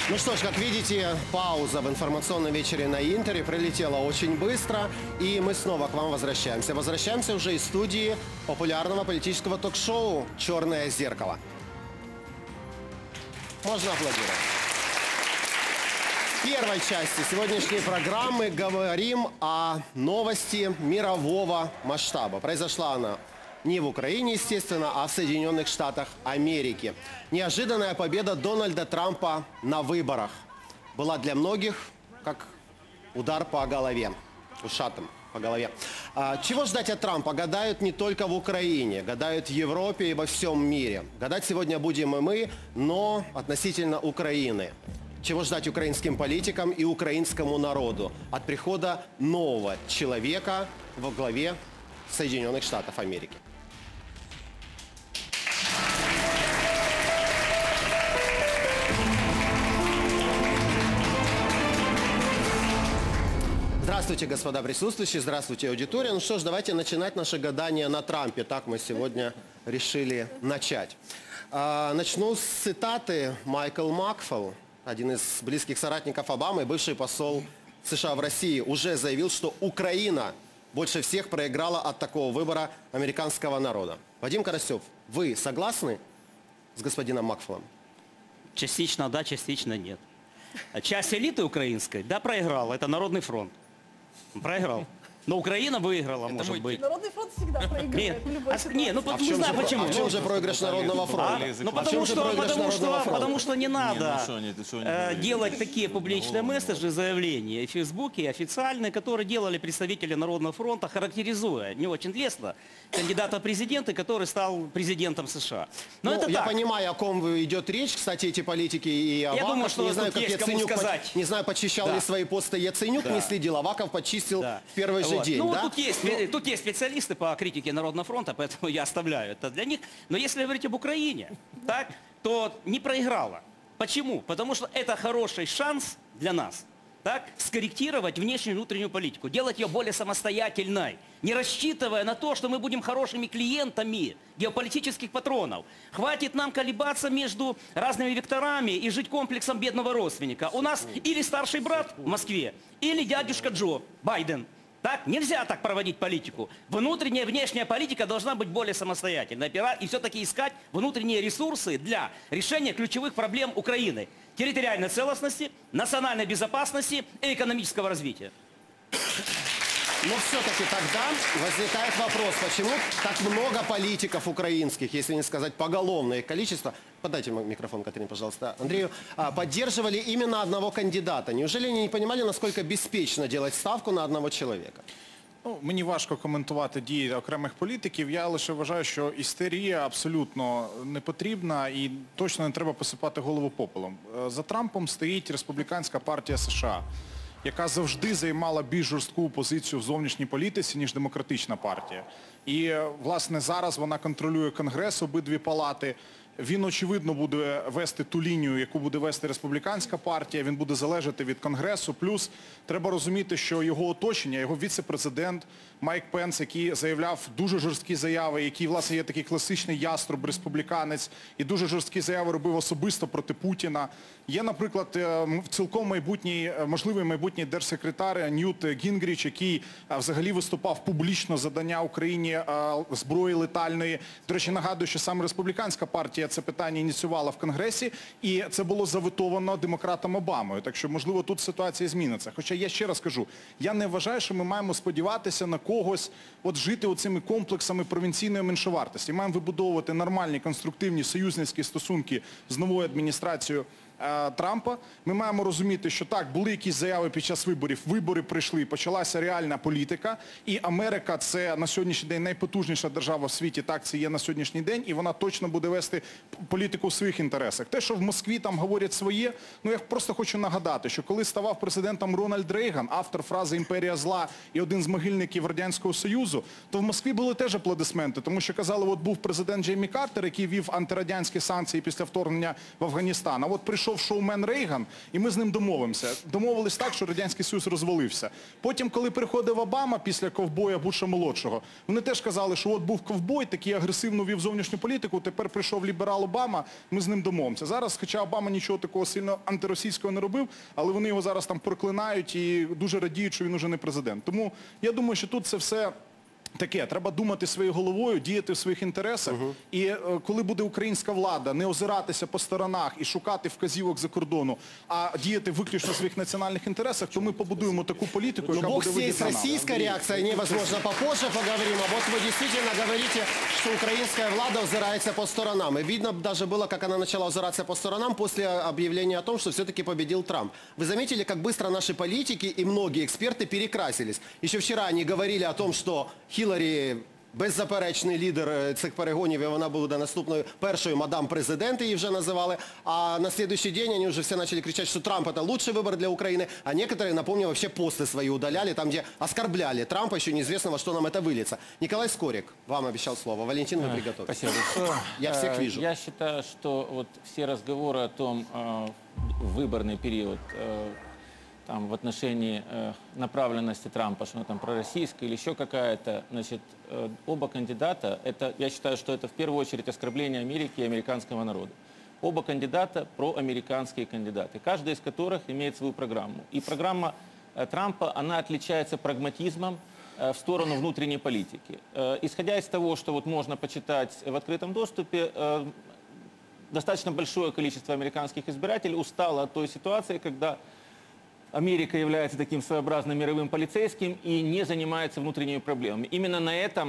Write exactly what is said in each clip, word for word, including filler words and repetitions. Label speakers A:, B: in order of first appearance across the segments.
A: Ну что ж, как видите, пауза в информационном вечере на Интере пролетела очень быстро, и мы снова к вам возвращаемся. Возвращаемся уже из студии популярного политического ток-шоу «Черное зеркало». Можно аплодировать. В первой части сегодняшней программы говорим о новости мирового масштаба. Произошла она не в Украине, естественно, а в Соединенных Штатах Америки. Неожиданная победа Дональда Трампа на выборах была для многих как удар по голове, ушатым по голове. А, чего ждать от Трампа? Гадают не только в Украине, гадают в Европе и во всем мире. Гадать сегодня будем и мы, но относительно Украины. Чего ждать украинским политикам и украинскому народу от прихода нового человека во главе Соединенных Штатов Америки? Здравствуйте, господа присутствующие, здравствуйте, аудитория. Ну что ж, давайте начинать наше гадание на Трампе. Так мы сегодня решили начать. А, начну с цитаты Майкл Макфол, один из близких соратников Обамы, бывший посол США в России, уже заявил, что Украина больше всех проиграла от такого выбора американского народа. Вадим Карасев, вы согласны с господином Макфолом?
B: Частично да, частично нет. Часть элиты украинской, да, проиграла. Это Народный фронт. Проиграл. Но Украина выиграла, это может быть.
C: Народный фронт всегда проигрывает.
B: Нет,
C: в любой
B: а,
C: ситуации.
B: не, ну
A: А в
B: не
A: чем
B: знаю
A: же,
B: почему.
A: а в чем же проигрыш Народного фронта?
B: А? Ну
A: А
B: потому что, потому, что, потому что не надо
D: не, ну, что они, что они
B: э,
D: говорили?
B: делать такие публичные месседжи, заявления и в Фейсбуке, и официальные, которые делали представители Народного фронта, характеризуя не очень лестно кандидата в президенты, который стал президентом США. Но
A: Ну,
B: это
A: я
B: так.
A: понимаю, о ком идет речь, кстати, эти политики и Аваков.
B: думаю, что
A: не знаю,
B: тут
A: как
B: есть кому
A: Яценюк,
B: сказать.
A: по- не знаю, почищал
B: Да.
A: ли свои посты Яценюк,
B: Да.
A: не следил. Аваков почистил
B: Да.
A: в первый же
B: Вот.
A: день,
B: ну,
A: да?
B: тут есть, тут есть специалисты по критике Народного фронта, поэтому я оставляю это для них. Но если говорить об Украине, так, то не проиграла. Почему? Потому что это хороший шанс для нас, так, скорректировать внешнюю и внутреннюю политику, делать ее более самостоятельной, не рассчитывая на то, что мы будем хорошими клиентами геополитических патронов. Хватит нам колебаться между разными векторами и жить комплексом бедного родственника. У нас или старший брат в Москве, или дядюшка Джо Байден. Так? Нельзя так проводить политику. Внутренняя и внешняя политика должна быть более самостоятельной. И все-таки искать внутренние ресурсы для решения ключевых проблем Украины. Территориальной целостности, национальной безопасности и экономического развития.
A: Но все-таки тогда возникает вопрос, почему так много политиков украинских, если не сказать поголовное количество, подайте микрофон, Катерине, пожалуйста, Андрею, поддерживали именно одного кандидата. Неужели они не понимали, насколько беспечно делать ставку на одного человека?
E: Ну, мені важко коментувати дії окремих політиків. Я лише вважаю, що істерія абсолютно не потрібна і точно не треба посипати голову попелом. За Трампом стоїть Республіканська партія США, яка завжди займала більш жорстку позицію в зовнішній політиці, ніж Демократична партія. І, власне, зараз вона контролює Конгрес, обидві палати. Він, очевидно, буде вести ту лінію, яку буде вести Республіканська партія, він буде залежати від Конгресу. Плюс треба розуміти, що його оточення, його віце-президент Майк Пенс, який заявляв дуже жорсткі заяви, який, власне, є такий класичний яструб, республіканець, і дуже жорсткі заяви робив особисто проти Путіна. Є, наприклад, цілком майбутній, можливий майбутній держсекретар Ньют Гінгріч, який взагалі виступав публічно за надання Україні зброї летальної. До речі, нагадую, що саме Республіканська партія це питання ініціювала в Конгресі, і це було заветовано демократом Обамою. Так що, можливо, тут ситуація зміниться. Хоча я ще раз кажу, я не вважаю, що ми маємо сподіватися на когось, от жити оцими комплексами провінційної меншовартості. Маємо вибудовувати нормальні, конструктивні союзницькі стосунки з новою адміністрацією Трампа. Ми маємо розуміти, що так, були якісь заяви під час виборів, вибори прийшли, почалася реальна політика, і Америка – це на сьогоднішній день найпотужніша держава в світі, так це є на сьогоднішній день, і вона точно буде вести політику в своїх інтересах. Те, що в Москві там говорять своє, ну я просто хочу нагадати, що коли ставав президентом Рональд Рейган, автор фрази «Імперія зла» і один з могильників Радянського Союзу, то в Москві були теж аплодисменти, тому що казали, от був президент Джеймі Картер, який вів антирадянські санкції після вторгнення в Афганістан, а от прийшов прийшов шоумен Рейган, і ми з ним домовимося. Домовились так, що Радянський Союз розвалився. Потім, коли приходив Обама після ковбоя Буша-молодшого, вони теж казали, що от був ковбой, такий агресивно вів зовнішню політику, тепер прийшов ліберал Обама, ми з ним домовимося. Зараз, хоча Обама нічого такого сильно антиросійського не робив, але вони його зараз там проклинають і дуже радіють, що він уже не президент. Тому я думаю, що тут це все таке. Треба думати своєю головою, діяти в своїх інтересах. Uh-huh. І е, коли буде українська влада не озиратися по сторонах і шукати вказівок за кордону, а діяти виключно в своїх національних інтересах, то ми побудуємо таку політику, яка
A: Бог
E: буде
A: здесь
E: вигідна нам.
A: российская реакция, о ней, возможно, попозже поговорим. А вот вы действительно говорите, что украинская влада озирается по сторонам. И видно даже было, как она начала озираться по сторонам после объявления о том, что все-таки победил Трамп. Вы заметили, как быстро наши политики и многие эксперты перекрасились? Еще вчера они говорили о том, что Хіларі беззаперечний лідер цих перегонів, і вона буде наступною першою мадам президент, її вже називали. А на следующий день они уже все начали кричать, что Трамп это лучший выбор для Украины, а некоторые, напомню, вообще посты свои удаляли, там, где оскорбляли Трампа, еще неизвестно, во что нам это выльется. Николай Скорик вам обещал слово. Валентин, вы приготовьтесь.
C: Спасибо большое.
A: Я всех вижу.
C: Я считаю, что вот все разговоры о том, в выборный период, там, в отношении э, направленности Трампа, что она там пророссийская или еще какая-то, значит, э, оба кандидата, это, я считаю, что это в первую очередь оскорбление Америки и американского народа. Оба кандидата проамериканские кандидаты, каждый из которых имеет свою программу. И программа э, Трампа, она отличается прагматизмом э, в сторону внутренней политики. Э, исходя из того, что вот можно почитать в открытом доступе, э, достаточно большое количество американских избирателей устало от той ситуации, когда Америка является таким своеобразным мировым полицейским и не занимается внутренними проблемами. Именно на этом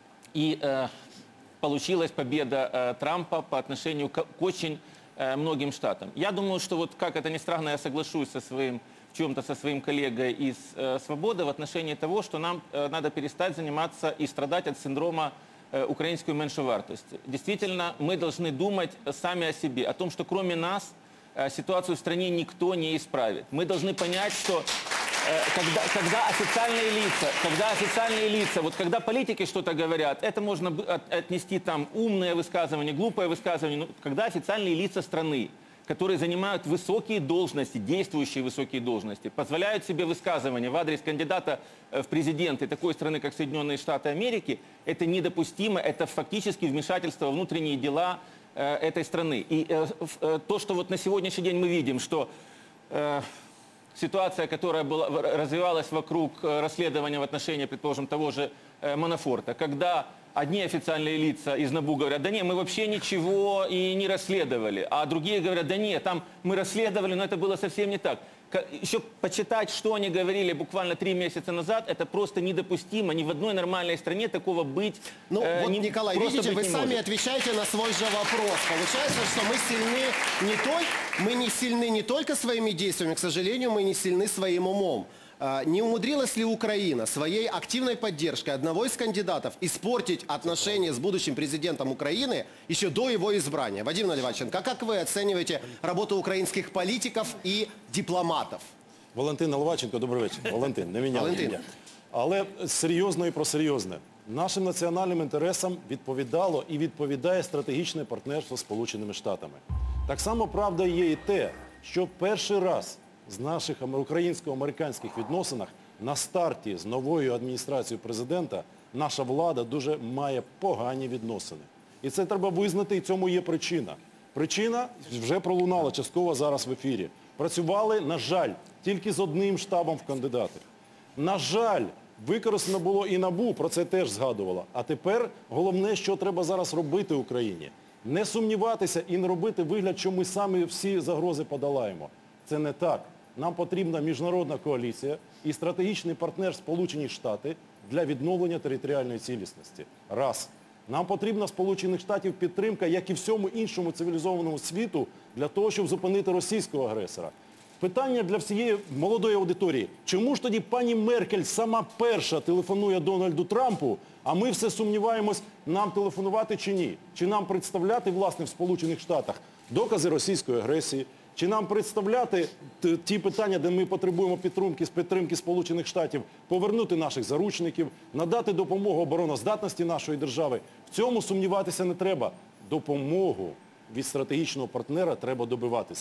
C: и э, получилась победа э, Трампа по отношению к, к очень э, многим штатам. Я думаю, что вот, как это ни странно, я соглашусь со своим, в чем-то со своим коллегой из э, «Свободы» в отношении того, что нам э, надо перестать заниматься и страдать от синдрома э, украинской меньшевартости. Действительно, мы должны думать сами о себе, о том, что кроме нас ситуацию в стране никто не исправит. Мы должны понять, что э, когда, когда официальные лица, когда официальные лица, вот когда политики что-то говорят, это можно от, отнести там умное высказывание, глупое высказывание, но когда официальные лица страны, которые занимают высокие должности, действующие высокие должности, позволяют себе высказывания в адрес кандидата в президенты такой страны, как Соединенные Штаты Америки, это недопустимо, это фактически вмешательство во внутренние дела этой страны. И э, то, что вот на сегодняшний день мы видим, что э, ситуация, которая была, развивалась вокруг расследования в отношении, предположим, того же э, Манафорта, когда одни официальные лица из НАБУ говорят, да нет, мы вообще ничего и не расследовали, а другие говорят, да нет, там мы расследовали, но это было совсем не так. Еще почитать, что они говорили буквально три месяца назад, это просто недопустимо. Ни в одной нормальной стране такого быть
A: Ну
C: э,
A: вот,
C: не,
A: Николай, видите, вы
C: не
A: сами
C: может.
A: отвечаете на свой же вопрос. Получается, что мы сильны не только, мы не сильны не только своими действиями, к сожалению, мы не сильны своим умом. Не умудрилась ли Украина своей активной поддержкой одного из кандидатов испортить отношения с будущим президентом Украины еще до его избрания? Вадим Наливайченко, как вы оцениваете работу украинских политиков и дипломатов?
D: Валентин Наливайченко, добрий вечір. Валентин, не міняв.
A: Валентин.
D: Але серйозно і про серйозне. Нашим національним інтересам відповідало і відповідає стратегічне партнерство з Сполученими Штатами. Так само правда є і те, що перший раз з наших українсько-американських відносинах на старті з новою адміністрацією президента наша влада дуже має погані відносини. І це треба визнати, і цьому є причина. Причина вже пролунала частково зараз в ефірі. Працювали, на жаль, тільки з одним штабом в кандидати. На жаль, використано було і НАБУ, про це теж згадувала. А тепер головне, що треба зараз робити Україні. Не сумніватися і не робити вигляд, що ми самі всі загрози подолаємо. Це не так. Нам потрібна міжнародна коаліція і стратегічний партнер Сполучені Штати для відновлення територіальної цілісності. Раз. Нам потрібна Сполучених Штатів підтримка, як і всьому іншому цивілізованому світу, для того, щоб зупинити російського агресора. Питання для всієї молодої аудиторії. Чому ж тоді пані Меркель сама перша телефонує Дональду Трампу, а ми все сумніваємось, нам телефонувати чи ні? Чи нам представляти, власне, в Сполучених Штатах докази російської агресії? Чи нам представляти ті питання, де ми потребуємо підтримки з підтримки Сполучених Штатів, повернути наших заручників, надати допомогу обороноздатності нашої держави? В цьому сумніватися не треба. Допомогу від стратегічного партнера треба добиватися.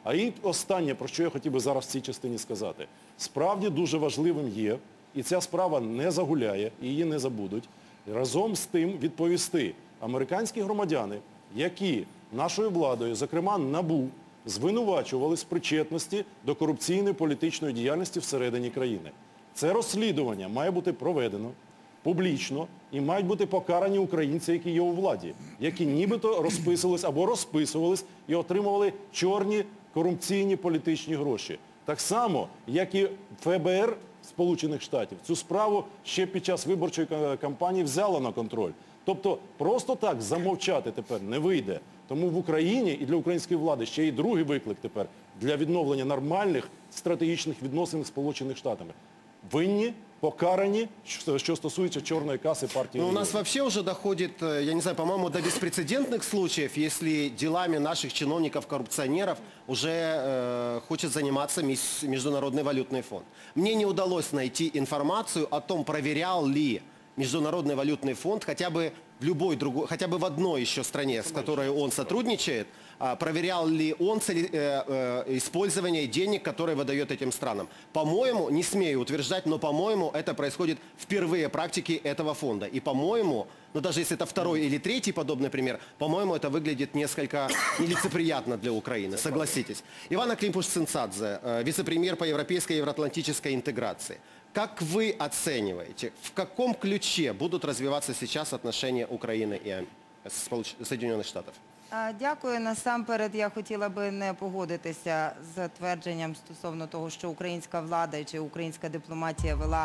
D: А і останнє, про що я хотів би зараз в цій частині сказати. Справді дуже важливим є, і ця справа не загуляє, і її не забудуть, разом з тим відповісти американські громадяни, які нашою владою, зокрема НАБУ, звинувачували з причетності до корупційної політичної діяльності всередині країни. Це розслідування має бути проведено публічно і мають бути покарані українці, які є у владі, які нібито розписувались або розписувались і отримували чорні корупційні політичні гроші. Так само, як і ФБР Сполучених Штатів цю справу ще під час виборчої кампанії взяло на контроль. Тобто просто так замовчати тепер не вийде. Тому в Україні і для української влади ще й другий виклик тепер для відновлення нормальних стратегічних відносин з Сполученими Штатами. Винні, покарані, що, що стосується черной кассы партии.
A: Ну, у нас вообще уже доходит, я не знаю, по-моему, до беспрецедентных случаев, если делами наших чиновников-коррупционеров уже э, хочет заниматься Международный валютный фонд. Мне не удалось найти информацию о том, проверял ли Международный валютный фонд хотя бы в любой другой, хотя бы в одной еще стране, с которой он сотрудничает, проверял ли он использование денег, которые выдает этим странам. По-моему, не смею утверждать, но, по-моему, это происходит впервые в практике этого фонда. И, по-моему, ну даже если это второй или третий подобный пример, по-моему, это выглядит несколько нелицеприятно для Украины, согласитесь. Ивана Климпуш-Цинцадзе, вице-премьер по европейской и евроатлантической интеграции. Как вы оцениваете, в каком ключе будут развиваться сейчас отношения Украины и Соединенных Штатов?
F: Дякую. Насамперед я хотіла би не погодитися з твердженням стосовно того, що українська влада чи українська дипломатія вела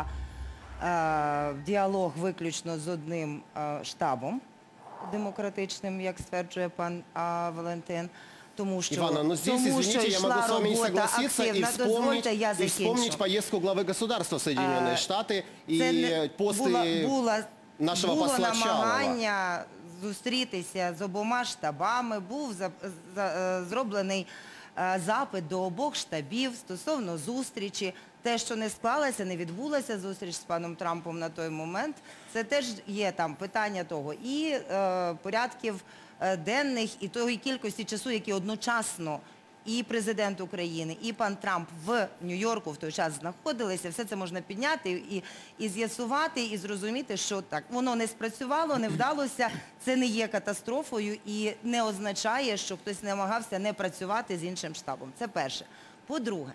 F: е, діалог виключно з одним е, штабом демократичним, як стверджує пан е, Валентин. Тому що,
A: Ивана, но здесь,
F: тому,
A: извините, я могу с вами не согласиться и вспомнить,
F: я
A: и вспомнить поездку главы государства в Соединенные Штаты и после
F: була,
A: нашего
F: було
A: посла
F: намагання зустрітися з обома штабами, був за, за, зроблений е, запит до обох штабів стосовно зустрічі. Те, що не склалося, не відбулася зустріч з паном Трампом на той момент, це теж є там питання того і е, порядків е, денних, і тої кількості часу, які одночасно і президент України, і пан Трамп в Нью-Йорку в той час знаходилися. Все це можна підняти і, і з'ясувати, і зрозуміти, що так, воно не спрацювало, не вдалося, це не є катастрофою і не означає, що хтось намагався не працювати з іншим штабом. Це перше. По-друге,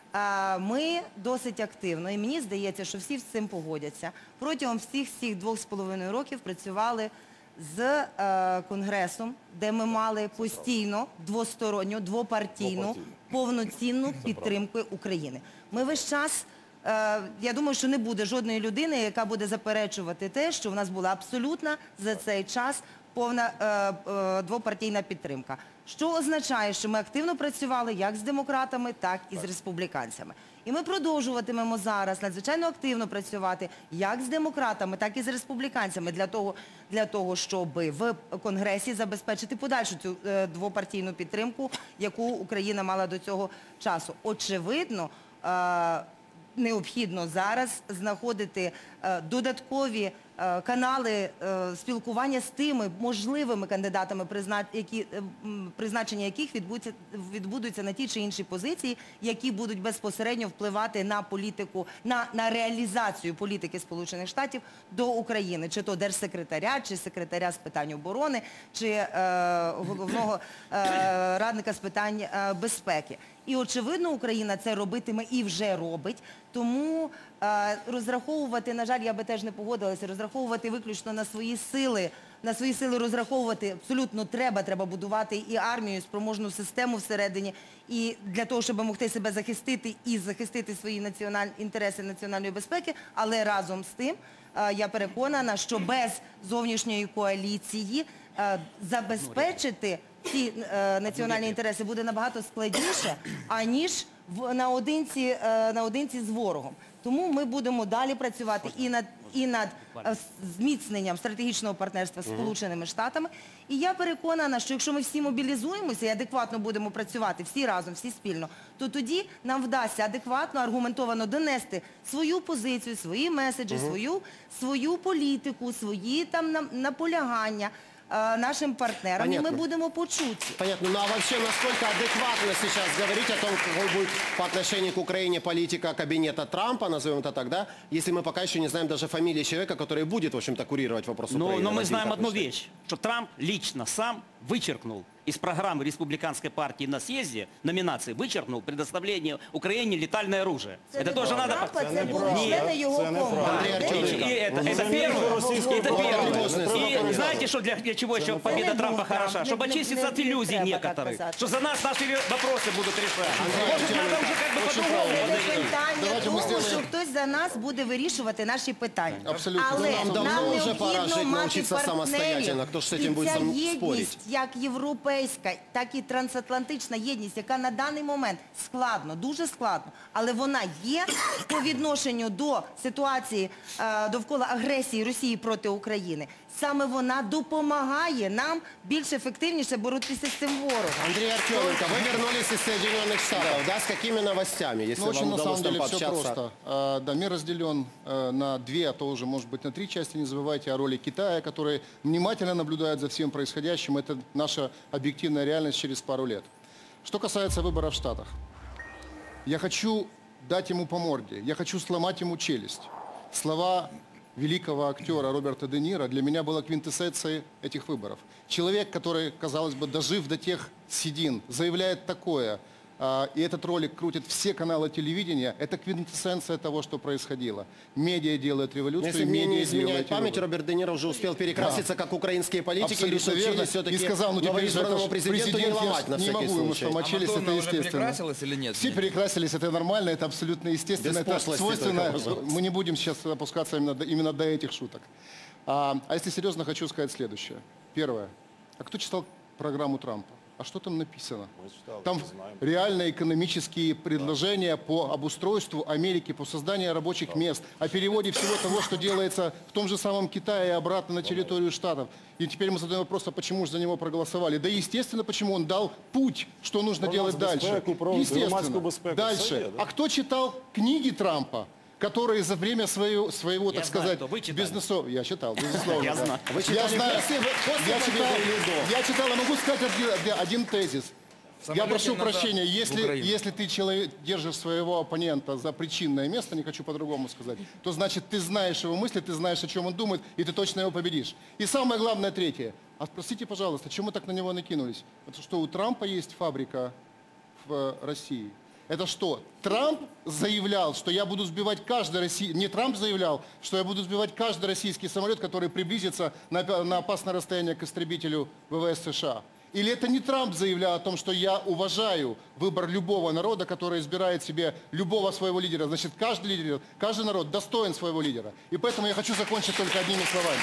F: ми досить активно, і мені здається, що всі з цим погодяться, протягом всіх цих двох з половиною років працювали з е, Конгресом, де ми мали постійно двосторонню, двопартійну, повноцінну підтримку України. Ми весь час, е, я думаю, що не буде жодної людини, яка буде заперечувати те, що в нас була абсолютна за цей час повна е, е, двопартійна підтримка. Що означає, що ми активно працювали як з демократами, так і з республіканцями. І ми продовжуватимемо зараз надзвичайно активно працювати як з демократами, так і з республіканцями для того, для того щоб в Конгресі забезпечити подальшу цю е, двопартійну підтримку, яку Україна мала до цього часу. Очевидно, е, необхідно зараз знаходити е, додаткові е, канали е, спілкування з тими можливими кандидатами, призна... які, е, призначення яких відбудуться, відбудуться на ті чи інші позиції, які будуть безпосередньо впливати на політику, на, на реалізацію політики Сполучених Штатів до України. Чи то держсекретаря, чи секретаря з питань оборони, чи е, головного е, радника з питань е, безпеки. І, очевидно, Україна це робитиме і вже робить. Тому е, розраховувати, на жаль, я би теж не погодилася, розраховувати виключно на свої сили, на свої сили розраховувати абсолютно треба, треба будувати і армію, спроможну систему всередині, і для того, щоб могти себе захистити і захистити свої національні інтереси національної безпеки, але разом з тим, е, я переконана, що без зовнішньої коаліції е, забезпечити ці е, національні інтереси буде набагато складніше, аніж в, наодинці, е, наодинці з ворогом. Тому ми будемо далі працювати і над, і над е, зміцненням стратегічного партнерства з Сполученими Штатами. І я переконана, що якщо ми всі мобілізуємося і адекватно будемо працювати, всі разом, всі спільно, то тоді нам вдасться адекватно, аргументовано донести свою позицію, свої меседжі, свою, свою політику, свої там наполягання е, нашим партнерам, і ми
A: Понятно.
F: будемо почуті.
A: Понятно. Ну а вообще, насколько адекватно сейчас говорить о том, какой будет по отношению к Украине политика кабинета Трампа, назовем это так, да, если мы пока еще не знаем даже фамилии человека, который будет, в общем-то, курировать вопрос
B: Но,
A: Украины?
B: но мы
A: Вадим,
B: знаем
A: как
B: одну
A: вы считаете?
B: вещь, что Трамп лично сам вычеркнул из программы республиканской партии на съезде, номинации, вычеркнул предоставление Украине летальное оружие.
F: Це
B: это
F: не
B: тоже
F: про
B: надо...
F: Трампа, це
B: Нет.
F: були члени його
D: Це неправда.
F: команди.
A: Андрій
B: И, и это, это первое. Это первое. И знаете, что для, для чего еще победа
F: не
B: Трампа
F: был Трамп.
B: хороша?
F: Не-
B: Чтобы
F: не-
B: очиститься
F: не-
B: от
F: не
B: иллюзий
F: треба так
B: некоторых.
F: казати.
B: Что за нас наши вопросы будут решать. Может, надо уже как бы
A: Очень
B: по-другому
A: правильно.
B: подойти.
F: Це питання
A: Давайте ми
F: того,
A: зробимо-
F: що хтось за нас буде вирішувати наші питання.
A: Абсолютно.
F: Але
A: Ну, нам давно
F: нам
A: вже пора
F: необхідно
A: жити,
F: мати
A: навчитися самостоятельно.
F: партнерів.
A: Хто ж з цим
F: І
A: буде
F: ця
A: со мною
F: єдність,
A: спорити?
F: як європейська, так і трансатлантична єдність, яка на даний момент складно, дуже складно, але вона є по відношенню до ситуації е, довкола агресії Росії проти України. Саме вона допомагає нам більш ефективніше боротися з цим ворогом.
A: Андрей Артеменко, вы вернулись из Соединенных Штатов, да, с какими новостями, если
G: Ну, очень
A: вам
G: на
A: удалось
G: самом
A: там
G: деле все
A: пообщаться?
G: просто. А, Да, мир разделен э, на две, а то уже, может быть, на три части. Не забывайте о роли Китая, который внимательно наблюдает за всем происходящим. Это наша объективная реальность через пару лет. Что касается выборов в Штатах. Я хочу дать ему по морде, я хочу сломать ему челюсть. Слова великого актера Роберта Де Ниро для меня была квинтэссенцией этих выборов. Человек, который, казалось бы, дожив до тех седин, заявляет такое, а, и этот ролик крутит все каналы телевидения, это квинтэссенция того, что происходило. Медиа делают
A: Но
G: революцию,
A: если мне не
G: медиа
A: изменяет
G: делают
A: память,
G: революцию.
A: Роберт Де Ниро уже успел перекраситься, как украинские политики, и
G: Абсолютно
A: решил
G: верно.
A: челюсть все-таки
G: И сказал, ну теперь же это
A: новоизбранному
G: ж
A: президенту не
G: президент, я
A: ломать на
G: не
A: всякий
G: могу ему
A: случай.
G: сломать
H: А
G: челюсть, это
H: Мадонна уже
G: естественно.
H: перекрасилась или нет?
G: Все перекрасились, это нормально, это абсолютно естественно,
A: Без
G: это
A: пошлости
G: свойственно.
A: только, пожалуйста.
G: Мы не будем сейчас опускаться именно до, именно до этих шуток. А, а если серьезно, хочу сказать следующее. Первое. А кто читал программу Трампа? А что там написано? Там реально экономические предложения по обустройству Америки, по созданию рабочих мест, о переводе всего того, что делается в том же самом Китае и обратно на территорию Штатов. И теперь мы задаем вопрос, а почему же за него проголосовали? Да естественно, почему он дал путь, что нужно
D: Про
G: делать дальше.
D: нацбезпеку, про громадську
G: Естественно.
D: безпеку, все
G: Дальше.
D: є, да?
G: А кто читал книги Трампа, которые за время своего, своего так
B: Я знаю,
G: сказать,
B: кто. Вы читали?
G: бизнесового... Я читал, безусловно.
B: Я
G: да.
B: знаю.
A: Вы читали
G: Я знаю.
A: после- после
G: Я
A: победы
G: читал,
A: или до?
G: я читал, я могу сказать один, один тезис. Я
H: Самолете
G: прошу
H: надо
G: прощения,
H: в
G: если,
H: Украину.
G: если ты человек, держишь своего оппонента за причинное место, не хочу по-другому сказать, то значит ты знаешь его мысли, ты знаешь, о чем он думает, и ты точно его победишь. И самое главное, третье. А спросите, пожалуйста, чему так на него накинулись? Это что, у Трампа есть фабрика в э, России? Это что? Трамп заявлял, что я буду сбивать каждый российский... Не Трамп заявлял, что я буду сбивать каждый российский самолет, который приблизится на, на опасное расстояние к истребителю ВВС США. Или это не Трамп заявлял о том, что я уважаю выбор любого народа, который избирает себе любого своего лидера. Значит, каждый лидер, каждый народ достоин своего лидера. И поэтому я хочу закончить только одними словами.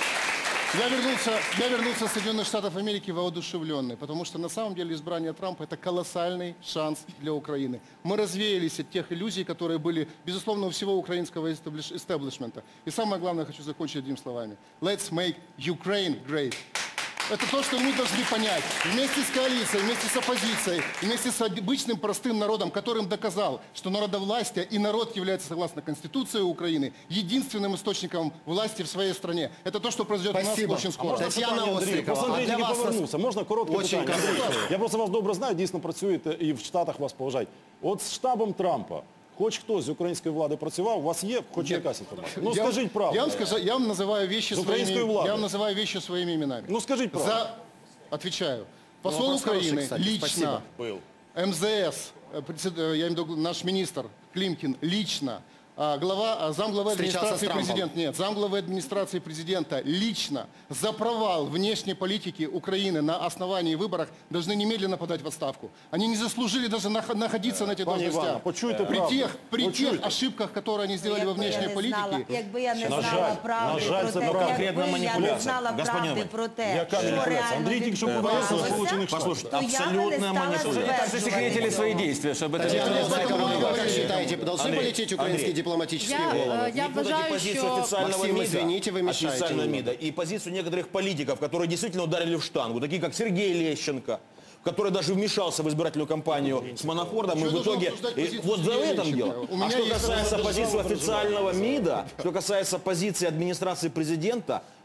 G: Я вернулся, я вернулся в Соединенных Штатов Америки воодушевленный, потому что на самом деле избрание Трампа – это колоссальный шанс для Украины. Мы развеялись от тех иллюзий, которые были, безусловно, у всего украинского истеблишмента. И самое главное, хочу закончить одними словами. Let's make Ukraine great. Это то, что мы должны понять. Вместе с коалицией, вместе с оппозицией, вместе с обычным простым народом, которым доказал, что народовластие и народ является, согласно Конституции Украины, единственным источником власти в своей стране. Это то, что произойдет
A: Спасибо.
G: у нас очень скоро.
A: Татьяна
D: Андрій,
A: Острикова,
D: просто Андрій
A: а для
D: тільки
A: вас
D: повернувся. Можна коротке
A: Очень
D: питання?
A: коротке.
D: Андрій, я просто вас добре знаю, дійсно працюєте і в Штатах вас поважають. От з штабом Трампа, хоч хтось з української влади працював, у вас є хоч якась інформація? Ну
G: Я-
D: скажіть правду.
G: Я вам, скажу, я вам называю вещи
D: С украинской
G: своими,
D: владой.
G: я вам называю вещи своими именами.
D: Ну скажіть правду.
G: За, отвечаю, посол
A: вопрос хороший,
G: Украины
A: кстати,
G: лично,
A: спасибо.
D: Был.
G: МЗС, э, председ- э, я имею в виду наш министр Климкин лично, а, глава, а, замглавы
A: Встречался
G: администрации
A: с Трампом.
G: президента, нет, замглавы администрации президента лично за провал внешней политики Украины на основании выборов должны немедленно подать в отставку. Они не заслужили даже нах- находиться на этих
D: Пані
G: должностях.
D: Івано, почуйте
G: при
D: правду.
G: тех, при
D: Почуйте.
G: тех ошибках, которые они сделали во
F: Якби я
G: внешней
F: не
G: политике.
F: знала- Якби я не
D: На
F: знала
D: жаль,
F: правди
D: на жаль,
F: про
D: це
F: те,
D: правда.
F: якби я не
H: маніпуляція.
F: знала
H: Господин
F: правди
H: Іван,
F: про те,
D: яка
F: що
D: маніпуляція?
F: реально
D: Андрій тільки що повернувся з
F: відбувалося,
D: Сполучених Штатів.
H: Послушайте,
F: то я би не
H: абсолютная
F: стала
H: манипуляция.
F: стверджувати
C: Засекретили свои
F: цього.
C: действия, чтобы это
A: Татьяна
C: не
A: Острикова,
C: было.
A: вы как считаете, должны
H: Андрей,
A: полететь украинские
H: Андрей.
A: дипломатические
I: Я,
A: головы?
I: э, я
H: Не путайте
I: вважаю,
H: позицию
I: що
H: официального
A: Максим,
H: МИДа,
A: извините, вы мешаете
H: официального
A: немного.
H: МИДа и позицию некоторых политиков, которые действительно ударили в штангу, такие как Сергей Лещенко, который даже вмешался в избирательную кампанию с Манафордом, и
G: Что
H: в
G: я должен
H: итоге...
G: обсуждать
H: и
G: позицию
H: вот за
G: Сергея
H: этом
G: Лещенко?
H: дело.
G: У
H: А
G: меня
H: что
G: есть
H: касается
G: разговор,
H: позиции
G: разговор,
H: официального МИДа, что касается позиции администрации президента,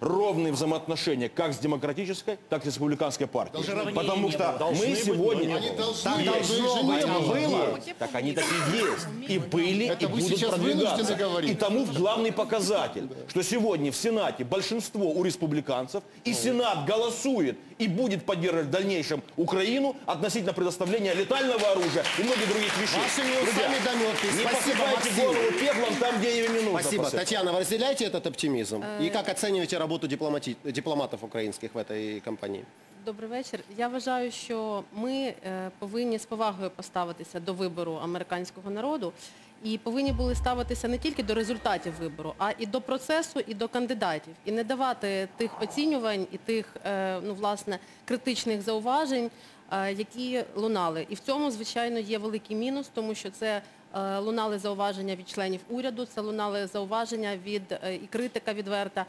H: ровные взаимоотношения как с демократической, так и с республиканской партией.
B: Должны
H: Потому
B: быть.
H: что
B: Должны
H: мы
B: быть,
H: сегодня...
G: Они должны
H: Так
G: быть.
H: должно
G: Их же
H: быть,
G: не
H: а
G: было.
H: есть. Так они такие есть. И были,
G: Это
H: и
G: вы
H: будут
G: сейчас
H: продвигаться.
G: вынуждены говорить.
H: И тому главный показатель, что сегодня в Сенате большинство у республиканцев, и Сенат голосует и будет поддерживать в дальнейшем Украину относительно предоставления летального оружия и многих других вещей.
A: Вашими
H: Друзья,
A: устами дометки.
H: не
A: Спасибо,
H: посыпайте
A: Максим.
H: голову пеплом там, где ее не нужно.
A: Спасибо.
H: посыпать.
A: Татьяна, вы разделяете этот оптимизм? И как оцениваете работу дипломати- дипломатов украинских в этой кампании?
I: Добрий вечір. Я вважаю, що ми е, повинні з повагою поставитися до вибору американського народу і повинні були ставитися не тільки до результатів вибору, а і до процесу, і до кандидатів. І не давати тих оцінювань і тих, е, ну, власне, критичних зауважень, е, які лунали. І в цьому, звичайно, є великий мінус, тому що це е, лунали зауваження від членів уряду, це лунали зауваження від е, і критика відверта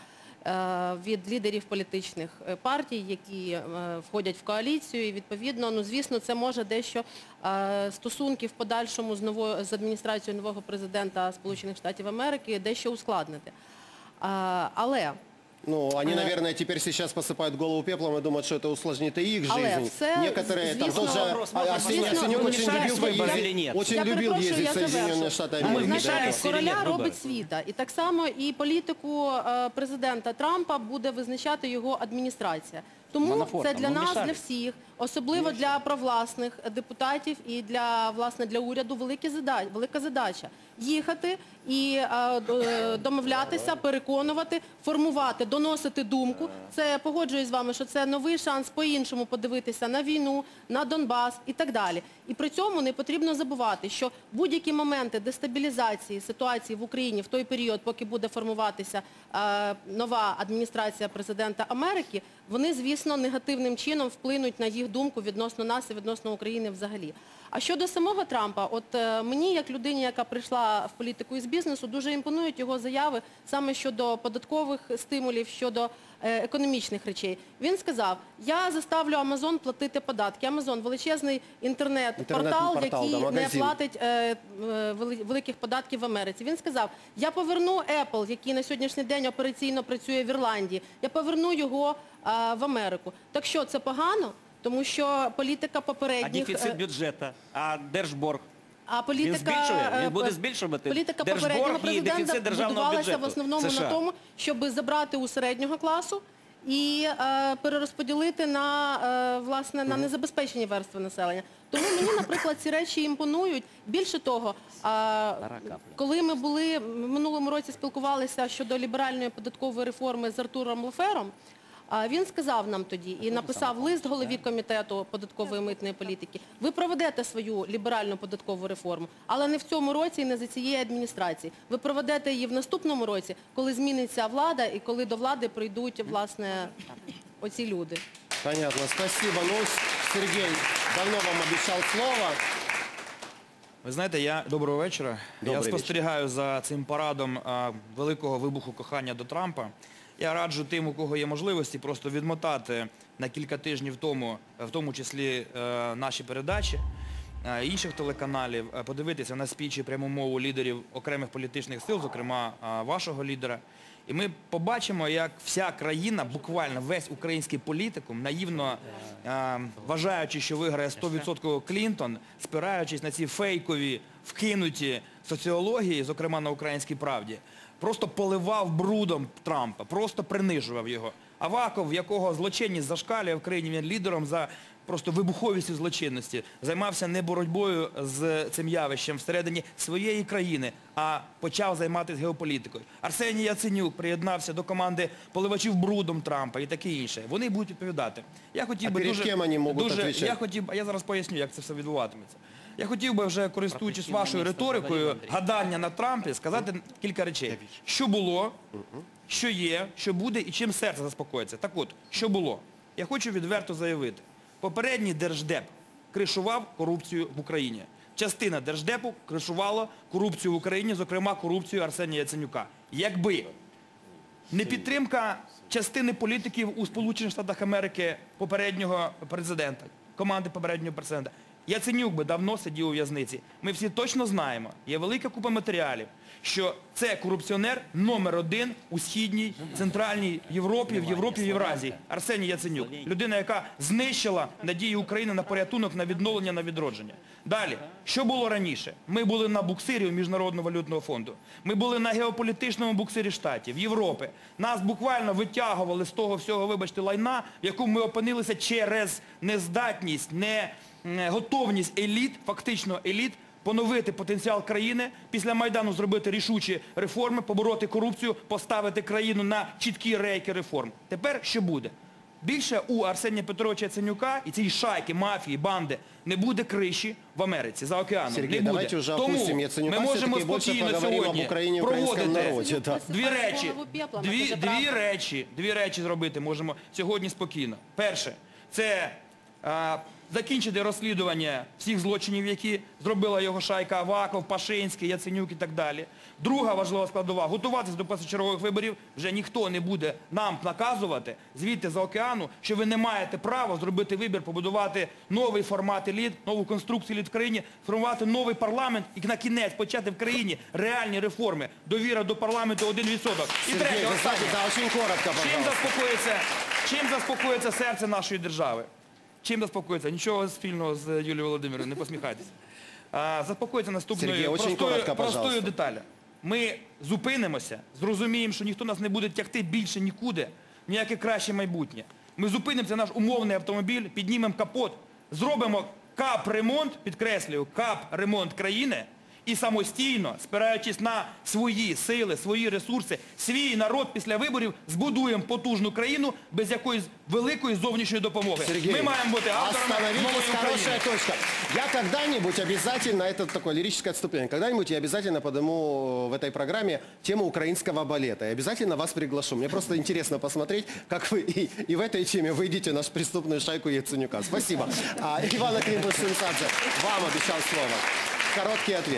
I: від лідерів політичних партій, які входять в коаліцію. І, відповідно, ну, звісно, це може дещо стосунки в подальшому з, новою, з адміністрацією нового президента Сполучених Штатів Америки дещо ускладнити. Але...
A: Ну, они, наверное, теперь сейчас посыпают голову пеплом и думают, что это усложнит и их
I: Але
A: жизнь.
I: все,
A: Некоторые, там
I: звісно,
A: тоже,
B: вопрос,
A: а,
B: можно
A: Арсений
B: вопрос?
A: Яценюк
B: Он
A: очень
B: мешает
A: любил,
B: выборам
A: ездить-
B: или нет?
A: очень
I: Я
A: любил
I: перепрошую,
A: ездить
I: я
A: в Соединенные
I: завершу.
A: Штаты
B: А мы
A: Америки.
B: мешаем
I: Знаєте,
B: Мешається чи ні
I: короля
B: вибори?
I: робить світа. І так само і політику е, президента Трампа буде визначати його адміністрація. Тому
B: Манафорта,
I: це для
B: ну,
I: нас,
B: мішають.
I: для всіх, особливо для провласних депутатів і для, власне, для уряду великі зада- велика задача. Їхати і е, до- домовлятися, переконувати, формувати, доносити думку. Це, я погоджуюсь з вами, що це новий шанс по-іншому подивитися на війну, на Донбас і так далі. І при цьому не потрібно забувати, що будь-які моменти дестабілізації ситуації в Україні в той період, поки буде формуватися е, нова адміністрація президента Америки, вони, звісно, негативним чином вплинуть на їх думку відносно нас і відносно України взагалі. А щодо самого Трампа, от е, мені, як людині, яка прийшла в політику із бізнесу, дуже імпонують його заяви саме щодо податкових стимулів, щодо е, економічних речей. Він сказав, я заставлю Амазон платити податки. Амазон – величезний інтернет-портал,
A: Інтернет-портал,
I: який
A: да,
I: не
A: магазин.
I: платить е, е, вели- великих податків в Америці. Він сказав, я поверну Apple, який на сьогоднішній день операційно працює в Ірландії, я поверну його е, в Америку. Так що, це погано? Тому що політика
B: А
I: попередніх...
B: дефіцит
I: е,
B: бюджету, а держборг.
I: А політика,
B: Він збільшує? Він
I: е,
B: буде
I: п-
B: збільшувати
I: політика
B: держборг
I: попереднього
B: і
I: президента
B: дефіцит державного
I: будувалася
B: бюджету
I: в основному
B: США.
I: на тому, щоб забрати у середнього класу і е, перерозподілити на, е, власне, на незабезпечені верстви населення. Тому мені, наприклад, ці речі імпонують. Більше того, е, коли ми були в минулому році спілкувалися щодо ліберальної податкової реформи з Артуром Лефером, а він сказав нам тоді і написав лист голові комітету податкової і митної політики. Ви проведете свою ліберальну податкову реформу, але не в цьому році і не за цієї адміністрації. Ви проведете її в наступному році, коли зміниться влада і коли до влади прийдуть, власне, оці люди.
A: Понятно, спасибо. Ну, Сергей давно вам обещал слово.
J: Ви знаєте, я доброго вечора.
A: Добрий
J: я спостерігаю за цим парадом а, великого вибуху кохання до Трампа. Я раджу тим, у кого є можливості, просто відмотати на кілька тижнів тому, в тому числі е, наші передачі, е, інших телеканалів, е, подивитися на спічі пряму мову лідерів окремих політичних сил, зокрема е, вашого лідера. І ми побачимо, як вся країна, буквально весь український політикум, наївно е, вважаючи, що виграє сто відсотків Клінтон, спираючись на ці фейкові, вкинуті соціології, зокрема на «Українській правді», просто поливав брудом Трампа, просто принижував його. Аваков, в якого злочинність зашкалює в країні, він лідером за просто вибуховістю злочинності, займався не боротьбою з цим явищем всередині своєї країни, а почав займатися геополітикою. Арсеній Яценюк приєднався до команди поливачів брудом Трампа і таке інше. Вони будуть відповідати. Я хотів
A: А
J: би
A: перед
J: дуже,
A: ким вони можуть
J: дуже,
A: відповідати?
J: я хотів, а я зараз поясню, як це все відбуватиметься. Я хотів би вже, користуючись вашою риторикою, гадання на Трампі, сказати кілька речей. Що було, що є, що буде і чим серце заспокоїться. Так от, що було? Я хочу відверто заявити. Попередній Держдеп кришував корупцію в Україні. Частина Держдепу кришувала корупцію в Україні, зокрема корупцію Арсенія Яценюка. Якби не підтримка частини політиків у Сполучених Штатах Америки попереднього президента, команди попереднього президента, Яценюк би давно сидів у в'язниці. Ми всі точно знаємо, є велика купа матеріалів, що це корупціонер номер один у Східній, Центральній Європі, в Європі, в Євразії. Арсеній Яценюк. Людина, яка знищила надії України на порятунок, на відновлення, на відродження. Далі. Що було раніше? Ми були на буксирі у Міжнародного валютного фонду. Ми були на геополітичному буксирі Штатів, Європи. Нас буквально витягували з того всього, вибачте, лайна, в якому ми опинилися через нездатність, не готовність еліт, фактично еліт, поновити потенціал країни, після Майдану зробити рішучі реформи, побороти корупцію, поставити країну на чіткі рейки реформ. Тепер що буде? Більше у Арсенія Петровича Яценюка і цієї шайки, мафії, банди не буде криші в Америці, за океаном.
A: Сергій,
J: не
A: давайте
J: буде.
A: вже
J: Тому
A: опустимо Яценюка,
J: ми можемо
A: все-таки більше
J: спокійно
A: поговоримо
J: сьогодні
A: об Україні і українському народі.
J: проводити
A: Да.
J: дві речі,
I: Голову пеплом,
J: дві,
I: це
J: дві
I: правда.
J: речі, дві речі зробити можемо сьогодні спокійно. Перше, це а, закінчити розслідування всіх злочинів, які зробила його шайка Аваков, Пашинський, Яценюк і так далі. Друга важлива складова – готуватися до першочергових виборів. Вже ніхто не буде нам наказувати звідти за океану, що ви не маєте права зробити вибір, побудувати новий формат еліт, нову конструкцію еліт в країні, формувати новий парламент і на кінець почати в країні реальні реформи. Довіра до парламенту один відсоток. І
A: Сергей,
J: третє,
A: вы
J: останнє.
A: знаете, да, очень коротко,
J: Чим
A: пожалуйста.
J: заспокоїться, чим заспокоїться серце нашої держави? Чим заспокоїться? Нічого спільного з Юлією Володимирівною, не посміхайтеся. А, заспокоїться наступною
A: Сергій, очень
J: простою,
A: коротко,
J: простою
A: пожалуйста.
J: деталю. Ми зупинимося, зрозуміємо, що ніхто нас не буде тягти більше нікуди, ніяке краще майбутнє. Ми зупинимося, наш умовний автомобіль, піднімемо капот, зробимо кап-ремонт, підкреслюю, кап-ремонт країни, і самостійно, спираючись на свої сили, свої ресурси, свій народ після виборів, збудуємо потужну країну без якоїсь великої зовнішньої допомоги.
A: Сергей,
J: Ми маємо бути авторами
A: остановитесь,
J: нової
A: хорошая
J: України.
A: точка. Я когда-нибудь обязательно, это такое лирическое отступление, когда-нибудь я обязательно подниму в этой программе тему украинского балета. И обязательно вас приглашу. Мне просто интересно посмотреть, как вы и, и в этой теме выйдете на преступную шайку Яценюка. Спасибо. А, Иван Климович-Сенцадзе, вам обещал слово. Короткий ответ.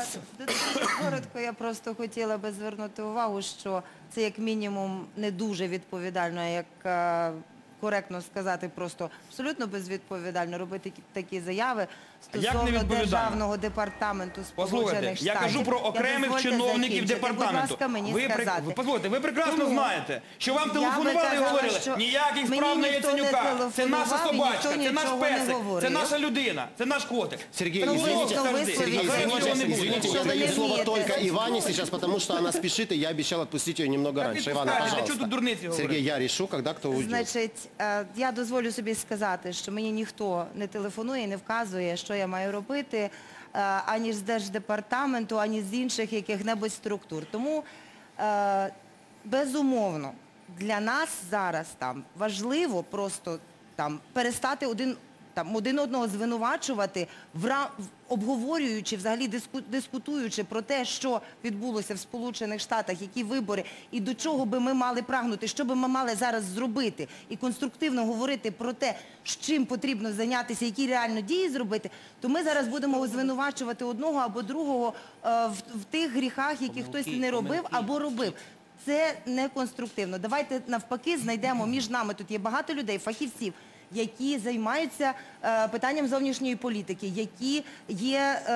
F: Коротко, я просто хотіла би звернути увагу, що це як мінімум не дуже відповідально, як е, коректно сказати, просто абсолютно безвідповідально робити такі заяви
J: Як
F: стосовно
J: невідповідально?
F: Державного департаменту
J: Послухайте,
F: Сполучених
J: я
F: Штатів.
J: кажу про
F: Я
J: окремих
F: дозвольте
J: чиновників
F: закінчити.
J: департаменту.
F: Будь ласка, мені
J: ви, при-
F: сказати.
J: ви, послухайте, ви прекрасно
F: Тому
J: знаєте, що вам
F: я
J: телефонували
F: би
J: і
F: казала,
J: говорили,
F: що
J: ніяких
F: мені
J: справ на
F: ніхто не
J: Яценюка, це наша
F: телефонував і
J: собачка,
F: ніхто
J: це наш
F: нічого не
J: песик, це
F: говорив.
J: наша людина, це наш котик.
A: Сергей,
F: Тому
A: извините,
F: что вы
A: Сергей,
F: словесные
A: извините,
F: люди.
A: извините,
F: Что
A: я
F: вы
A: даю
F: не
A: слово
F: имеете.
A: только Иване сейчас, потому что она спешит, и я обещал отпустить ее немного
J: Так
A: раньше.
J: не
A: Ивана,
J: пускайте,
A: пожалуйста.
J: что тут дурниці говорити?
A: Сергей, я решу, когда кто уйдет.
F: Значить, е, я дозволю собі сказати, що мені ніхто не телефонує і не вказує, що я маю робити, е, ані з Держдепартаменту, ані з інших яких-небудь структур. Тому, е, безумовно, для нас зараз там важливо просто там перестати один, там, один одного звинувачувати, вра- в- обговорюючи, взагалі диску- дискутуючи про те, що відбулося в Сполучених Штатах, які вибори і до чого би ми мали прагнути, що би ми мали зараз зробити, і конструктивно говорити про те, з чим потрібно зайнятися, які реально дії зробити, то ми зараз будемо звинувачувати одного або другого е, в, в тих гріхах, які хтось не робив або робив. Це не конструктивно. Давайте навпаки знайдемо між нами, тут є багато людей, фахівців, які займаються е, питанням зовнішньої політики, які є е,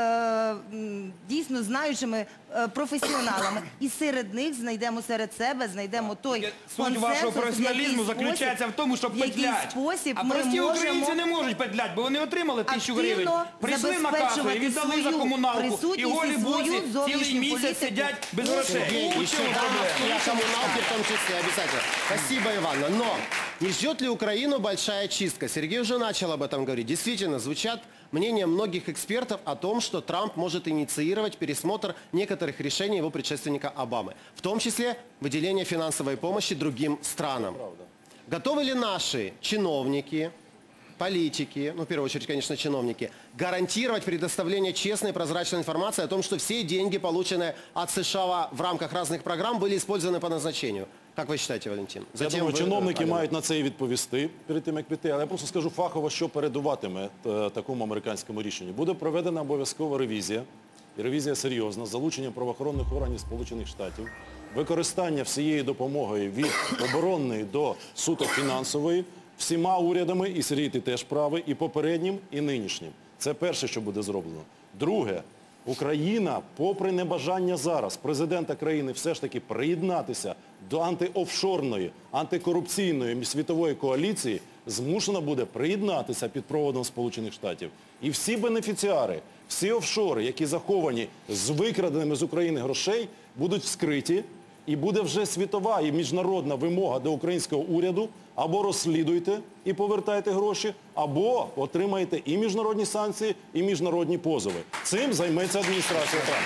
F: м, дійсно знаючими е, професіоналами. І серед них знайдемо серед себе, знайдемо той
J: Суть
F: консенсус,
J: вашого
F: в який
J: професіоналізму
F: спосіб-
J: заключається в тому, щоб
F: в який
J: петлять.
F: спосіб
J: А
F: ми
J: прості
F: можемо
J: українці не можуть петлять, бо вони отримали тисячу гривень,
F: активно
J: прийшли на касу і
F: забезпечувати
J: віддали за
F: свою
J: комуналку, і
F: присутність
J: голі
F: і свою
J: боці цілий
F: зовнішню
J: місяць
F: політику.
J: сидять без
F: Ну,
J: грошей.
A: Сергей,
J: У
A: еще
J: чому
A: да,
J: проблема?
A: и о коммуналке в том числе, обязательно. Спасибо, Ивана. Но не ждет ли Украину большая чистка? Сергей уже начал об этом говорить. Действительно, звучат мнения многих экспертов о том, что Трамп может инициировать пересмотр некоторых решений его предшественника Обамы. В том числе выделение финансовой помощи другим странам. Готовы ли наши чиновники, политики, ну, в первую очередь, конечно, чиновники, гарантировать предоставление честной и прозрачной информации о том, что все деньги, полученные от США в рамках разных программ, были использованы по назначению? Как ви вважаєте, Валентин?
D: Я
A: Затем
D: думаю,
A: ви,
D: чиновники
A: Аліна.
D: мають на це і відповісти перед тим, як піти. Але я просто скажу фахово, що передуватиме е, такому американському рішенню. Буде проведена обов'язкова ревізія, і ревізія серйозна, з залученням правоохоронних органів Сполучених Штатів, використання всієї допомоги від оборонної до суто фінансової, всіма урядами, і Сергій, ти теж правий, і попереднім, і нинішнім. Це перше, що буде зроблено. Друге, Україна, попри небажання зараз президента країни все ж таки приєднатися до антиофшорної, антикорупційної світової коаліції, змушена буде приєднатися під проводом Сполучених Штатів. І всі бенефіціари, всі офшори, які заховані з викраденими з України грошей, будуть вскриті, і буде вже світова і міжнародна вимога до українського уряду: або розслідуйте і повертайте гроші, або отримаєте і міжнародні санкції, і міжнародні позови. Цим займеться адміністрація Трампа.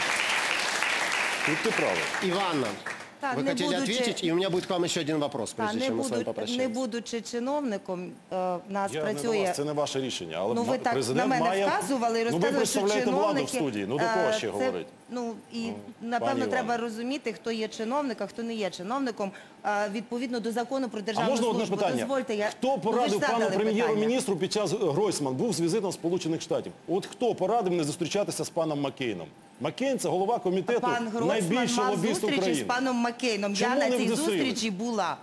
D: Тут ти правий.
A: Иванна,
F: Так,
A: вы
F: не
A: хотели
F: будучи-
A: ответить, и у меня будет к вам еще один вопрос,
F: Та,
A: прежде
F: не,
A: чем мы с вами
F: буду,
A: попрощаемся.
F: не будучи чиновником, е, в нас
D: Я не
F: працює...
D: до вас, це не ваше рішення, але
F: Ну, ви
D: ма-
F: так
D: президент
F: на мене
D: має...
F: вказували і
D: Ну, ви
F: розказували, що
D: представляєте владу в
F: чиновники...
D: студії, ну до
F: е,
D: кого ще
F: це,
D: говорить?
F: Ну, і,
D: пані
F: напевно, треба
D: Івано.
F: розуміти, хто є чиновник, а хто не є чиновником, е, відповідно до закону про
D: А
F: державну
D: можна
F: службу.
D: одне питання?
F: Дозвольте, я...
D: Хто
F: Ну, ви ж
D: порадив
F: задали
D: пану
F: питання.
D: прем'єру-міністру під час Гройсман був з візитом Сполучених Штатів? От хто порадив не зустрічатися з паном Маккейном? Маккейн – це голова комітету,
F: Пан Гройсман
D: найбільший
F: мав
D: лобіст
F: зустрічі
D: України.
F: з паном Маккейном.
D: Чому
F: Я на
D: не
F: цій
D: вдосили?
F: зустрічі була.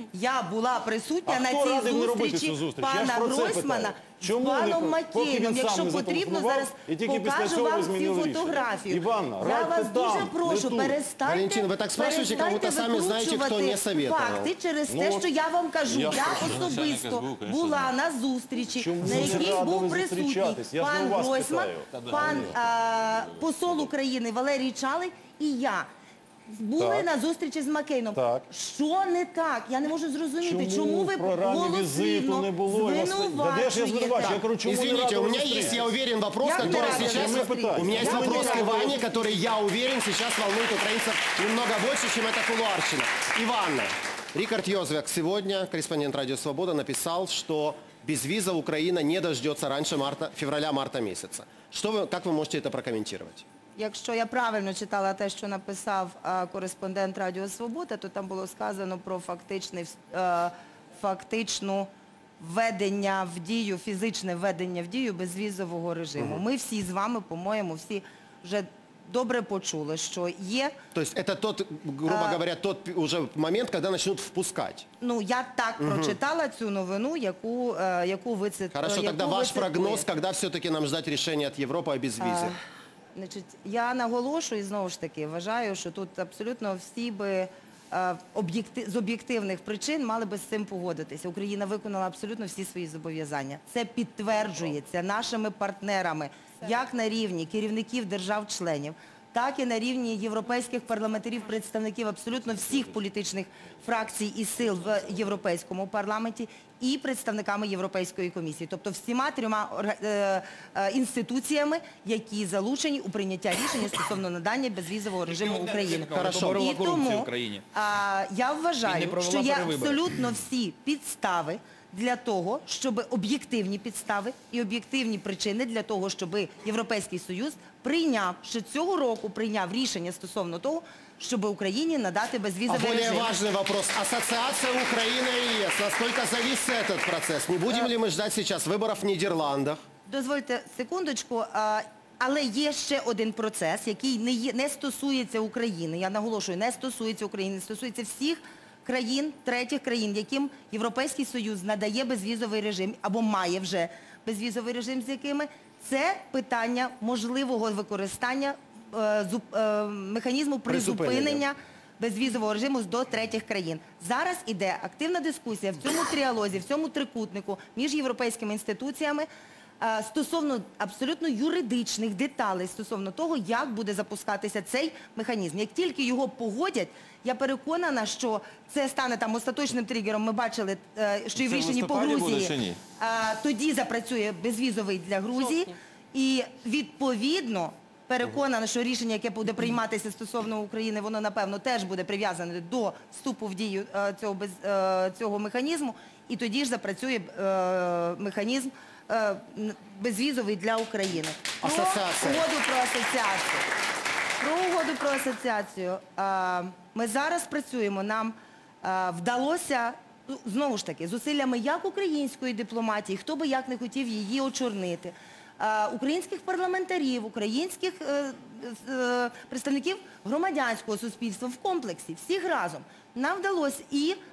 F: Я була присутня
D: А
F: на
D: хто
F: цій
D: радив не робити
F: зустрічі
D: цю зустріч? Я ж
F: пана
D: про це
F: Гройсмана
D: питаю.
F: з
D: Чому ви-
F: паном
D: поки він
F: Маккейном.
D: сам
F: Якщо
D: не
F: потрібно,
D: зателефонував,
F: зараз
D: і тільки після
F: покажу
D: цього ви
F: вам цю
D: змінили рішення.
F: фотографію.
D: Іванна,
F: Я
D: радьте
F: вас дуже
D: там,
F: прошу,
D: не тут.
F: перестаньте,
A: Валентин, ви так спрашуєте, как будто
F: перестаньте
A: самі знаєте, хто
F: викручувати
A: не советував.
F: факти через
D: Ну
F: те,
D: от,
F: що я вам кажу.
D: я
F: Я
D: ж прошу.
F: особисто була на зустрічі,
D: Чому
F: на
D: не
F: якій
D: радили
F: був присутній
D: зустрічатись? Я ж
F: пан
D: не у вас
F: Гройсман,
D: питаю.
F: пан а, посол України Валерій Чалий і я. Були
D: Так.
F: на зустрічі з Маккейном.
D: Так.
F: Що не так? Я не можу зрозуміти,
D: Чому
F: чому,
D: в
F: ви
D: програмі візиту
F: голослівно
D: не було? Я вас- Да де ж я звинувачую? Я кажу, чому не
A: Извините, у
D: радили
A: меня есть,
D: зустрітися?
A: я уверен, вопрос,
F: Я
A: который
F: рада
A: сейчас...
F: за
A: У меня есть
F: Я
A: вопрос
F: рада.
A: к Иване, который, я уверен, сейчас волнует украинцев немного больше, чем эта кулуарщина. Иванна, Рикард Йозвяк сегодня, корреспондент Радио Свобода, написал, что без виза Украина не дождется раньше марта, февраля-марта месяца. Что вы, как вы можете это прокомментировать?
F: Якщо я правильно читала те, що написав е, кореспондент Радіо Свобода, то там було сказано про фактичний, е, фактичну введення в дію, фізичне введення в дію безвізового режиму. Ми всі з вами, по-моєму, всі вже добре почули, що є...
A: То есть это тот, грубо говоря, тот уже момент, когда начнут впускать.
F: Ну, я так прочитала цю новину, яку, е, яку ви цит-
A: Хорошо,
F: яку
A: тогда
F: ви
A: ваш
F: цитуєте.
A: прогноз, когда все-таки нам ждать решения от Европы о безвизе?
F: Значить, я наголошую, і знову ж таки, вважаю, що тут абсолютно всі би е, об'єкти- з об'єктивних причин мали би з цим погодитися. Україна виконала абсолютно всі свої зобов'язання. Це підтверджується нашими партнерами, як на рівні керівників держав-членів, так і на рівні європейських парламентарів, представників абсолютно всіх політичних фракцій і сил в Європейському парламенті і представниками Європейської комісії. Тобто всіма трьома орга- е, е, інституціями, які залучені у прийняття рішення стосовно надання безвізового режиму України.
A: Хорошо.
J: Поборола
F: І
J: корупцію
F: тому
J: в Україні.
F: а, я
J: І не
F: вважаю,
J: провела
F: що є
J: перевибори.
F: абсолютно всі підстави для того, щоб об'єктивні підстави і об'єктивні причини для того, щоб Європейський Союз прийняв, що цього року прийняв рішення стосовно того, щоб Україні надати
A: А
F: безвізовий
A: более
F: режим.
A: важный вопрос. Ассоциация Украины и ЕС. Насколько завис этот процесс? Не будем ли мы ждать сейчас выборов в Нидерландах?
F: Дозвольте секундочку, а, але є ще один процес, який не, є, не стосується України, я наголошую, не стосується України, стосується всіх країн, третіх країн, яким Європейський Союз надає безвізовий режим або має вже безвізовий режим з якими, це питання можливого використання е, зуп- е, механізму призупинення
A: Призупинення.
F: безвізового режиму до третіх країн. Зараз іде активна дискусія в цьому тріалозі, в цьому трикутнику між європейськими інституціями е, стосовно абсолютно юридичних деталей, стосовно того, як буде запускатися цей механізм. Як тільки його погодять, я переконана, що це стане там остаточним тригером. Ми бачили, е, що і в
C: Це в
F: рішенні по
C: листопаді буде
F: Грузії.
C: чи ні?
F: Е, Тоді запрацює безвізовий для Грузії. І відповідно переконана, що рішення, яке буде прийматися стосовно України, воно, напевно, теж буде прив'язане до вступу в дію е, цього, без, е, цього механізму. І тоді ж запрацює е, механізм е, н- безвізовий для України. Про
A: Асоціація.
F: угоду про асоціацію. Про угоду про асоціацію. Е, Ми зараз працюємо, нам е, вдалося, ну, знову ж таки, зусиллями як української дипломатії, хто би як не хотів її очорнити, е, українських парламентарів, українських е, е, представників громадянського суспільства в комплексі, всіх разом. Нам вдалося і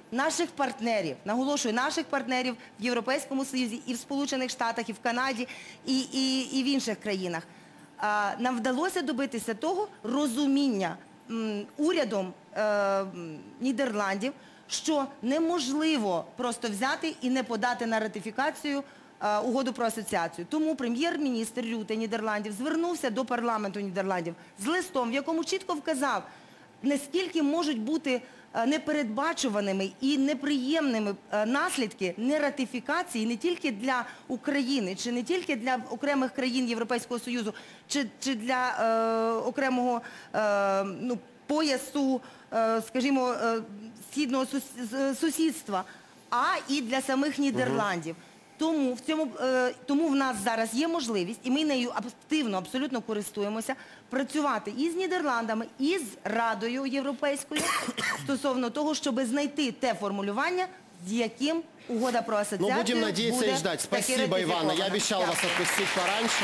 F: наших партнерів, наголошую, наших партнерів в Європейському Союзі, і в Сполучених Штатах, і в Канаді, і, і, і в інших країнах. А, нам вдалося добитися того розуміння м, урядом е, Нідерландів, що неможливо просто взяти і не подати на ратифікацію е, угоду про асоціацію. Тому прем'єр-міністр Рюте Нідерландів звернувся до парламенту Нідерландів з листом, в якому чітко вказав, наскільки можуть бути е, непередбачуваними і неприємними е, наслідки нератифікації не тільки для України, чи не тільки для окремих країн Європейського Союзу, чи, чи для е, окремого е, ну, поясу, е, скажімо, е, східного сус- сусідства, а і для самих Нідерландів. Тому в цьому, е, тому в нас зараз є можливість, і ми нею активно, абсолютно користуємося, працювати і з Нідерландами, і з Радою Європейською стосовно того, щоб знайти те формулювання, з яким угода про асоціацію
A: Ну, будем надеяться
F: буде
A: и ждать.
F: таки
A: Спасибо, Ивана. Я
F: ратифікована.
A: обещал вас
F: Дякую.
A: отпустить пораньше.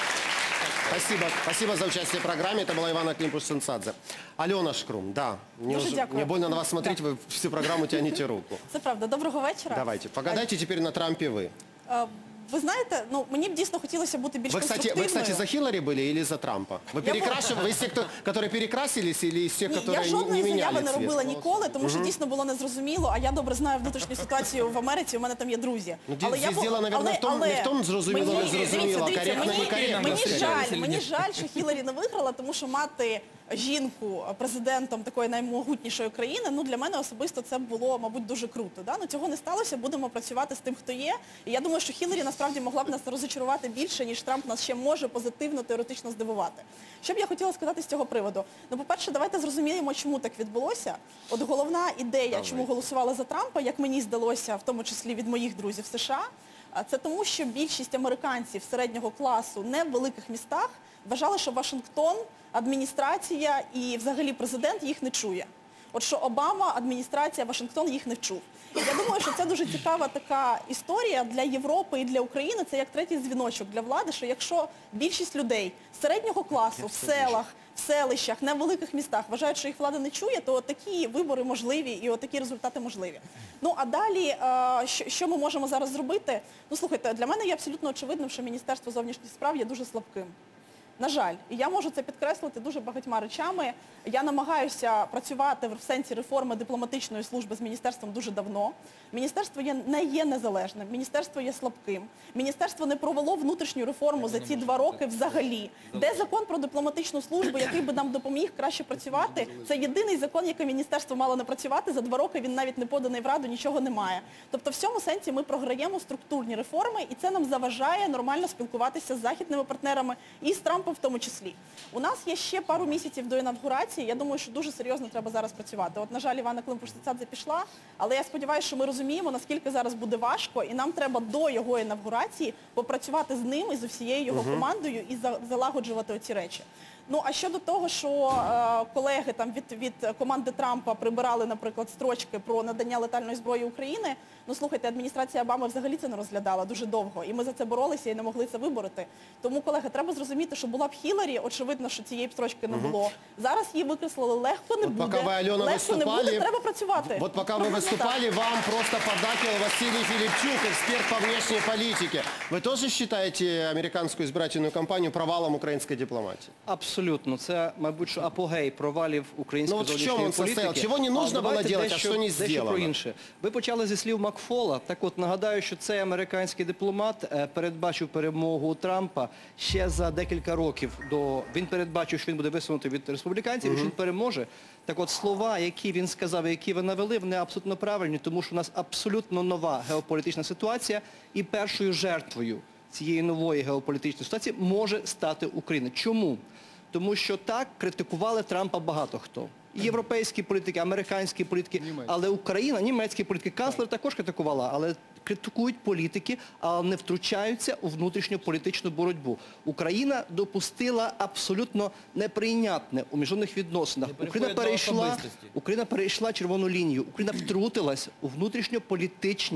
A: Спасибо. Спасибо за участие в программе. Это была Ивана Климпуш-Цинцадзе. Алена Шкрум, да. Мне,
K: Дуже
A: уже,
K: дякую.
A: мне больно на вас смотреть, вы всю программу тянете руку.
K: Це правда. Доброго вечора.
A: Давайте. Погадайте теперь на Трампе вы.
K: Е, Ви знаєте, ну мені б дійсно хотілося бути більш
A: Вы, кстати,
K: конструктивною.
A: вы, кстати, за Хиллари были или за Трампа? Вы
K: Я
A: перекрашивали? Вы из тех, кто, которые перекрасились, или из тех,
K: Ні,
A: которые
K: я
A: не,
K: жодної
A: не меняли
K: заяви не
A: цвет?
K: робила ніколи, тому що дійсно було незрозуміло, а я добре знаю внутрішню ситуацію в Америці, у мене там є друзі.
A: Ну, здесь
K: бу-
A: дело, наверное, в том- не в том, зрозуміло,
K: мені-
A: незрозуміло,
K: дивіться, дивіться,
A: коректно,
K: мені-
A: некоректно
K: Мені
A: встречались
K: жаль, мені жаль, що Хіларі не виграла, тому що мати жінку президентом такої наймогутнішої країни, ну для мене особисто це було, мабуть, дуже круто. Да? Ну цього не сталося, будемо працювати з тим, хто є. І я думаю, що Хіларі насправді могла б нас розочарувати більше, ніж Трамп нас ще може позитивно, теоретично здивувати. Що б я хотіла сказати з цього приводу? Ну, по-перше, давайте зрозуміємо, чому так відбулося. От головна ідея, чому голосували за Трампа, як мені здалося, в тому числі від моїх друзів в США, це тому, що більшість американців середнього класу не в великих містах вважали, що Вашингтон, адміністрація і взагалі президент їх не чує. От що Обама, адміністрація, Вашингтон їх не вчув. І я думаю, що це дуже цікава така історія для Європи і для України. Це як третій дзвіночок для влади, що якщо більшість людей середнього класу в селах, в селищах, не в великих містах вважають, що їх влада не чує, то такі вибори можливі і от такі результати можливі. Ну, а далі, е, що, що ми можемо зараз зробити? Ну, слухайте, для мене є абсолютно очевидним, що Міністерство зовнішніх справ є дуже слабким. На жаль, і я можу це підкреслити дуже багатьма речами. Я намагаюся працювати в сенсі реформи дипломатичної служби з міністерством дуже давно. Міністерство є, не є незалежним, міністерство є слабким. Міністерство не провело внутрішню реформу за ці два роки взагалі. Де закон про дипломатичну службу, який би нам допоміг краще працювати? Це єдиний закон, який міністерство мало напрацювати. За два роки він навіть не поданий в Раду, нічого немає. Тобто в цьому сенсі ми програємо структурні реформи, і це нам заважає нормально спілкуватися з західними партнерами і з Трампом в тому числі. У нас є ще пару місяців до інавгурації. Я думаю, що дуже серйозно треба зараз працювати. От, на жаль, Івана Климпуш-Цинцадзе пішла, але я сподіваюся, що ми розуміємо, наскільки зараз буде важко, і нам треба до його інавгурації попрацювати з ним і з усією його командою і за- залагоджувати оці речі. Ну, а щодо того, що е, колеги там від, від команди Трампа прибирали, наприклад, строчки про надання летальної зброї України, ну, слухайте, адміністрація Обами взагалі це не розглядала дуже довго, і ми за це боролися і не могли це вибороти. Тому, колеги, треба зрозуміти, що була б Хіларі, очевидно, що цієї б строчки не було. Зараз її викреслили, легко не
A: Вот
K: буде,
A: пока вы, Алена,
K: легко не
A: выступали,
K: буде, треба працювати.
A: Вот пока вы
K: Ну, так.
A: выступали, вам просто поддакивал Василий Филипчук, эксперт по внешней политике. Вы тоже считаете американскую избирательную кампанию провалом украинской дипломатии?
L: Абсолютно. Це, мабуть, що апогей провалів української
A: Ну, от в
L: зовнішньої
A: чому він
L: політики.
A: состояв? Чого не нужно
L: А
A: було
L: давайте
A: делать, а
L: дещо-
A: що не
L: дещо
A: зроблено?
L: про інше. Ви почали зі слів Макфола. Так от, нагадаю, що цей американський дипломат е, передбачив перемогу у Трампа ще за декілька років до... Він передбачив, що він буде висунутий від республіканців, і що він переможе. Так от, слова, які він сказав, які ви навели, вони абсолютно правильні, тому що у нас абсолютно нова геополітична ситуація, і першою жертвою цієї нової геополітичної ситуації може стати Україна. Чому? Тому що так критикували Трампа багато хто. І європейські політики, американські політики, але Україна, німецькі політики, канцлер також критикувала, але критикують політики, але не втручаються у внутрішню політичну боротьбу. Україна допустила абсолютно неприйнятне у міжнародних відносинах. Україна перейшла, Україна перейшла червону лінію, Україна втрутилась у внутрішньополітичні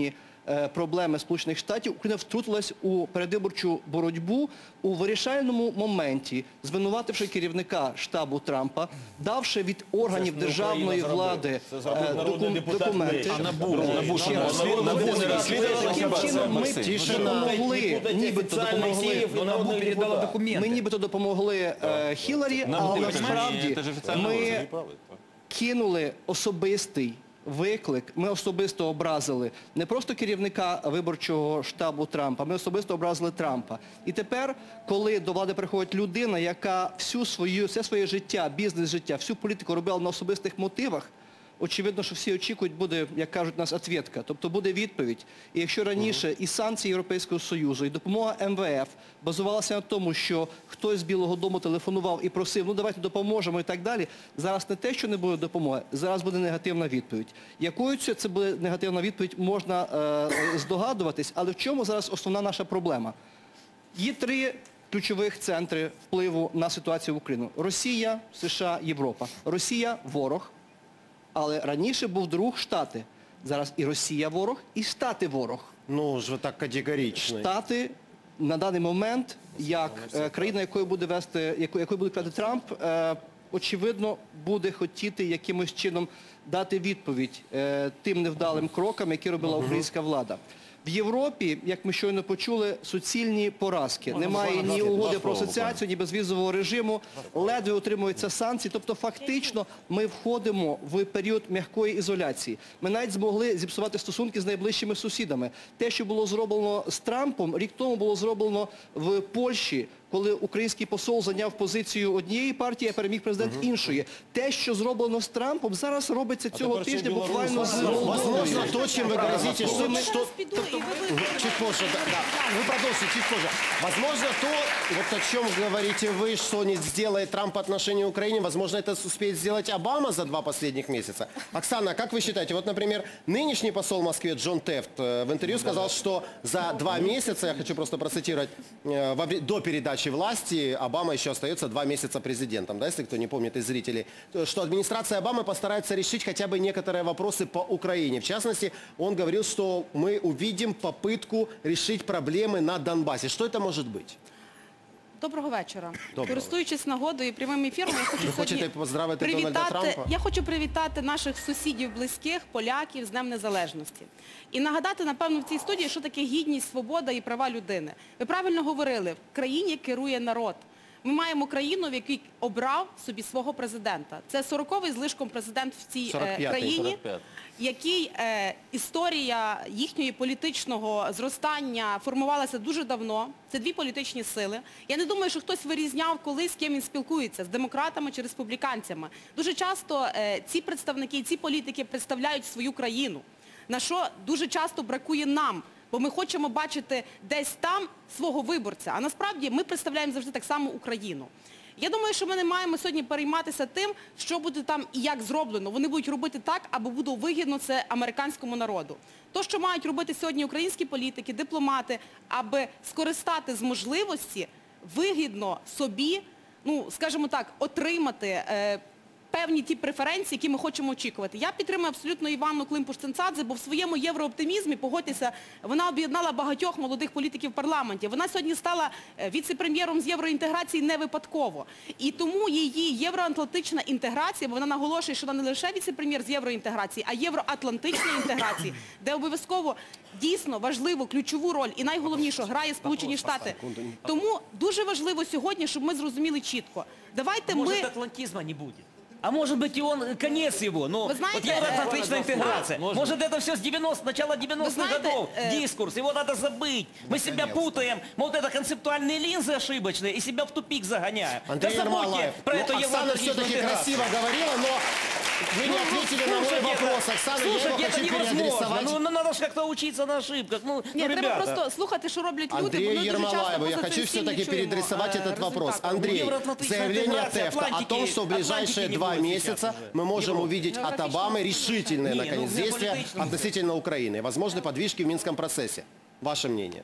L: е, проблеми Сполучених Штатів, Україна втрутилась у передвиборчу боротьбу у вирішальному моменті, звинувативши керівника штабу Трампа, давши від органів
H: Це ж не
L: державної
H: Україна
L: влади
H: зробила. Це зробив
L: е,
H: народний
L: докум-
H: депутат
L: документи.
H: Кличко.
C: А НАБУ, НАБУ що
L: Ще раз.
C: НАБУ не розслідувало,
L: Таким
C: що
L: чином ми
C: Максим?
L: допомогли, нібито допомогли.
J: Но НАБУ передала документы.
L: Ми нібито допомогли е, Хіларі, але насправді
C: це ж офіційно
L: ми кинули особистий виклик, ми особисто образили не просто керівника виборчого штабу Трампа, ми особисто образили Трампа. І тепер, коли до влади приходить людина, яка всю свою, все своє життя, бізнес-життя, всю політику робила на особистих мотивах, очевидно, що всі очікують, буде, як кажуть у нас, відповідь. Тобто буде відповідь. І якщо раніше і санкції Європейського Союзу, і допомога ем ве еф базувалася на тому, що хтось з Білого дому телефонував і просив, ну давайте допоможемо і так далі, зараз не те, що не буде допомоги, зараз буде негативна відповідь. Якою це буде негативна відповідь, можна е, здогадуватись, але в чому зараз основна наша проблема? Є три ключових центри впливу на ситуацію в Україну. Росія, США, Європа. Росія – ворог. Але раніше був друг Штати. Зараз і Росія ворог, і Штати ворог.
A: Ну, ж ви так категорично.
L: Штати на даний момент, як е, країна, якою буде вести, яку, якою буде вести Трамп, е, очевидно, буде хотіти якимось чином дати відповідь е, тим невдалим крокам, які робила українська влада. В Європі, як ми щойно почули, суцільні поразки. Немає ні угоди про асоціацію, ні безвізового режиму, ледве утримуються санкції. Тобто фактично ми входимо в період м'якої ізоляції. Ми навіть змогли зіпсувати стосунки з найближчими сусідами. Те, що було зроблено з Трампом, рік тому було зроблено в Польщі, коли український посол зайняв позицію однієї партії, а переміг президент іншої. Те, що зроблено з Трампом, зараз робиться цього тижня буквально з Молдовою.
A: Возможно, то, чем вы грозите, что...
F: Я
A: что-
F: зараз піду, і ви виберете.
A: Чуть позже, да, да. Вы продолжите чуть позже. Возможно, то, вот о чем говорите вы, что не сделает Трамп по отношению к Украине, возможно, это успеет сделать Обама за два последних месяца. Оксана, как вы считаете, вот, например, нынешний посол в Москве Джон Тефт э, в интервью сказал, что за два месяца, я хочу просто процитировать, э, во вре- до передачи власти Обама еще остается два месяца президентом, да, если кто не помнит из зрителей, то, что администрация Обамы постарается решить хотя бы некоторые вопросы по Украине. В частности, он говорил, что мы увидим попытку решить проблемы на Донбассе. Что это может быть?
M: Доброго вечора.
A: Доброго.
M: Користуючись нагодою і прямим ефіром, я хочу
A: хочете
M: сьогодні
A: поздравити Дональда Трампа?
M: я хочу привітати наших сусідів близьких, поляків з Днем Незалежності. І нагадати, напевно, в цій студії, що таке гідність, свобода і права людини. Ви правильно говорили, в країні керує народ. Ми маємо країну, в якій обрав собі свого президента. Це сороковий злишком президент в цій е, країні, який е, історія їхньої політичного зростання формувалася дуже давно. Це дві політичні сили. Я не думаю, що хтось вирізняв колись, з ким він спілкується, з демократами чи республіканцями. Дуже часто е, ці представники, ці політики представляють свою країну, на що дуже часто бракує нам. Бо ми хочемо бачити десь там свого виборця. А насправді ми представляємо завжди так само Україну. Я думаю, що ми не маємо сьогодні перейматися тим, що буде там і як зроблено. Вони будуть робити так, аби буде вигідно це американському народу. То, що мають робити сьогодні українські політики, дипломати, аби скористати з можливості вигідно собі, ну, скажімо так, отримати е, певні ті преференції, які ми хочемо очікувати. Я підтримую абсолютно Іванну Климпуш-Цинцадзе, бо в своєму єврооптимізмі, погодьтеся, вона об'єднала багатьох молодих політиків в парламенті. Вона сьогодні стала віце-прем'єром з євроінтеграції не випадково. І тому її євроатлантична інтеграція, бо вона наголошує, що вона не лише віце-прем'єр з євроінтеграції, а євроатлантичної інтеграції, де обов'язково дійсно важливу, ключову роль і найголовніше грає Сполучені Штати. Тому дуже важливо сьогодні, щоб ми зрозуміли чітко. Давайте ми...
B: Может, атлантизма не будет. А может быть и он, конец его, но
M: Вы знаете,
B: вот евроатлантичная
M: э,
B: интеграция.
C: можно.
B: Может это все с девяностых, начала девяностых
M: Вы знаете,
B: годов,
M: э,
B: дискурс, его надо забыть. Мы себя путаем, мы вот это концептуальные линзы ошибочные и себя в тупик загоняем.
A: Андрей
B: да забудьте
A: Ермолаев,
B: про
A: ну,
B: эту
A: Оксана
B: евроатлантичную
A: все-таки
B: интеграцию.
A: красиво говорила, но вы не ответили на мой
B: Слушайте,
A: вопрос.
B: это-
A: Оксана, я его
B: слушайте, это
A: хочу
B: невозможно.
A: переадресовать.
B: Ну, ну, надо же как-то учиться на ошибках. Ну,
M: Ні,
B: ну,
M: треба
B: ребята.
M: просто слухати, що роблять люди, бо
A: Андрею
M: ми дуже часто
A: Ермолаеву я
M: поза
A: хочу
M: цим всім не
A: все-таки
M: чуємо,
A: переадресовать
M: е,
A: этот вопрос.
M: результату.
A: Андрей,
B: Евроатлантическая
A: заявление
B: интеграция,
A: Тефта о том,
B: Атлантики-
A: что в ближайшие
B: Атлантики не
A: два
B: будет
A: месяца
B: сейчас уже.
A: мы можем
B: Европы.
A: увидеть от Обамы решительные,
B: Не, ну,
A: наконец, действия
B: геополитично.
A: относительно Украины. Возможны подвижки в Минском процессе. Ваше мнение?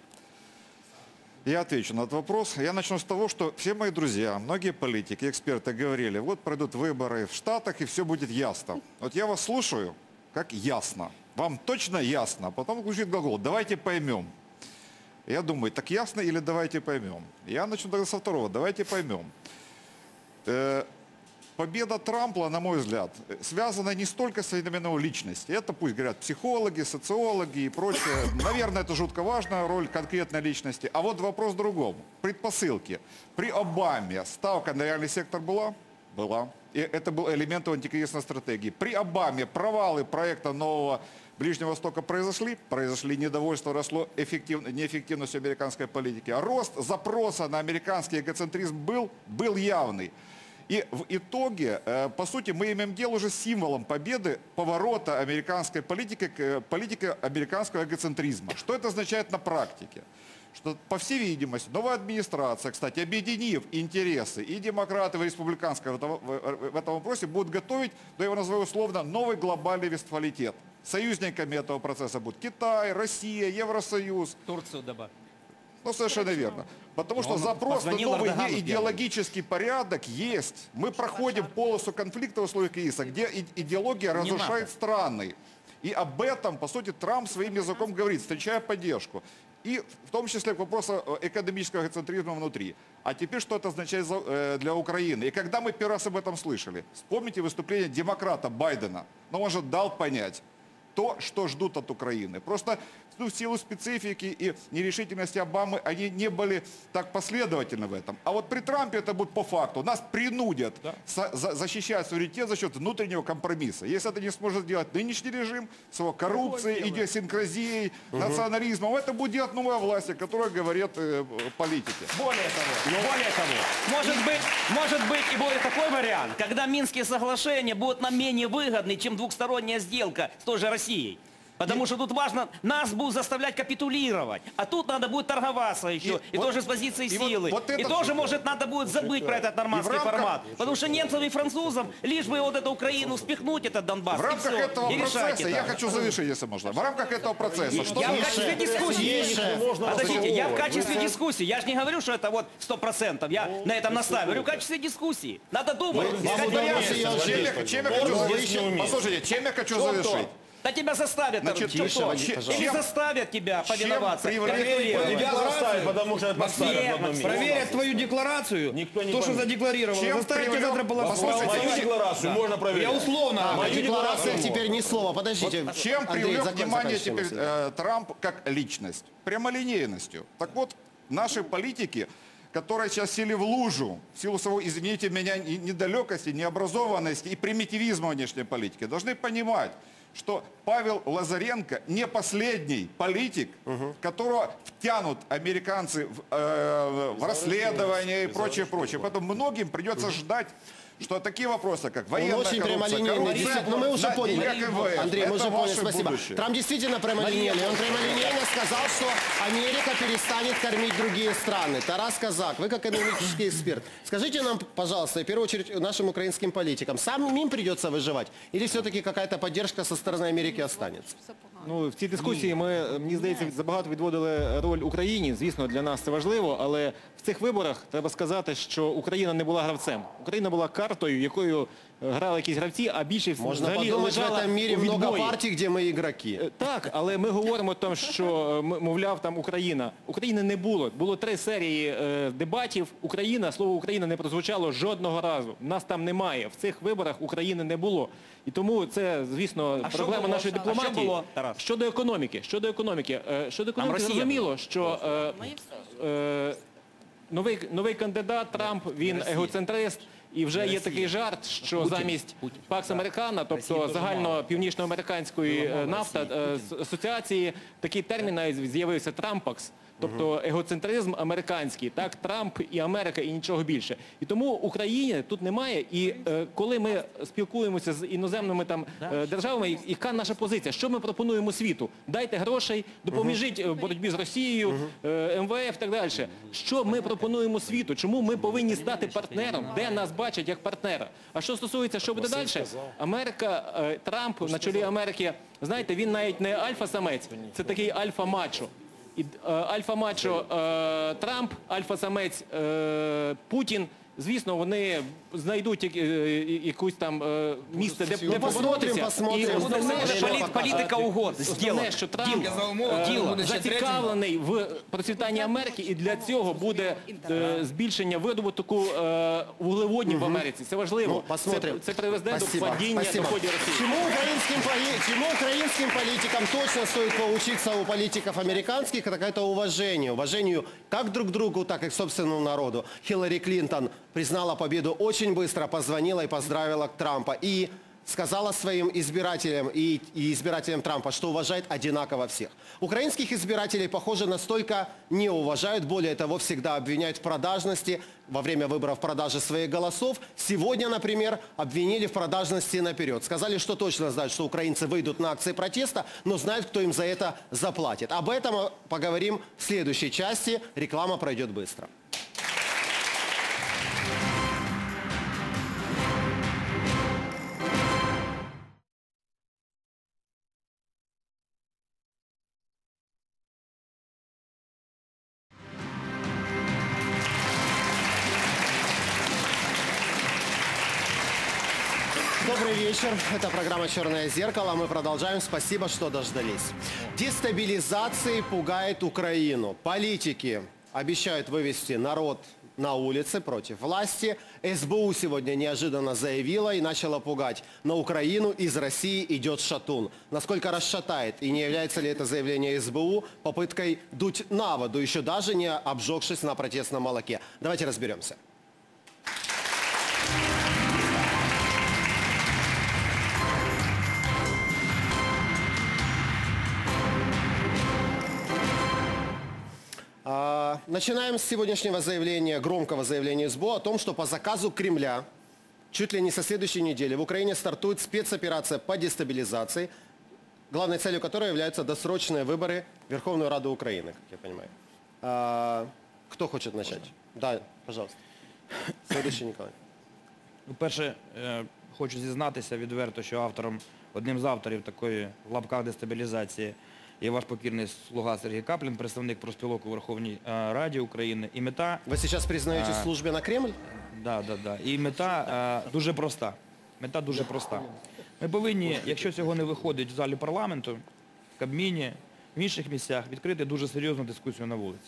N: Я отвечу на этот вопрос. Я начну с того, что все мои друзья, многие политики, эксперты говорили, вот пройдут выборы в Штатах и все будет ясно. Вот я вас слушаю, как ясно. вам точно ясно? Потом звучит глагол, давайте поймем. Я думаю, так ясно или давайте поймем? Я начну тогда со второго, давайте поймем. Э, победа Трампа, на мой взгляд, связана не столько с феноменом личности. Это пусть говорят психологи, социологи и прочее. Наверное, это жутко важная роль конкретной личности. А вот вопрос в другом. Предпосылки. При Обаме ставка на реальный сектор была? Была. И это был элемент антикризисной стратегии. При Обаме провалы проекта нового Ближнего Востока произошли, произошли, недовольство росло эффектив... неэффективностью американской политики. А рост запроса на американский эгоцентризм был, был явный. И в итоге, по сути, мы имеем дело уже с символом победы поворота американской политики к политике американского эгоцентризма. Что это означает на практике? Что, по всей видимости, новая администрация, кстати, объединив интересы и демократов, и республиканского в, в, в этом вопросе, будет готовить, да я его называю условно, новый глобальный вестфалитет. Союзниками этого процесса будут Китай, Россия, Евросоюз.
B: Турцию добавь.
N: Ну, совершенно верно. Потому что запрос на новый идеологический порядок есть. Мы проходим полосу конфликта в условиях кризиса, где идеология разрушает страны. И об этом, по сути, Трамп своим языком говорит, встречая поддержку. И в том числе к вопросу экономического эгоцентризма внутри. А теперь что это означает для Украины? И когда мы первый раз об этом слышали? Вспомните выступление демократа Байдена. Но он же дал понять то, что ждут от Украины. Просто ну, в силу специфики и нерешительности Обамы они не были так последовательны в этом. А вот при Трампе это будет по факту. Нас принудят да. за, защищать суверенитет за счет внутреннего компромисса. Если это не сможет сделать нынешний режим с его коррупцией, идиосинкразией, угу. национализмом, это будет делать новая власть, о которой говорят э, политики.
B: Более того, Но... более того, может быть, может быть и будет такой вариант, когда Минские соглашения будут нам менее выгодны, чем двухсторонняя сделка с той же Россией. Потому что тут важно, нас будут заставлять капитулировать, а тут надо будет торговаться еще, и, и вот, тоже с позиции и силы. Вот, вот и тоже, что? может, надо будет забыть про этот нормандский рамках... формат. Потому что немцам и французам, лишь бы вот эту Украину спихнуть, этот Донбасс,
N: в рамках
B: и все,
N: этого
B: и
N: процесса, я хочу завершить, если можно, в рамках этого процесса, что...
B: Я в качестве дискуссии, подождите, я в качестве дискуссии, я же не говорю, что это вот сто процентов, я на этом настаиваю, говорю в качестве дискуссии. Надо думать.
N: Послушайте, чем я хочу завершить?
B: Да тебя заставят,
N: Значит,
B: тише, Или заставят тебя повиноваться.
H: Тебя заставят, потому что поставят в одном месте.
O: Проверят твою декларацию,
H: Никто не
O: то, что задекларировал. Заставят тебя завтра голосовать.
H: Мою декларацию да. можно проверить.
O: Я условно.
A: Мою декларацию теперь ни слова. Подождите.
N: Вот чем привлек внимание теперь э, Трамп как личность? Прямолинейностью. Так вот, наши политики, которые сейчас сели в лужу, в силу своего, извините меня, недалекости, необразованности и примитивизма внешней политики, должны понимать, что Павел Лазаренко не последний политик, угу. которого втянут американцы в, э, в расследование и прочее, прочее. Поэтому многим придется ждать, что такие вопросы, как военная
A: очень
N: коррупция, коррупция,
A: но мы уже
N: да,
A: поняли.
N: МВФ,
A: Андрей, мы уже поняли, спасибо.
N: Будущее.
A: Трамп действительно прямолинейный. Он прямолинейно сказал, что Америка перестанет кормить другие страны. Тарас Казак, вы как экономический эксперт. Скажите нам, пожалуйста, в первую очередь нашим украинским политикам, самим им придется выживать? Или все-таки какая-то поддержка со стороны Америки останется?
P: Ну, в цій дискусії ми, мені здається, забагато відводили роль Україні. Звісно, для нас це важливо, але в цих виборах треба сказати, що Україна не була гравцем. Україна була картою, якою грали якісь гравці, а більше
A: Можна
P: взагалі
A: подумати,
P: лежала
A: в цьому світі
P: у відбої.
A: багато партій, де ми ігроки.
P: Так, але ми говоримо там, що, мовляв, там Україна. України не було. Було три серії е, дебатів. Україна, слово Україна не прозвучало жодного разу. Нас там немає. В цих виборах України не було. І тому це, звісно,
B: а
P: проблема
B: було?
P: нашої дипломатії.
B: А що було, Тарас?
P: Щодо економіки. Щодо економіки. Е, щодо економіки зрозуміло, що е, е, новий, новий кандидат Трамп, він егоцентрист. І вже є такий жарт, що замість Пакс Американо, тобто загально північноамериканської нафта асоціації, такий термін навіть з'явився Трампакс. Тобто егоцентризм американський, так, Трамп і Америка і нічого більше. І тому України тут немає. І е, коли ми спілкуємося з іноземними там е, державами, яка наша позиція? Що ми пропонуємо світу? Дайте грошей, допоможіть в боротьбі з Росією, е, ем ве еф і так далі. Що ми пропонуємо світу? Чому ми повинні стати партнером? Де нас бачать як партнера? А що стосується, що буде далі? Америка, е, Трамп на чолі Америки, знаєте, він навіть не альфа-самець, це такий альфа-мачо. І е, альфа-мачо е, Трамп, альфа-самець е, Путін звісно, вони знайдуть як- е, якусь там е, місце, де, де
A: Ну, посмотрим,
P: поборотися.
A: посмотрим.
P: І основне,
A: Время
P: що,
A: покажет.
B: Політика угод.
P: основне, що Трамп е, зацікавлений в процвітанні Америки, і для цього буде е, збільшення видобутку е, вуглеводнів в Америці. Це важливо.
A: Ну, посмотрим.
P: Це, це приведе
A: Спасибо,
P: до падіння
A: спасибо.
P: доходів Росії.
A: Чему украинским, поли- чему украинским политикам точно стоит поучиться у политиков американских, так это уважение. Уважению как друг к другу, так и к собственному народу. Хиллари Клинтон признала победу очень быстро, позвонила и поздравила Трампа. И сказала своим избирателям и, и избирателям Трампа, что уважает одинаково всех. Украинских избирателей, похоже, настолько не уважают, более того, всегда обвиняют в продажности, во время выборов продажи своих голосов. Сегодня, например, обвинили в продажности наперед. Сказали, что точно знают, что украинцы выйдут на акции протеста, но знают, кто им за это заплатит. Об этом поговорим в следующей части. Реклама пройдет быстро. Добрый вечер. Это программа «Черное зеркало». Мы продолжаем. Спасибо, что дождались. Дестабилизации пугает Украину. Политики обещают вывести народ на улицы против власти. СБУ сегодня неожиданно заявила и начала пугать. На Украину из России идет шатун. Насколько расшатает и не является ли это заявление СБУ попыткой дуть на воду, еще даже не обжегшись на протестном молоке? Давайте разберемся. А, Начинаем с сегодняшнего заявления, громкого заявления СБУ о том, что по заказу Кремля чуть ли не со следующей недели в Украине стартует спецоперация по дестабилизации, главной целью которой являются досрочные выборы в Верховную Раду Украины, как я понимаю. А, Кто хочет начать? Да, пожалуйста. Следующий Николай.
J: Ну, перше, е, хочу зізнатися відверто, що автором, одним з авторів такої в лапках дестабілізації є ваш покірний слуга Сергій Каплін, представник профспілок у Верховній е, Раді України. І мета...
A: Ви зараз признаєте в службі на Кремль?
J: Так, так, так. І мета е, дуже проста. Мета дуже проста. Ми повинні, якщо цього не виходить в залі парламенту, в Кабміні, в інших місцях, відкрити дуже серйозну дискусію на вулиці.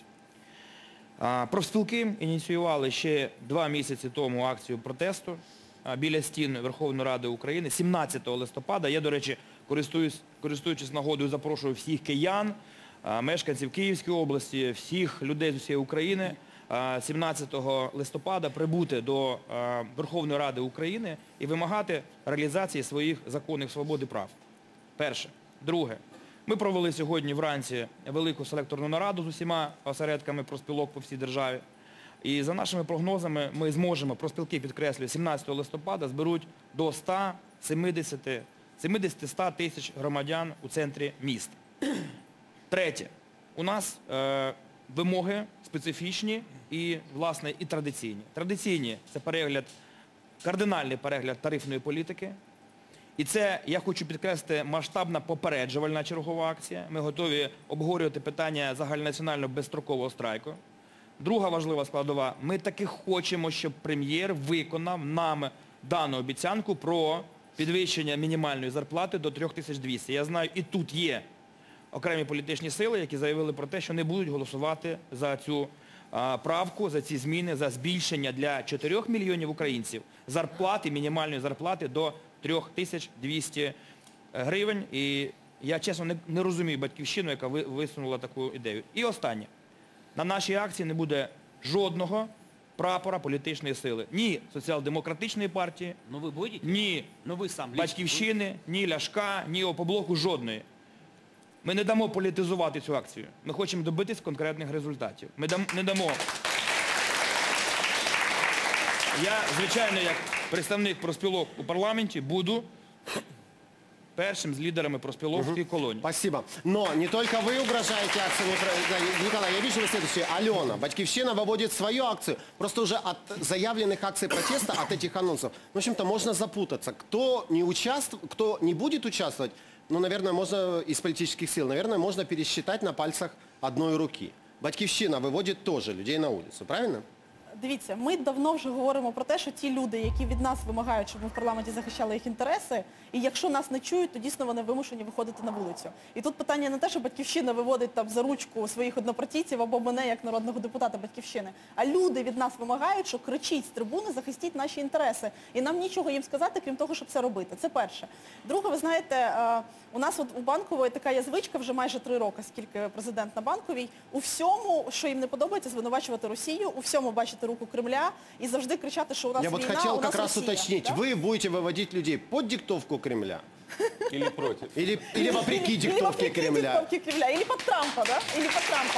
J: А, профспілки ініціювали ще два місяці тому акцію протесту а, біля стін Верховної Ради України сімнадцятого листопада. Я, до речі, користуюсь, користуючись нагодою, запрошую всіх киян, а, мешканців Київської області, всіх людей з усієї України а, сімнадцятого листопада прибути до а, Верховної Ради України і вимагати реалізації своїх законних свобод і прав. Перше. Друге. Ми провели сьогодні вранці велику селекторну нараду з усіма осередками профспілок по всій державі. І за нашими прогнозами ми зможемо, профспілки, підкреслюю, сімнадцятого листопада зберуть до ста сімдесяти - ста тисяч громадян у центрі міста. Третє. У нас е, вимоги специфічні і, власне, і традиційні. Традиційні – це перегляд, кардинальний перегляд тарифної політики. І це, я хочу підкреслити, масштабна попереджувальна чергова акція. Ми готові обговорювати питання загальнонаціонального безстрокового страйку. Друга важлива складова. Ми таки хочемо, щоб прем'єр виконав нам дану обіцянку про підвищення мінімальної зарплати до три тисячі двісті. Я знаю, і тут є окремі політичні сили, які заявили про те, що не будуть голосувати за цю а, правку, за ці зміни, за збільшення для чотирьох мільйонів українців зарплати, мінімальної зарплати до три тисячі двісті гривень. І я, чесно, не, не розумію батьківщину, яка ви, висунула таку ідею. І останнє. На нашій акції не буде жодного прапора політичної сили. Ні соціал-демократичної партії,
B: Ну вы будете?
J: ні
B: Ну вы сам.
J: Батьківщини, ні Ляшка, ні Опоблоку, жодної. Ми не дамо політизувати цю акцію. Ми хочемо добитись конкретних результатів. Ми дам, не дамо. Я, звичайно, як представник профспілок у парламенті, буду першим з лідерами профспілок в цій колонії.
A: Спасибо. Но не только вы угрожаете акцией, Николай, я вижу следующее. Алена, Батькивщина выводит свою акцию. Просто уже от заявленных акций протеста, от этих анонсов, в общем-то, можно запутаться. Кто не участвует, кто не будет участвовать, ну, наверное, можно из политических сил, наверное, можно пересчитать на пальцах одной руки. Батькивщина выводит тоже людей на улицу, правильно?
K: Дивіться, ми давно вже говоримо про те, що ті люди, які від нас вимагають, щоб ми в парламенті захищали їх інтереси, і якщо нас не чують, то дійсно вони вимушені виходити на вулицю. І тут питання не те, що Батьківщина виводить там за ручку своїх однопартійців або мене, як народного депутата Батьківщини, а люди від нас вимагають, що кричіть з трибуни, захистіть наші інтереси. І нам нічого їм сказати, крім того, щоб це робити. Це перше. Друге, ви знаєте, у нас от у Банкової така є звичка вже майже три роки, скільки президент на Банковій, у всьому, що їм не подобається, звинувачувати Росію, у всьому бачити руку Кремля и завжди кричати, что у нас
A: Я
K: война,
A: вот хотел
K: у нас
A: как раз
K: Россия,
A: уточнить,
K: да?
A: вы будете выводить людей под диктовку Кремля?
H: Или против?
A: Или, или вопреки диктовке
K: Или вопреки
A: Кремля?
K: диктовке Кремля, или под Трампа, да? Или под Трампа.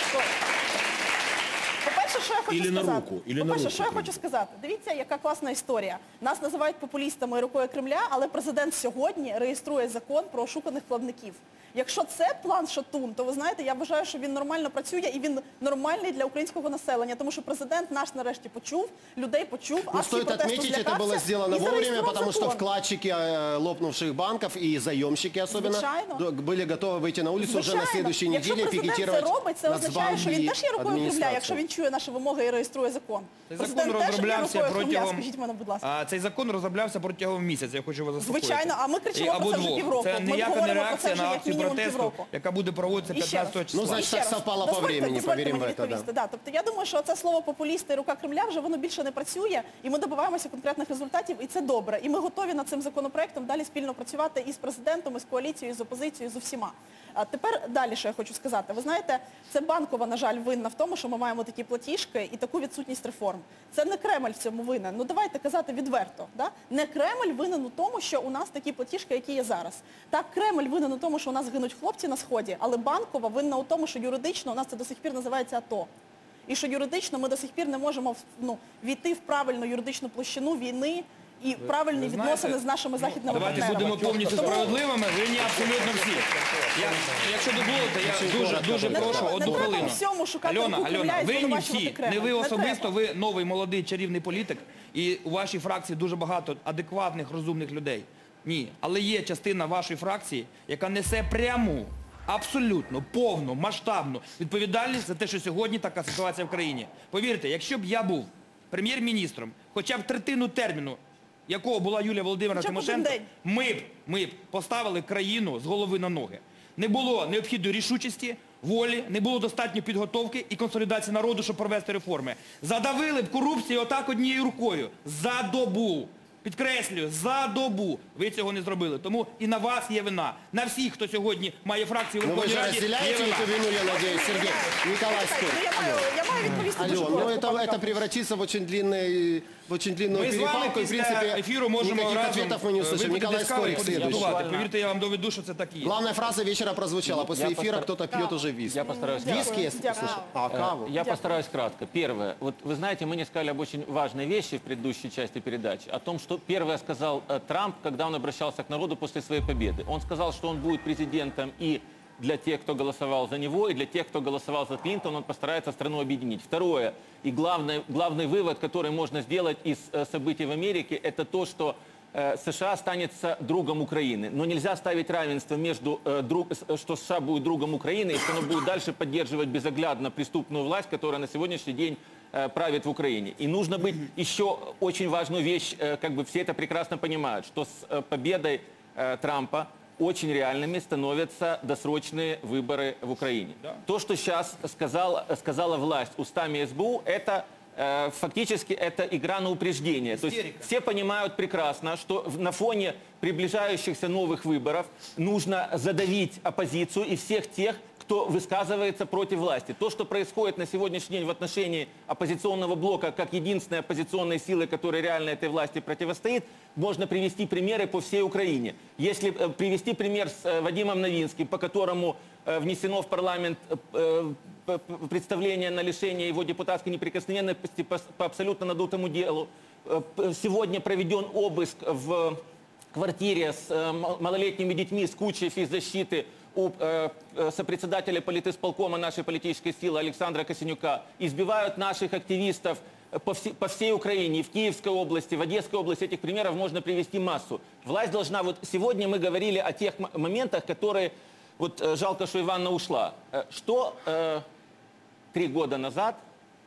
K: По-перше, що я хочу
H: Или на
K: сказати?
H: руку, или на
K: По-перше,
H: руку
K: що я
H: Кремля.
K: хочу сказати? Дивіться, яка класна історія. Нас називають популістами і рукою Кремля, але президент сьогодні реєструє закон про ошуканих плавників. Якщо це план Шатун, то ви знаєте, я вважаю, що він нормально працює і він нормальний для українського населення, тому що президент наш нарешті почув, людей почув,
A: Но
K: акції
A: стоит
K: протесту
A: отметить, это
K: злякався
A: было сделано
K: і
A: вовремя,
K: зареєстрував
A: потому что
K: закон.
A: вкладчики э, лопнувших банков и заемщики особенно
K: Звичайно.
A: д- были готовы выйти на улицу уже на
K: Звичайно.
A: следующей
K: Якщо
A: неделе и
K: президент
A: пикетировать
K: це робить, це означає, що він теж є рукою Кремля, якщо
A: администрацию.
K: він чує наші вимоги і реєструє закон.
J: Цей
K: Президент
J: закон
K: теж є
J: розроблявся
K: рукою Кремля,
J: протягом...
K: скажіть мене, будь ласка.
J: А, цей закон розроблявся протягом місяця, я хочу вас заспокоїти.
K: Звичайно, а ми кричимо
J: І-
K: про
J: або
K: це вже
J: двох.
K: півроку.
J: Це
K: Ми
J: ніяка не
K: говоримо про це
J: реакція
K: вже
J: на
K: як
J: акцію
K: мінімум
J: протесту,
K: півроку.
J: яка буде проводитися
K: І ще раз.
J: п'ятнадцятого числа.
A: Ну, значить,
K: І ще
A: так
K: раз.
A: совпало по
K: Дозвольте-
A: времени,
K: дозвольте
A: повіримо
K: мені
A: в це, да.
K: відповісти. Да. Тобто я думаю, що це слово популісти і рука Кремля вже воно більше не працює, і ми добиваємося конкретних результатів, і це добре. І ми готові над цим законопроектом далі спільно працювати і з президентом, і з коаліцією, і з опозицією, і з усіма. А тепер далі, що я хочу сказати. Ви знаєте, це Банкова, на жаль, винна в тому, що ми маємо такі платіжки і таку відсутність реформ. Це не Кремль в цьому винен. Ну давайте казати відверто. Да? Не Кремль винен у тому, що у нас такі платіжки, які є зараз. Так, Кремль винен у тому, що у нас гинуть хлопці на Сході, але Банкова винна у тому, що юридично у нас це до сих пір називається АТО. І що юридично ми до сих пір не можемо ну, війти в правильну юридичну площину війни і правильні
J: ви знаєте,
K: відносини з нашими західними
J: Давайте
K: партнерами.
J: будемо повністю
K: Тому-
J: справедливими, винні абсолютно всі. Я, якщо дозволите, я дуже, дуже
K: Не
J: прошу
K: треба-
J: одну
K: не треба
J: хвилину.
K: всьому шукати
J: Альона,
K: руку Кремля
J: Альона,
K: і
J: винні
K: звинувачувати
J: всі,
K: Кремль.
J: не ви
K: Не
J: особисто,
K: треба.
J: ви новий молодий чарівний політик, і у вашій фракції дуже багато адекватних, розумних людей. Ні, але є частина вашої фракції, яка несе пряму, абсолютно, повну, масштабну відповідальність за те, що сьогодні така ситуація в країні. Повірте, якщо б я був прем'єр-міністром, хоча б третину терміну, якого була Юлія Володимирівна
K: Хоча б один
J: Тимошенко,
K: день.
J: ми б, ми б поставили країну з голови на ноги. Не було необхідної рішучості, волі, не було достатньої підготовки і консолідації народу, щоб провести реформи. Задавили б корупцію отак однією рукою. За добу. Підкреслюю, за добу. Ви цього не зробили. Тому і на вас є вина. На всіх, хто сьогодні має фракцію в
A: Ну вы
J: Верховній
A: же
J: Раді, є
A: разделяете
J: вина.
A: эту вину, я надеюсь, Сергей. Николай
K: Ну, я маю, я маю відповісти дуже
A: Алло, ну
K: коротко,
A: это,
K: пане
A: это
K: Трамп.
A: превратится в очень, длинный, в очень длинную
J: Ми з вами
A: перепалку. И, в
J: після
A: принципе,
J: ефіру можемо
A: никаких
J: разом
A: ответов мы не услышим.
J: випити
A: Николай
J: дискаву і
A: Скорик, следующий.
J: подискутувати. Повірте, я вам доведу, що це так і є.
A: Главная фраза вечера прозвучала. После
C: Я
A: эфира
C: постар-
A: кто-то пьет уже виски.
C: Я постараюсь
A: Виски,
K: Дякую,
A: если
K: дякую.
A: слышал. А,
C: Э,
A: каву.
C: Я постараюсь кратко. Первое. Вот вы знаете, мы не сказали об очень важной вещи в предыдущей части передачи. О том, что первое сказал э, Трамп, когда он обращался к народу после своей победы. Он сказал, что он будет президентом и для тех, кто голосовал за него, и для тех, кто голосовал за Клинтона, он постарается страну объединить. Второе, и главный, главный вывод, который можно сделать из э, событий в Америке, это то, что э, США останется другом Украины. Но нельзя ставить равенство между, э, друг, с- что США будет другом Украины, и что оно будет дальше поддерживать безоглядно преступную власть, которая на сегодняшний день э, правит в Украине. И нужно быть еще очень важную вещь, э, как бы все это прекрасно понимают, что с э, победой э, Трампа очень реальными становятся досрочные выборы в Украине. То, что сейчас сказал, сказала власть устами эс бэ у, это э, фактически это игра на упреждение. То есть все понимают прекрасно, что в- на фоне приближающихся новых выборов нужно задавить оппозицию и всех тех, кто высказывается против власти. То, что происходит на сегодняшний день в отношении оппозиционного блока, как единственной оппозиционной силы, которая реально этой власти противостоит, можно привести примеры по всей Украине. Если э, привести пример с э, Вадимом Новинским, по которому э, внесено в парламент э, п- п- представление на лишение его депутатской неприкосновенности по, с- по абсолютно надутому делу. Э, п- Сегодня проведен обыск в квартире с э, мал- малолетними детьми, с кучей физзащиты у э, э, сопредседателя политисполкома нашей политической силы Александра Косенюка. Избивают наших активистов э, по, все- по всей Украине, и в Киевской области, в Одесской области. Этих примеров можно привести массу. Власть должна... Вот сегодня мы говорили о тех м- моментах, которые... Вот э, жалко, что Иванна ушла. Э, Что э, три года назад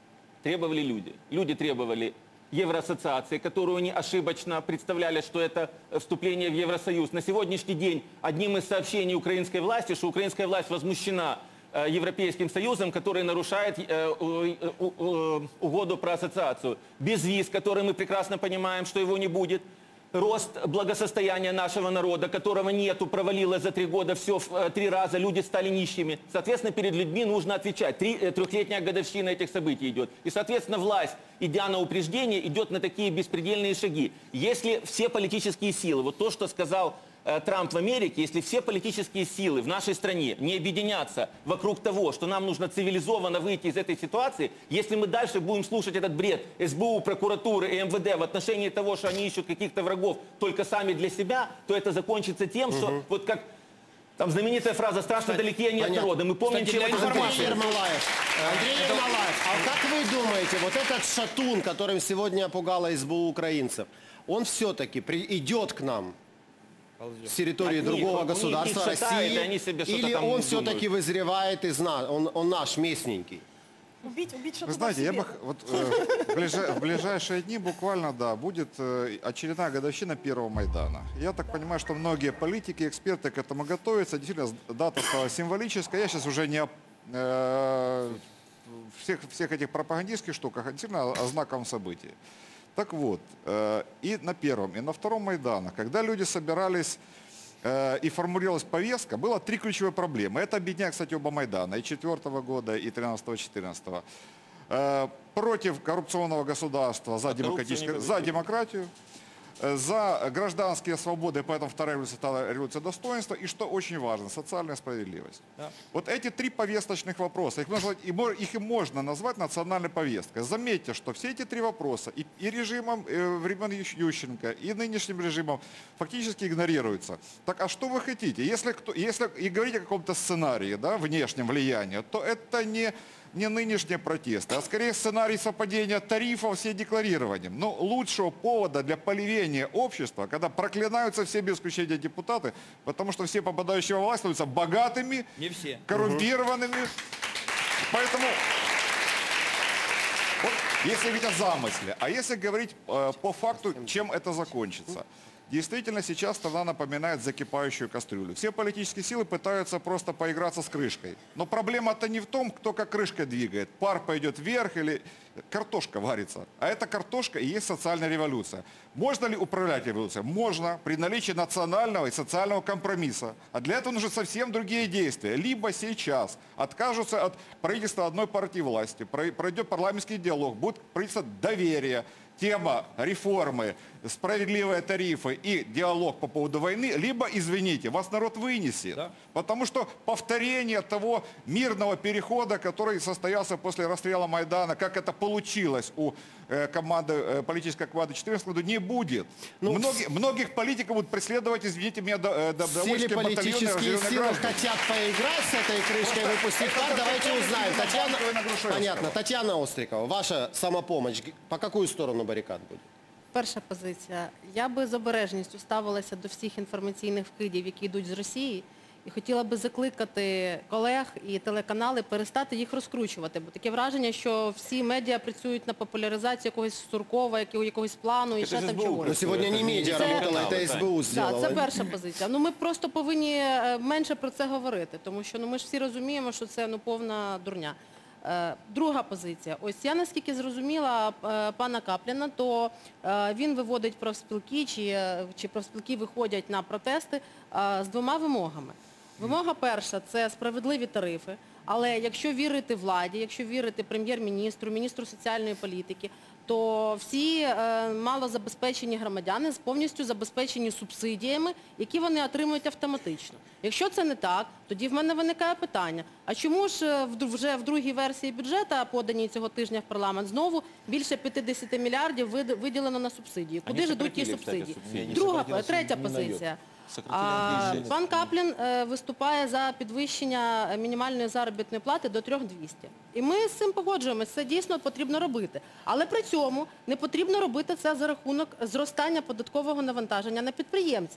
C: требовали люди. Люди требовали Евроассоциации, которую они ошибочно представляли, что это вступление в Евросоюз. На сегодняшний день одним из сообщений украинской власти, что украинская власть возмущена э, Европейским Союзом, который нарушает э, э, э, угоду про ассоциацию. Без виз, который мы прекрасно понимаем, что его не будет. Рост благосостояния нашего народа, которого нету, провалилось за три года все в э, три раза, люди стали нищими. Соответственно, перед людьми нужно отвечать. Три, э, трехлетняя годовщина этих событий идет. И, соответственно, власть, идя на упреждение, идет на такие беспредельные шаги. Если все политические силы, вот то, что сказал э, Трамп в Америке, если все политические силы в нашей стране не объединятся вокруг того, что нам нужно цивилизованно выйти из этой ситуации, если мы дальше будем слушать этот бред эс бэ у, прокуратуры и эм вэ дэ в отношении того, что они ищут каких-то врагов только сами для себя, то это закончится тем, угу. что вот как там знаменитая фраза «страшно далеки они от народа». Мы помним,
A: Кстати,
C: чем это
A: Андрей
C: закончилось.
A: Ермолаев, Андрей Ермолаев, а как вы думаете, вот этот шатун, которым сегодня опугала эс бэ у украинцев, он все-таки идет к нам с территории
C: От
A: другого
C: них,
A: государства,
C: их шатает,
A: России,
C: и они себе что-то
A: или
C: там
A: он
C: думают.
A: все-таки вызревает из нас, он, он наш, местненький?
K: Убить, убить
N: Вы знаете, я бы х- вот, э, в, ближа- в ближайшие дни буквально, да, будет э, очередная годовщина первого Майдана. Я так понимаю, что многие политики, эксперты к этому готовятся. Действительно, с- дата стала символической. Я сейчас уже не о э, всех, всех этих пропагандистских штуках, а действительно о, о знаковом событии. Так вот, э, и на первом, и на втором Майданах, когда люди собирались э, и формулировалась повестка, было три ключевые проблемы. Это объединяет, кстати, оба Майдана, и четвертого года, и тринадцатого-четырнадцатого. Э, против коррупционного государства, за, демократическое- за демократию, э, за гражданские свободы, поэтому вторая революция стала революция достоинства, и что очень важно, социальная справедливость.
J: Да.
N: Вот эти три повесточных вопроса, их, можно, и мо- их и можно назвать национальной повесткой. Заметьте, что все эти три вопроса и, и режимом э, времен Ющ- Ющенко, и нынешним режимом фактически игнорируются. Так а что вы хотите? Если, кто, если и говорить о каком-то сценарии, да, внешнем влиянии, то это не, не нынешние протесты, а скорее сценарий совпадения тарифов с декларированием. Но лучшего повода для поливения общества, когда проклинаются все без исключения депутаты, потому что все попадающие во власть становятся богатыми,
J: Не все.
N: коррумпированными. Поэтому, вот, если говорить о замысле, а если говорить э, по факту, чем это закончится. Действительно, сейчас страна напоминает закипающую кастрюлю. Все политические силы пытаются просто поиграться с крышкой. Но проблема-то не в том, кто как крышкой двигает. Пар пойдет вверх или картошка варится. А эта картошка и есть социальная революция. Можно ли управлять революцией? Можно, при наличии национального и социального компромисса. А для этого нужны совсем другие действия. Либо сейчас откажутся от правительства одной партии власти, пройдет парламентский диалог, будет правительство доверия, тема реформы, справедливые тарифы и диалог по поводу войны, либо, извините, вас народ вынесет. Да. Потому что повторение того мирного перехода, который состоялся после расстрела Майдана, как это получилось у э, команды, э, политической команды четырнадцатого года, не будет.
A: Ну,
N: Многие, многих политиков будут преследовать, извините меня, до, э, до,
A: Все ли политические силы хотят поиграть с этой крышкой,
N: Просто
A: выпустить
N: это
A: пар? Давайте
N: такое
A: узнаем.
N: видно
A: Татьяна,
N: банковой на Грушевского.
A: понятно. Татьяна Острикова, ваша самопомощь, по какую сторону баррикад будет?
I: Перша позиція. Я би з обережністю ставилася до всіх інформаційних вкидів, які йдуть з Росії, і хотіла би закликати колег і телеканали перестати їх розкручувати. Бо таке враження, що всі медіа працюють на популяризацію якогось Суркова, якого- якогось плану і ще там чогось.
A: Ну, сегодня не медиа
I: Це-
A: работала, это эс бэ у сделала.
I: Так, це перша позиція. Ну, ми просто повинні е, менше про це говорити, тому що ну, ми ж всі розуміємо, що це ну, повна дурня. Е, Друга позиція. Ось я наскільки зрозуміла е, пана Капліна, то е, він виводить профспілки, чи, е, чи профспілки виходять на протести е, з двома вимогами. Вимога перша – це справедливі тарифи, але якщо вірити владі, якщо вірити прем'єр-міністру, міністру соціальної політики, то всі е, малозабезпечені громадяни повністю забезпечені субсидіями, які вони отримують автоматично. Якщо це не так, тоді в мене виникає питання, а чому ж е, в- вже в другій версії бюджету, поданій цього тижня в парламент, знову більше п'ятдесят мільярдів види- виділено на субсидії? Куди ж йдуть ті субсидії? Друга, третя позиція. А, пан Каплін е, виступає за підвищення е, мінімальної заробітної плати до три тисячі двісті. І ми з цим погоджуємося, це дійсно потрібно робити. Але при цьому не потрібно робити це за рахунок зростання податкового навантаження на підприємців.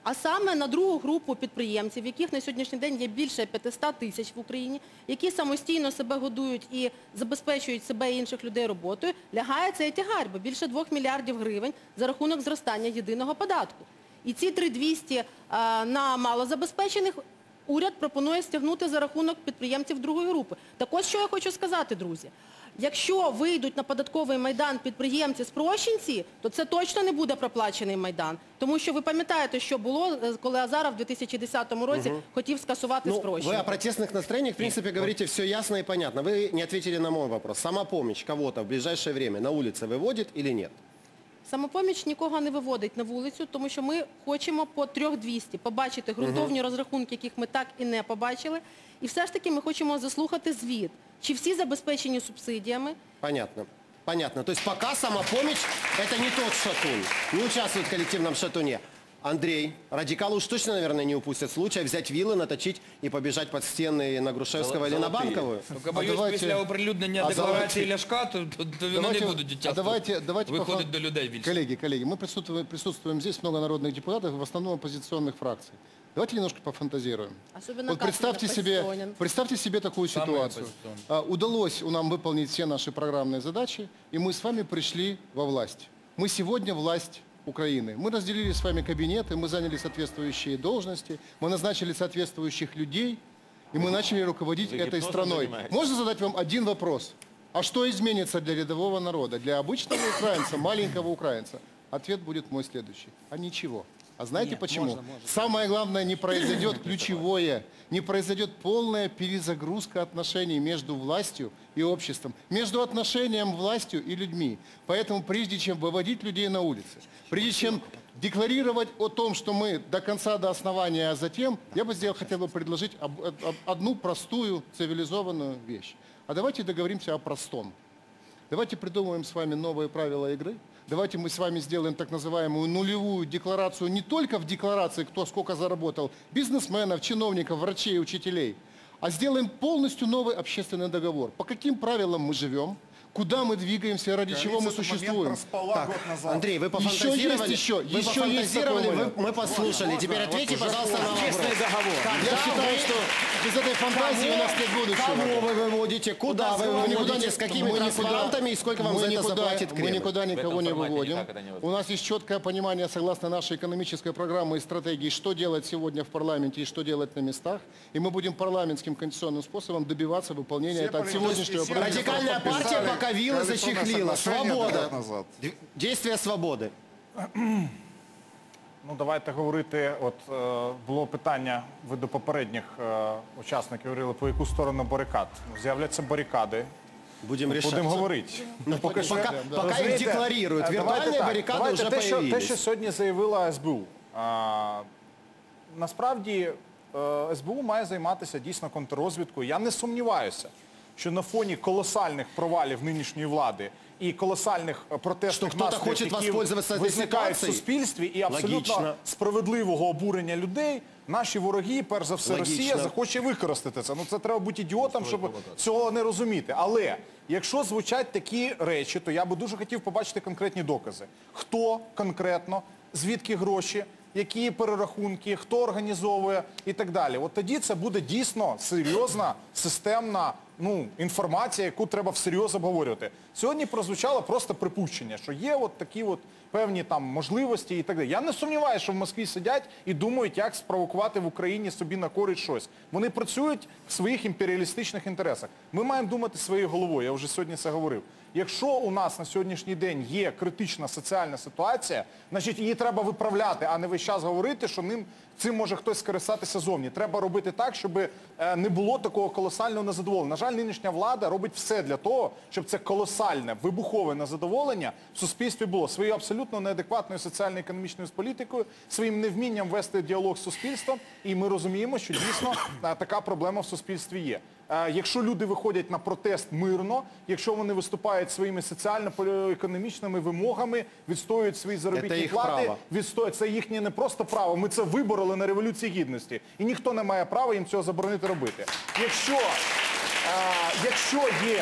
I: а саме на другу групу підприємців, яких на сьогоднішній день є більше п'ятсот тисяч в Україні, які самостійно себе годують і забезпечують себе і інших людей роботою, лягає цей тягар, бо більше двох мільярдів гривень за рахунок зростання єдиного податку. І ці три тисячі двісті на малозабезпечених уряд пропонує стягнути за рахунок підприємців другої групи. Так ось, що я хочу сказати, друзі. Якщо вийдуть на податковий майдан підприємці-спрощенці, то це точно не буде проплачений майдан. Тому що ви пам'ятаєте, що було, коли Азаров в дві тисячі десятому році
A: Угу.
I: хотів скасувати
A: Ну,
I: спрощення.
A: вы о протестных настроениях, в принципе, говорите все ясно и понятно. Вы не ответили на мой вопрос. Самопомощь кого-то в ближайшее время на улице выводит или нет?
I: Самопоміч нікого не виводить на вулицю, тому що ми хочемо по три тисячі двісті побачити ґрунтовні розрахунки, яких ми так і не побачили. І все ж таки ми хочемо заслухати звіт. Чи всі забезпечені субсидіями?
A: Понятно. Понятно. То есть пока самопомощь это не тот шатун, не участвует в коллективном шатуне. Андрей, радикалы уж точно, наверное, не упустят случая взять вилы, наточить и побежать под стены на Грушевского или на Банковую.
J: Только боюсь, після оприлюднення декларації Ляшка, то, то, то вони не будуть
G: а
J: часто
G: давайте, давайте
J: виходити до людей більше.
G: Коллеги, коллеги, мы присутствуем, присутствуем здесь, много народных депутатов, в основном оппозиционных фракций. Давайте немножко пофантазируем.
I: Особенно
G: вот представьте себе, представьте себе такую
J: Самый
G: ситуацию. А, удалось нам выполнить все наши программные задачи, и мы с вами пришли во власть. Мы сегодня власть Украины. Мы разделили с вами кабинеты, мы заняли соответствующие должности, мы назначили соответствующих людей, и мы начали руководить этой страной. Можно задать вам один вопрос? А что изменится для рядового народа, для обычного украинца, маленького украинца? Ответ будет мой следующий. А ничего. А знаете
B: Нет,
G: почему?
B: можно, можно.
G: Самое главное, не произойдет ключевое, не произойдет полная перезагрузка отношений между властью и обществом, между отношением властью и людьми. Поэтому прежде чем выводить людей на улицы, прежде чем декларировать о том, что мы до конца, до основания, а затем, я бы сделал, хотел бы предложить об- об- одну простую цивилизованную вещь. А давайте договоримся о простом. Давайте придумаем с вами новые правила игры. Давайте мы с вами сделаем так называемую нулевую декларацию не только в декларации, кто сколько заработал, бизнесменов, чиновников, врачей, учителей, а сделаем полностью новый общественный договор. По каким правилам мы живем, куда мы двигаемся, ради чего мы существуем.
A: Так, Андрей, вы пофантазировали,
G: еще есть еще,
A: вы
G: еще
A: пофантазировали,
G: есть
A: вы,
G: такой
A: мы послушали.
G: Можно,
A: Теперь
G: можно,
A: ответьте,
G: вот
A: пожалуйста, на вопрос.
B: Честный договор.
A: Когда
G: Я считаю,
A: вы-
G: что без этой фантазии у нас нет будущего.
A: Кого вы выводите, куда вы
G: Мы никуда
A: выводите,
G: не-
A: с какими
G: мы никуда-
A: транспарантами и сколько вам
G: мы
A: за это
G: никуда-
A: заплатит
G: Мы
A: Кремль?
G: никуда никого не
C: формате
G: выводим.
C: никак это невозможно.
G: У нас есть четкое понимание, согласно нашей экономической программе и стратегии, что делать сегодня в парламенте и что делать на местах. И мы будем парламентским конституционным способом добиваться выполнения
N: Все
G: этого от сегодняшнего
N: политические силы
A: Радикальная партия
N: подписали
A: пока вилы
N: коалиционное
A: зачехлила.
N: соглашение
A: Свобода.
N: год назад.
A: Действие свободы.
E: Ну, давайте говорити, от е, було питання, ви до попередніх е, учасників говорили, по яку сторону барикад. Ну, з'являться барикади,
A: Будем решать.
E: будемо говорити.
A: Ну, пока,
E: що-
A: пока, пока их
E: Розумієте,
A: декларируют.
E: е, давайте
A: Виртуальные
E: так,
A: баррикады
E: давайте
A: уже
E: те, що, те,
A: появились.
E: що сьогодні заявила ес бе у. А, насправді е, ес бе у має займатися дійсно контррозвідкою. Я не сумніваюся, що на фоні колосальних провалів нинішньої влади і колосальних е, протестних
A: Що хтось
E: настроїв,
A: хоче
E: які
A: воспользуватися цією
E: визникають в
A: ситуацією?
E: суспільстві, і абсолютно
A: Логічно.
E: справедливого обурення людей, наші вороги, перш за все
A: Логічно.
E: Росія, захоче використати це. Ну це треба бути ідіотом, щоб цього не розуміти. Але якщо звучать такі речі, то я би дуже хотів побачити конкретні докази. Хто конкретно, звідки гроші, які перерахунки, хто організовує і так далі. От тоді це буде дійсно серйозна, системна ну, інформація, яку треба всерйоз обговорювати. Сьогодні прозвучало просто припущення, що є от такі от певні там можливості і так далі. Я не сумніваюся, що в Москві сидять і думають, як спровокувати в Україні собі на користь щось. Вони працюють в своїх імперіалістичних інтересах. Ми маємо думати своєю головою, я вже сьогодні це говорив. Якщо у нас на сьогоднішній день є критична соціальна ситуація, значить її треба виправляти, а не весь час говорити, що ним, цим може хтось скористатися зовні. Треба робити так, щоб е, не було такого колосального незадоволення. На жаль, нинішня влада робить все для того, щоб це колосальне, вибухове незадоволення в суспільстві було. Своєю абсолютно неадекватною соціально-економічною політикою, своїм невмінням вести діалог з суспільством, і ми розуміємо, що дійсно е, така проблема в суспільстві є. Е, Якщо люди виходять на протест мирно, якщо вони виступають своїми соціально-економічними вимогами, відстоюють свої заробітні
A: їх
E: плати,
A: право.
E: відстоюють, це їхнє не просто право, ми це вибороли на Революції Гідності. І ніхто не має права їм цього заборонити робити. Якщо, е, якщо є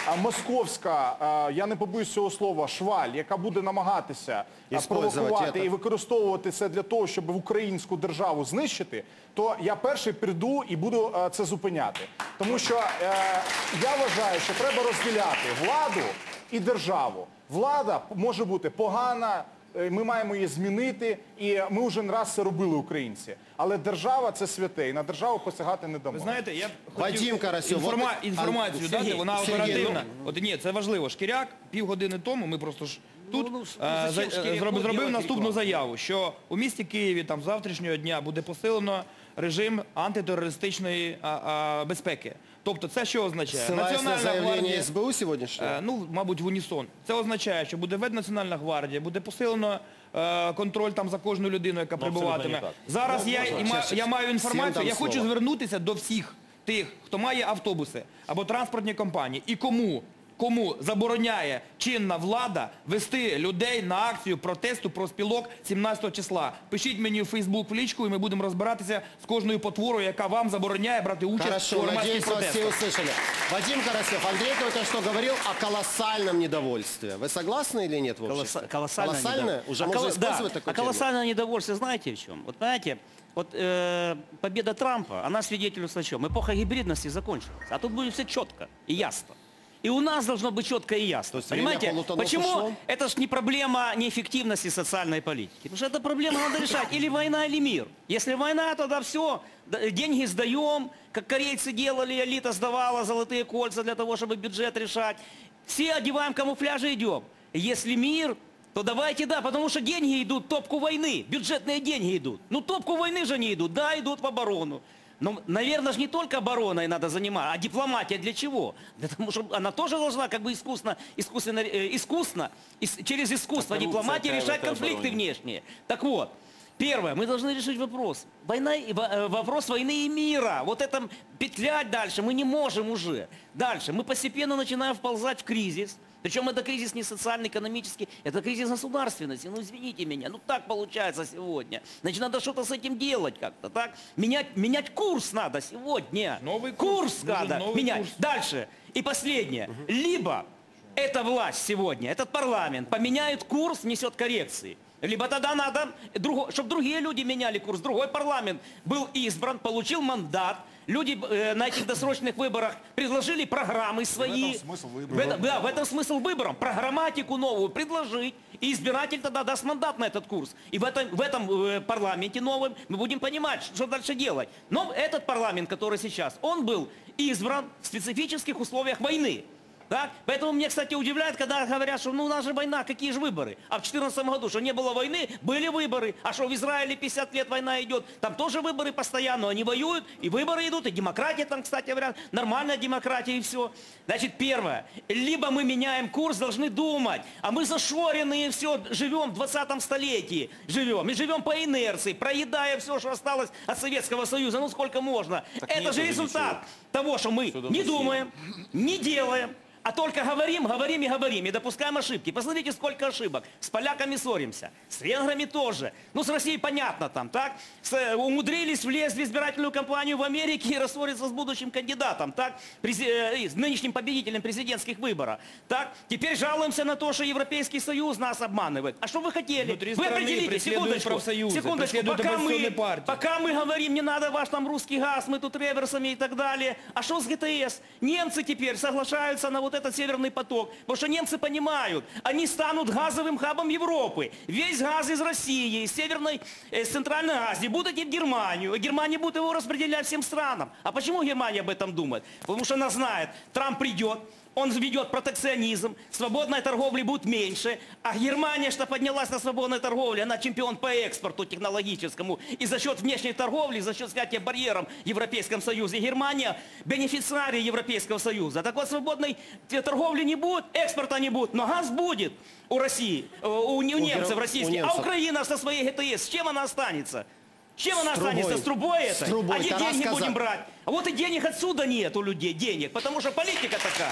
E: а, московська, а, я не побоюсь цього слова, шваль, яка буде намагатися а,
A: Использовать
E: провокувати
A: это.
E: і використовувати це для того, щоб українську державу знищити, то я перший прийду і буду а, це зупиняти. Тому що е, я вважаю, що треба розділяти владу і державу. Влада може бути погана, е, ми маємо її змінити, і ми вже не раз це робили українці. Але держава – це святе, і на державу посягати не дамо.
J: Ви знаєте, я б
A: Вадим
J: хотів
A: Карасьов,
J: інформа...
A: от-
J: інформацію
A: а,
J: дати,
A: Сергій,
J: вона
A: Сергій,
J: оперативна.
A: ну-
J: От ні, це важливо. Шкіряк півгодини тому, ми просто ж тут
B: ну,
J: е,
B: зачем
J: за-
B: Шкіряку
J: зробив, зробив
B: делать
J: наступну
B: рекламу?
J: заяву, що у місті Києві там з завтрашнього дня буде посилено режим антитерористичної а, а, безпеки. Тобто це що означає?
A: Ссылаясь на заявление
J: гвардія,
A: ес бе у сегодняшнее?
J: Е, ну, мабуть, в унісон. Це означає, що буде введена Національна гвардія, буде посилено е, контроль там за кожну людину, яка прибуватиме.
H: не так.
J: Зараз
A: Ну,
J: я,
A: можна.
J: і ма-
A: Щас,
J: я маю
A: всім
J: інформацію,
A: дам
J: я хочу
A: слово.
J: звернутися до всіх тих, хто має автобуси або транспортні компанії, і кому, кому забороняє чинна влада вести людей на акцію протесту профспілок сімнадцятого числа. Пишіть мені в Фейсбук в лічку, і ми будемо розбиратися з кожною потворою, яка вам забороняє брати участь
A: Хорошо,
J: у громадських
A: надеюсь, вас все
J: протестах.
A: услышали. Вадим Карасев, Андрей только что говорил о колоссальном недовольстве. Вы согласны или нет в обществе?
B: Колосса- колоссальное
A: Колоссальное?
B: недовольство.
A: Уже
B: А
A: можно
B: коло-
A: использовать
B: да.
A: такой
B: А колоссальное недовольство знаете в чем? Вот знаете, вот э, победа Трампа, она свидетельствует о чем? Эпоха гибридности закончилась. А тут будет все четко и ясно. И у нас должно быть четко и ясно.
A: То есть время
B: Понимаете,
A: полутонов
B: почему
A: ушло?
B: это ж не проблема неэффективности социальной политики? Потому что эта проблема надо решать. Или война, или мир. Если война, тогда все, деньги сдаем, как корейцы делали, элита сдавала золотые кольца для того, чтобы бюджет решать. Все одеваем камуфляжи, идем. Если мир, то давайте, да, потому что деньги идут в топку войны, бюджетные деньги идут. Ну, топку войны же не идут, да, идут в оборону. Но, наверное, же не только обороной надо заниматься, а дипломатия для чего? Для того, чтобы она тоже должна как бы искусно, искусственно, э, искусно ис- через искусство
C: А коррупция
B: дипломатии
C: какая в
B: решать
C: этой
B: конфликты
C: обороне?
B: внешние. Так вот, первое, мы должны решить вопрос. Война, и- во- э, вопрос войны и мира. Вот это петлять дальше мы не можем уже. Дальше мы постепенно начинаем вползать в кризис. Причем это кризис не социально-экономический, это кризис государственности. Ну, извините меня, ну так получается сегодня. Значит, надо что-то с этим делать как-то, так? Менять, менять курс надо сегодня.
J: Новый
B: курс.
J: курс.
B: надо
J: Нужен новый
B: менять.
J: курс.
B: Дальше. И последнее. Либо эта власть сегодня, этот парламент поменяет курс, несет коррекции. Либо тогда надо, чтобы другие люди меняли курс. Другой парламент был избран, получил мандат. Люди э, на этих досрочных выборах предложили программы свои.
N: В этом смысл выборов.
B: В этом- да, в этом смысл выборов. Программатику новую предложить. И избиратель тогда даст мандат на этот курс. И в этом, в этом э, парламенте новым мы будем понимать, что дальше делать. Но этот парламент, который сейчас, он был избран в специфических условиях войны. Так? Поэтому мне, кстати, удивляет, когда говорят, что ну у нас же война, какие же выборы? А в две тысячи четырнадцатом году, что не было войны, были выборы. А что в Израиле пятьдесят лет война идет, там тоже выборы постоянно, они воюют, и выборы идут, и демократия там, кстати говоря, нормальная демократия и все. Значит, первое, либо мы меняем курс, должны думать, а мы зашоренные все, живем в двадцатом столетии, живем, и живем по инерции, проедая все, что осталось от Советского Союза, ну сколько можно. Это
C: нет
B: же
C: уже
B: результат
C: ничего.
B: того, что мы
C: Что
B: не
C: доносили.
B: думаем, не делаем, а только говорим, говорим и говорим, и допускаем ошибки. Посмотрите, сколько ошибок. С поляками ссоримся, с венграми тоже. Ну, с Россией понятно там, так? С, э, умудрились влезть в избирательную кампанию в Америке и рассориться с будущим кандидатом, так? Прези- э, с нынешним победителем президентских выборов. Так? Теперь жалуемся на то, что Европейский Союз нас обманывает. А что вы хотели?
J: Внутри
B: Вы
J: страны
B: определите,
J: преследуют
B: секундочку,
J: профсоюзы,
B: секундочку,
J: преследуют
B: пока мы,
J: оппозиционные партии.
B: пока мы говорим, не надо ваш там русский газ, мы тут реверсами и так далее. А что с гэ тэ эс? Немцы теперь соглашаются на вот этот северный поток, потому что немцы понимают, они станут газовым хабом Европы. Весь газ из России, из Северной, э, из Центральной Азии будет идти в Германию, и Германия будет его распределять всем странам. А почему Германия об этом думает? Потому что она знает, Трамп придет, он введет протекционизм, свободной торговли будет меньше, а Германия, что поднялась на свободной торговле, она чемпион по экспорту технологическому, и за счет внешней торговли, за счет снятия барьеров в Европейском Союзе, Германия бенефициарий Европейского Союза. Так вот, свободной торговли не будет, экспорта не будет, но газ будет у России, у, у немцев
A: гер-
B: российских,
A: у немцев.
B: а Украина со своей гэ тэ эс, с чем она останется? С чем она
A: С трубой.
B: останется? С трубой
A: С
B: этой?
A: трубой.
B: А где
A: Тарас
B: деньги
A: Казак.
B: будем брать? А вот и денег отсюда нет у людей, денег, потому что политика такая.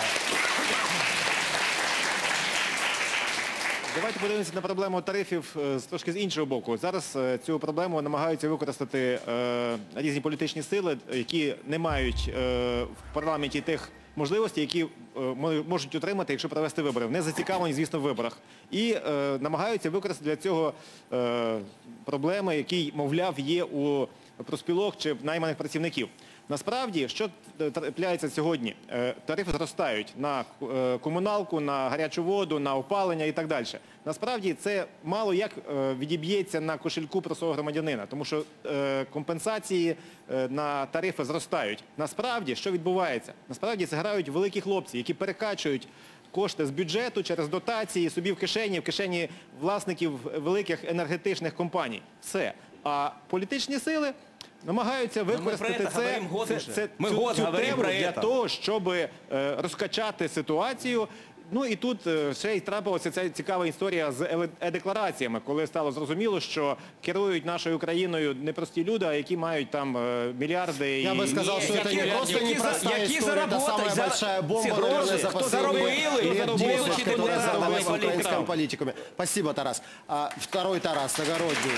Q: Давайте подивимося на проблему тарифів е, з трошки з іншого боку. Зараз е, цю проблему намагаються використати е, різні політичні сили, які не мають е, в парламенті тих можливості, які е, мо- можуть отримати, якщо провести вибори. Вони зацікавлені, звісно, в виборах. І е, намагаються використати для цього е, проблеми, які, мовляв, є у профспілок чи найманих працівників. Насправді, що трапляється сьогодні? Е, Тарифи зростають на е, комуналку, на гарячу воду, на опалення і так далі. Насправді це мало як е, відіб'ється на кошельку простого громадянина, тому що е, компенсації е, на тарифи зростають. Насправді, що відбувається? Насправді це грають великі хлопці, які перекачують кошти з бюджету через дотації собі в кишені, в кишені власників великих енергетичних компаній. Все. А політичні сили намагаються використати це, це, це,
B: Ми
Q: цю,
B: год
Q: цю
B: говоримо
Q: тему
B: про
Q: для
B: це.
Q: того, щоб е, розкачати ситуацію. Ну і тут е, ще й трапилася ця цікава історія з е- е-деклараціями, коли стало зрозуміло, що керують нашою країною не прості люди, а які мають там е, мільярди.
A: Я
Q: і...
A: бы сказал, что это не просто непростая история, это самая большая бомба, наверное, за последние лет десять, которая взорвалась в украинском политикуме. Спасибо, Тарас. А, второй Тарас, Огородний.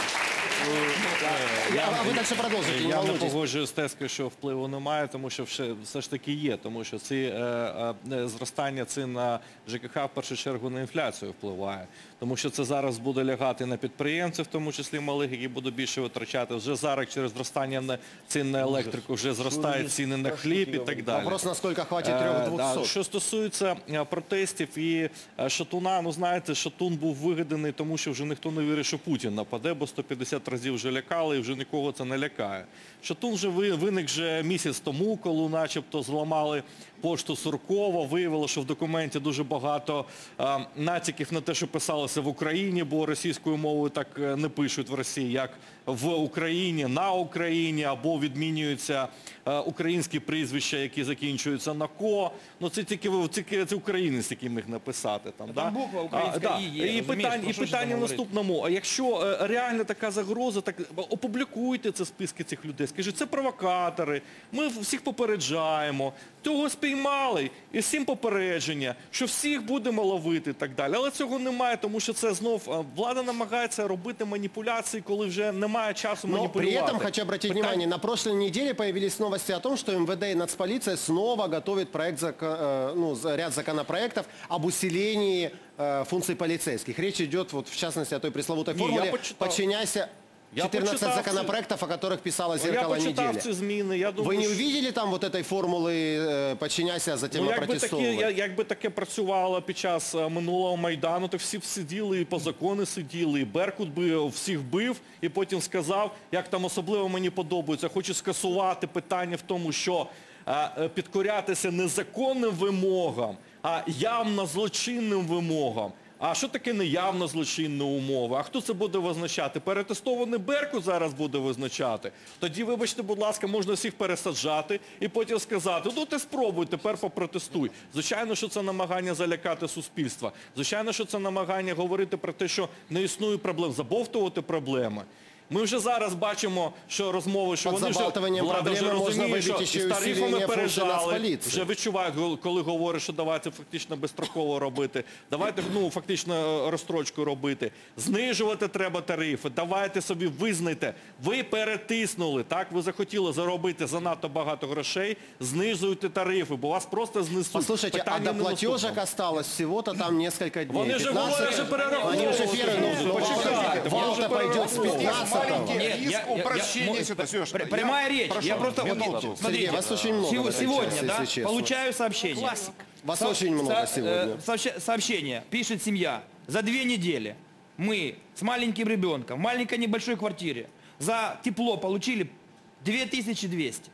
A: А ви далі продовжуйте, не
R: Я не
A: волнуйтесь.
R: погоджуюсь з тезкою, що впливу немає, тому що все, все ж таки є, тому що ці е, е, зростання цін на ЖКХ в першу чергу на інфляцію впливає. Тому що це зараз буде лягати на підприємців, в тому числі малих, які будуть більше витрачати. Вже зараз через зростання на цін на електрику вже зростають ціни на хліб і так далі.
A: Вопрос, наскільки хватить
R: Е,
A: трьох
R: да,
A: двохсот.
R: Що стосується е, протестів і е, Шатуна, ну знаєте, Шатун був вигаданий, тому що вже ніхто не вірить, що Путін нападе, бо сто п'ятдесят разів вже лякали і вже нікого це не лякає. Шатун вже ви- виник вже місяць тому, коли начебто зламали пошту Суркова, виявило, що в документі дуже багато е, натяків на те, що писалося в Україні, бо російською мовою так е, не пишуть в Росії, як в Україні, на Україні, або відмінюються е, українські прізвища, які закінчуються на ко. Ну це тільки, ви- тільки це українець, який міг написати. Там, да?
J: Там буква українська
R: А, да.
J: «і» є,
R: І
J: розумієш,
R: питання,
J: про
R: і
J: що ж
R: питання
J: там
R: в
J: говорити?
R: наступному. А якщо е, реально така загроза, так опублікуйте це списки цих людей. Скажіть, це провокатори, ми всіх попереджаємо, того спіймали, і всім попередження, що всіх будемо ловити і так далі. Але цього немає, тому що це знов е, влада намагається робити маніпуляції, коли вже немає часу
A: Но
R: маніпулювати.
A: при этом хочу обратить
R: Питання-
A: внимание, на прошлой неделе появились новости о том, что эм вэ дэ и нацполиция снова готовят проект, зако- э, ну, за- ряд законопроектов об усилении э, функций полицейских. Речь идет, вот, в частности, о той пресловутой
R: Не, я
A: формуле
R: почитал.
A: «Подчиняйся».
R: Я
A: четырнадцать
R: почитав ці-
A: законопроектов, о которых писало
R: Ну,
A: «Зеркало
R: я почитав
A: недели».
R: ці зміни, я думаю,
A: Вы не
R: що-
A: увидели там вот этой формулы э, «Подчиняйся, а затем
R: Ну, якби, таке,
A: опротестовывай»?
R: я- якби таке працювало під час е, минулого Майдану, то всі б сиділи і по закони сиділи, і Беркут би всіх бив, і потім сказав, як там особливо мені подобається, хочу скасувати питання в тому, що е, е, підкорятися не законним вимогам, а явно злочинним вимогам. А що таке неявно злочинна умова? А хто це буде визначати? Перетестований Беркут зараз буде визначати. Тоді, вибачте, будь ласка, можна всіх пересаджати і потім сказати, ну ти спробуй, тепер попротестуй. Звичайно, що це намагання залякати суспільство. Звичайно, що це намагання говорити про те, що не існує проблем, забовтувати проблеми. Ми вже зараз бачимо, що розмови, що
A: Під
R: вони вже,
A: забалтуванням
R: влада вже
A: проблеми можна
R: розуміє, що
A: вибити ще й
R: із тарифами
A: усилення функцій
R: пережали,
A: Нацполіції.
R: вже відчувають, коли говорять, що давайте фактично безстроково робити, давайте ну, фактично е, розстрочку робити, знижувати треба тарифи, давайте собі визнайте, ви перетиснули, так, ви захотіли заробити занадто багато грошей, знижуйте тарифи, бо вас просто знесуть.
A: Послушайте, а
R: Питання
A: до
R: не
A: платежек
R: наступне.
A: осталось всего-то там несколько дней.
R: Вони же
A: пятнадцать
R: говорять, що перераховувати.
A: Они уже первые, ну,
R: Почекайте, вони вже
A: вал-то пойдет с
R: перераховувати.
A: пятнадцатого.
J: Нет, я- я-
N: упрощение
J: я-
N: сюда, Сереж,
J: пр-
N: я-
J: Прямая речь.
N: прошу,
J: Я просто вот,
N: минуту.
J: смотрите,
A: Сергей, вас очень много
J: сего-
A: в этой
J: сегодня,
A: части,
J: да,
A: если честно.
J: получаю сообщение.
A: Вас
J: Со-
A: очень много
J: со-
A: сегодня.
J: э, сообща- Сообщение. Пишет семья. За две недели мы с маленьким ребенком в маленькой небольшой квартире за тепло получили две тысячи двести.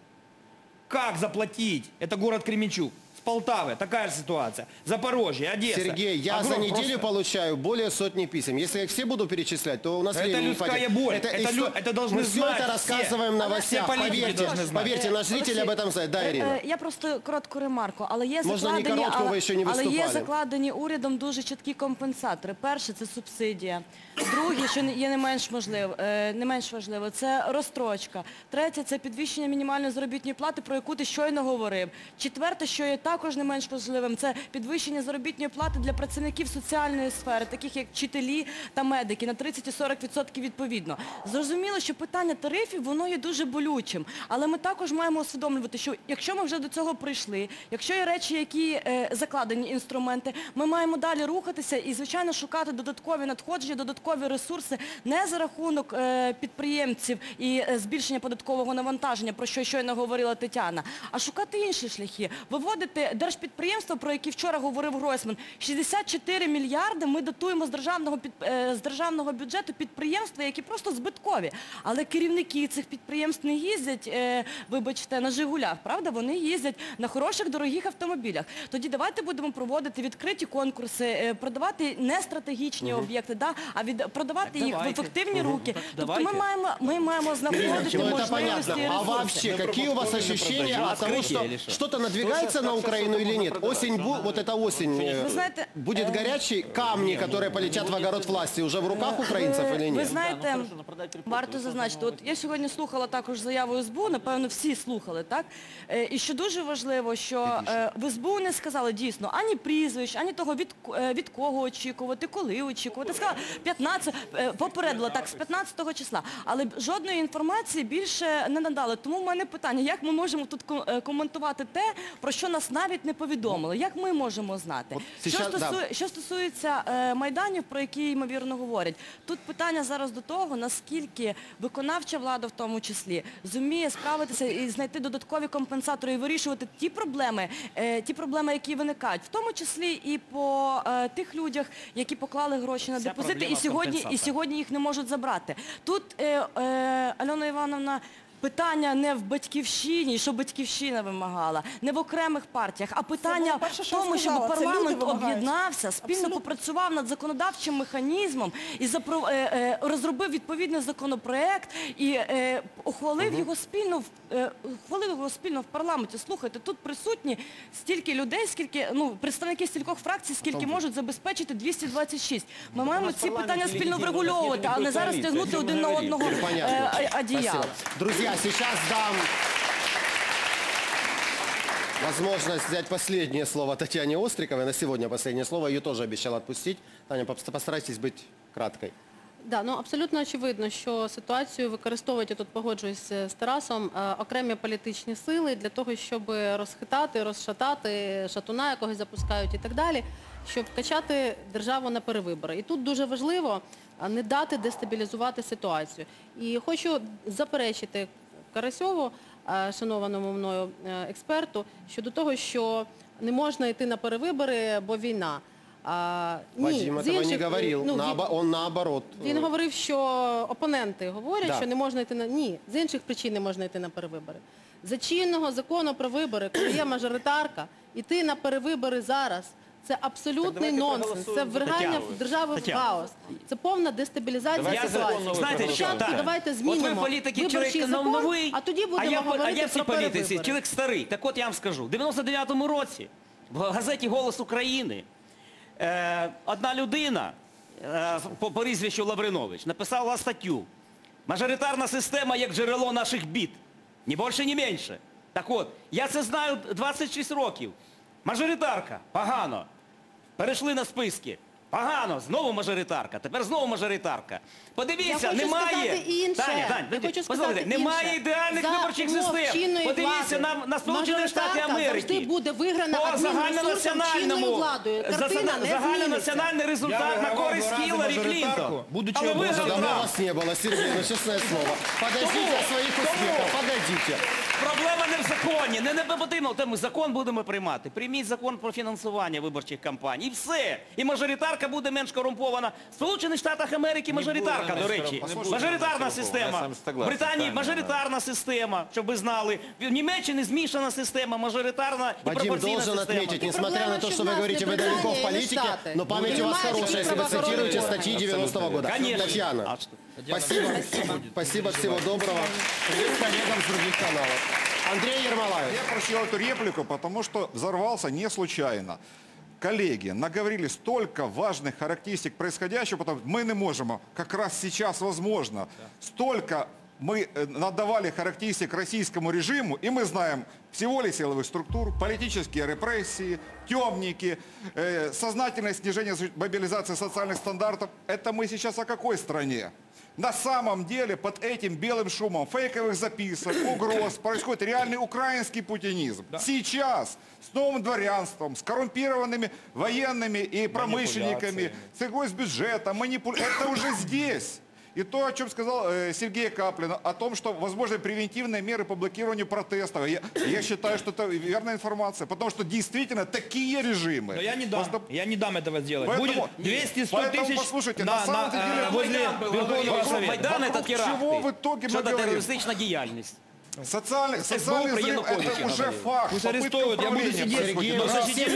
J: Как заплатить? Это город Кременчуг. С Полтавы такая же ситуация. Запорожье, Одесса.
A: Сергей, я
J: Огром-
A: за неделю
J: просто-
A: получаю более сотни писем. Если я их все буду перечислять, то у нас
J: Это
A: времени не
J: людская
A: хватит.
J: боль. Это
A: исто-
J: лю- это должны
A: Мы все
J: знать
A: это
J: все.
A: рассказываем в новостях.
J: Все политики
A: Поверьте,
J: должны знать.
A: поверьте, наш зритель об этом знает. Да, Ирина?
S: Е, Я просто коротку ремарку, але є
A: Можна не
S: закладені,
A: коротко, ви
S: але,
A: ще не
S: але є
A: виступали.
S: закладені урядом дуже чіткі компенсатори. Перше – це субсидія. Друге, що не- є не менш можливо, е, не менш важливо, це розстрочка. Третє – це підвищення мінімальної заробітної плати, про яку ти щойно говорив. Четверте, що є також також не менш важливим, це підвищення заробітної плати для працівників соціальної сфери, таких як вчителі та медики, на тридцять і сорок відсотків відповідно. Зрозуміло, що питання тарифів, воно є дуже болючим, але ми також маємо усвідомлювати, що якщо ми вже до цього прийшли, якщо є речі, які е, закладені інструменти, ми маємо далі рухатися і, звичайно, шукати додаткові надходження, додаткові ресурси не за рахунок е, підприємців і е, збільшення податкового навантаження, про що щойно говорила Тетяна, а шукати інші шляхи. Виводити держпідприємства, про які вчора говорив Гройсман, шістдесят чотири мільярди ми дотуємо з державного, під, е, з державного бюджету підприємства, які просто збиткові. Але керівники цих підприємств не їздять, е, вибачте, на «Жигулях», правда? Вони їздять на хороших, дорогих автомобілях. Тоді давайте будемо проводити відкриті конкурси, е, продавати не стратегічні угу. об'єкти, да, а від, продавати так їх давайте. в ефективні угу. руки. Так тобто ми маємо, ми маємо знаходити
A: ну,
S: можливості і
A: А вообще, какие у вас ощущения от того, что что-то надвигается на Украину или нет? Осень, вот эта осень э,
S: знаете,
A: будет
S: э,
A: горячей, камни, которые полетят в огород власти, уже в руках українців или
S: Ви
A: нет?
S: знаєте, варто зазначити, от я сьогодні слухала також заяву ес бе у, напевно, всі слухали, так? Е, І що дуже важливо, що е, в ес бе у не сказали дійсно ані прізвищ, ані того, від, е, від кого очікувати, коли очікувати. Сказали п'ятнадцятого, е, попередила так, з п'ятнадцятого числа. Але жодної інформації більше не надали. Тому в мене питання, як ми можемо тут ко- е, коментувати те, про що нас навіть не повідомили? Як ми можемо знати? Що,
A: сейчас,
S: стосу...
A: да.
S: що стосується е, майданів, про які, ймовірно, говорять, тут питання зараз до того, наскільки виконавча влада в тому числі зуміє справитися і знайти додаткові компенсатори і вирішувати ті проблеми, е, ті проблеми, які виникають, в тому числі і по е, тих людях, які поклали гроші на
B: Вся
S: депозити і
B: проблема в
S: сьогодні, і
B: компенсаторах.
S: сьогодні їх не можуть забрати. Тут, е, е, Альона Івановна, питання не в Батьківщині, що Батьківщина вимагала, не в окремих партіях, а питання
K: перше,
S: в
K: що я
S: тому, щоб
K: сказала, це люди
S: парламент
K: вимагають.
S: об'єднався, спільно
K: Абсолютно.
S: попрацював над законодавчим механізмом і запро- е, е, розробив відповідний законопроект і е, ухвалив його спільно, в- е, ухвалив його спільно в парламенті. Слухайте, тут присутні стільки людей, скільки, ну, представники стількох фракцій, скільки можуть забезпечити двісті двадцять шість. Ми маємо ці питання спільно врегульовувати, а не зараз тягнути один на одного
A: Понятно.
S: е, одіял.
A: Спасибо. Друзья, сейчас дам возможность взять последнее слово Татьяне Остриковой. На сегодня последнее слово. Ее тоже обещала отпустить. Таня, постарайтесь быть краткой.
I: Да, ну абсолютно очевидно, що ситуацію використовують, я тут погоджуюсь з Тарасом, е, окремі політичні сили для того, щоб розхитати, розшатати, шатуна якогось запускають і так далі, щоб вкачати державу на перевибори. І тут дуже важливо е, не дати дестабілізувати ситуацію. І хочу заперечити Карасьову, е, шанованому мною е, експерту, щодо того, що не можна йти на перевибори, бо війна. А, ні,
A: Вадим
I: з
A: этого
I: інших,
A: не говорил.
I: ну,
A: Наобо- он наоборот.
I: Він говорив, що опоненти говорять,
A: Да.
I: що не можна йти на... Ні, з інших причин не можна йти на перевибори. За чинного закону про вибори, коли є мажоритарка, йти на перевибори зараз – це абсолютний нонсенс. Це ввергання в державу в
B: Тетяна.
I: хаос. Це повна дестабілізація
B: Я
I: ситуації.
B: за- знаєте, що?
I: Спочатку
B: Так.
I: давайте
B: От
I: змінимо
B: ви політики,
I: виборчий
B: чоловік
I: закон,
B: новий,
I: а тоді
B: а
I: будемо
B: я,
I: говорити
B: а я в цій
I: про
B: політиці,
I: перевибори.
B: чоловік старий. Так от я вам скажу, в дев'яносто дев'ятому році в газеті «Голос України» е, одна людина е, по прізвищу Лавринович написала статтю «Мажоритарна система як джерело наших бід». Ні більше, ні менше. Так от, я це знаю двадцять шість років. Мажоритарка, погано. Перейшли на списки. Погано, знову мажоритарка, тепер знову мажоритарка. Подивіться,
I: Я хочу
B: немає...
I: сказати інше.
B: Таня, Таня,
I: Я хочу
B: послухайте,
I: сказати
B: немає
I: інше.
B: ідеальних
I: За
B: виборчих
I: умов
B: систем.
I: чинної
B: Подивіться
I: влади.
B: на, на Сполучені Штати
I: Мажоритарка
B: Америки.
I: завжди буде виграна
B: По
I: адмінресурсом
B: загальнонаціональному,
I: чинною владою.
B: за-
I: Картина не
B: загальнонаціональний результат на користь Хіларі Клінтон. Але ви
A: Давно вас не было, Сергей, ну честное слово. Подождите от своих успехов, подождите.
B: Проблема не в законі, не, не потрібно, то ми закон будемо приймати. Прийміть закон про фінансування виборчих кампаній. І все. І мажоритарка буде менш корумпована. В Сполучених Штатах Америки мажоритарка, до речі. Мажоритарна система. В Британії мажоритарна система, щоб ви знали. В Німеччині змішана система, мажоритарна і
A: Вадим
B: пропорційна
A: должен
B: система.
A: отметить, несмотря на то, что вы говорите, вы далеко в политике, но память у вас хорошая, если вы цитируете статьи девяностого года.
B: Конечно.
A: Татьяна, спасибо. Спасибо, всего доброго. Привет коллегам с других каналов. Андрей Ермолаев.
N: Я просил эту реплику, потому что взорвался не случайно. Коллеги наговорили столько важных характеристик происходящего, потому что мы не можем, как раз сейчас возможно, столько мы э, надавали характеристик российскому режиму, и мы знаем всего ли силовых структур, политические репрессии, темники, э, сознательное снижение мобилизации социальных стандартов. Это мы сейчас о какой стране? На самом деле под этим белым шумом фейковых записок, угроз происходит реальный украинский путинизм. Да. Сейчас с новым дворянством, с коррумпированными военными и промышленниками, с игрой с бюджетом, манипуля... это уже здесь. И то, о чем сказал э, Сергей Каплин, о том, что возможны превентивные меры по блокированию протестов. Я, я считаю, что это верная информация, потому что действительно такие режимы.
J: Но я не дам,
N: Просто...
J: я не дам этого сделать.
N: Поэтому,
J: будет двести сто тысяч
N: послушайте,
J: на,
N: на самом деле,
J: на, возле Верховного Совета.
B: Майдан это теракты.
N: Чего в итоге мы
B: Что-то
N: говорим?
B: террористична діяльність.
N: Социальный, социальный взрыв – это уже факт.
J: Пусть арестуют, я буду сидеть.
N: Но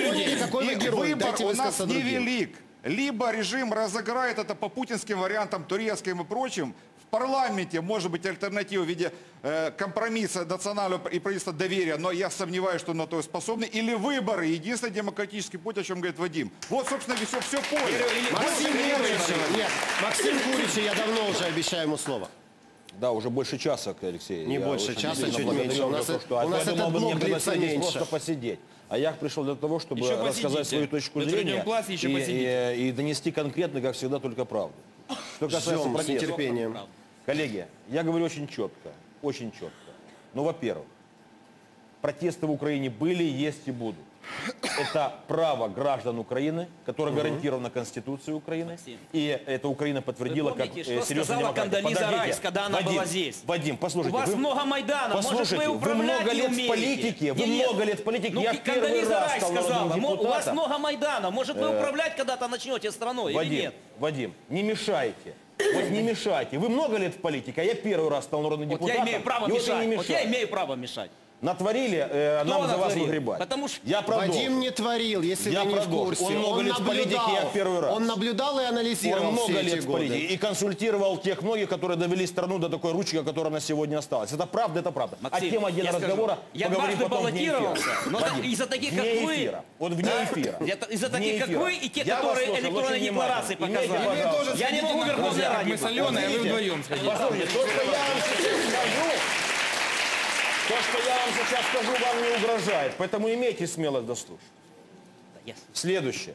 N: выбор у нас невелик. Либо режим разыграет это по путинским вариантам, турецким и прочим. В парламенте может быть альтернатива в виде э, компромисса национального и правительства доверия, но я сомневаюсь, что на то способны. Или выборы, единственный демократический путь, о чем говорит Вадим. Вот, собственно, все, все поле.
A: Максим Гурич, нет, Максим Гурич, я давно уже обещаю ему слово.
H: Да, уже больше часа, Алексей.
A: Не
H: я
A: больше часа, чуть меньше. У нас,
H: то, что,
A: у нас
H: я
A: этот
H: думал,
A: блок
H: мне
A: длится меньше.
H: просто посидеть. А я пришел для того, чтобы
J: еще
H: рассказать
J: посидите.
H: свою точку
J: В
H: зрения
J: классе еще
H: и, и, и донести конкретно, как всегда, только правду. Что касается
A: Ждем с
H: протестов.
A: нетерпением.
H: Коллеги, я говорю очень четко, очень четко. Ну, во-первых, протесты в Украине были, есть и будут. Это право граждан Украины, которое угу. гарантировано Конституцией Украины. Максим. И это Украина подтвердила
B: помните,
H: как
B: что
H: серьезная
B: сказала
H: демократия.
B: Кондолиза Райс, когда она
H: Вадим,
B: была здесь?
H: Вадим, послушайте.
B: У вас
H: вы,
B: много Майдана,
H: послушайте,
B: может, вы управлять
H: много
B: не
H: лет
B: умеете.
H: в политике, вы
B: Нет,
H: много лет в политике.
B: Ну,
H: я первый
B: Кондолиза
H: раз
B: Райс
H: стал
B: сказала,
H: народным
B: у вас
H: депутатом.
B: много Майдана, может, вы
H: Э,
B: управлять когда-то начнете страной
H: Вадим,
B: или нет?
H: Вадим, не мешайте. Вот не мешайте. Вы много лет в политике, а я первый раз стал народным
B: Вот
H: депутатом.
B: я имею право
H: и вот
B: мешать.
H: не
B: Вот я
H: мешаю.
B: имею право мешать.
H: Натворили, э, нам за вас
B: натворил?
H: выгребать.
B: Потому что
H: Я продолжу.
A: Вадим не творил, если
H: Я
A: вы не в
H: продолжу.
A: курсе.
H: Он много лет в политике,
A: наблюдал.
H: я в первый раз.
A: Он наблюдал и анализировал
H: Он много
A: все
H: лет
A: эти
H: в
A: годы.
H: политике и консультировал тех многих, которые довели страну до такой ручки, которая на сегодня осталась. Это правда, это правда.
B: Максим,
H: а тема отдельного
B: я скажу,
H: разговора
B: я
H: поговорим
B: дважды
H: потом вне эфира.
B: баллотировался, но
H: Вадим,
B: из-за таких,
H: вне
B: как вы...
H: эфира. Вот вне
B: Да?
H: эфира.
B: Я- Из-за
H: Вне
B: таких, как
H: эфира.
B: вы, и те,
H: Я вас
B: которые
H: слушаю
B: электронные
H: очень
B: декларации
H: внимательно. Имейте,
B: показали.
H: пожалуйста.
B: Я не могу Верховной Раде.
J: Мы с Аленой, а вы вдвоем сходите.
H: Послушайте, то, что я вам сейчас скажу, то, что я вам сейчас скажу, вам не угрожает. Поэтому имейте смелость дослушать.
B: Yes.
H: Следующее.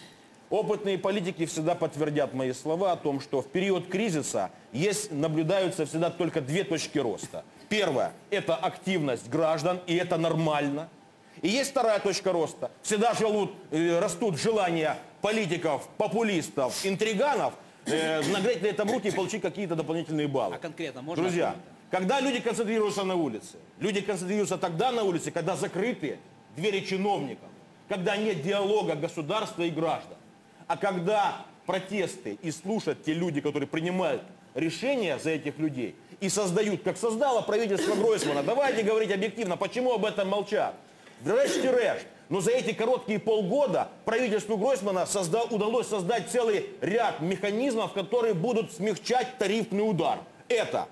H: Опытные политики всегда подтвердят мои слова о том, что в период кризиса есть, наблюдаются всегда только две точки роста. Первое – это активность граждан, и это нормально. И есть вторая точка роста. Всегда живут, э, растут желания политиков, популистов, интриганов э, нагреть на этом руки и получить какие-то дополнительные баллы.
B: А конкретно можно?
H: Друзья, когда люди концентрируются на улице, люди концентрируются тогда на улице, когда закрыты двери чиновников, когда нет диалога государства и граждан. А когда протесты и слушают те люди, которые принимают решения за этих людей и создают, как создало правительство Гройсмана, давайте говорить объективно, почему об этом молчат? Врешті-решт, но за эти короткие полгода правительству Гройсмана создал, удалось создать целый ряд механизмов, которые будут смягчать тарифный удар. Это